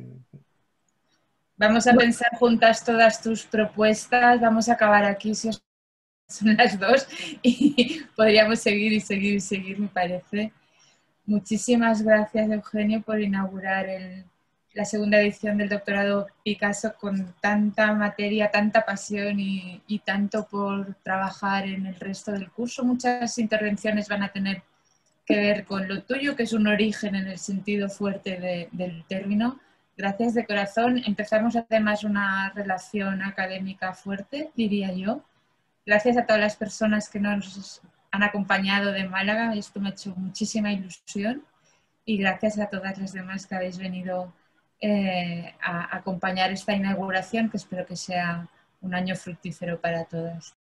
Vamos a pensar juntas todas tus propuestas, vamos a acabar aquí si os son las 2 y podríamos seguir, me parece. Muchísimas gracias, Eugenio, por inaugurar la segunda edición del doctorado Picasso con tanta materia, tanta pasión y tanto por trabajar en el resto del curso. Muchas intervenciones van a tener que ver con lo tuyo, que es un origen en el sentido fuerte del término. Gracias de corazón. Empezamos además una relación académica fuerte, diría yo. Gracias a todas las personas que nos han acompañado de Málaga. Esto me ha hecho muchísima ilusión. Y gracias a todas las demás que habéis venido a acompañar esta inauguración, que espero que sea un año fructífero para todas.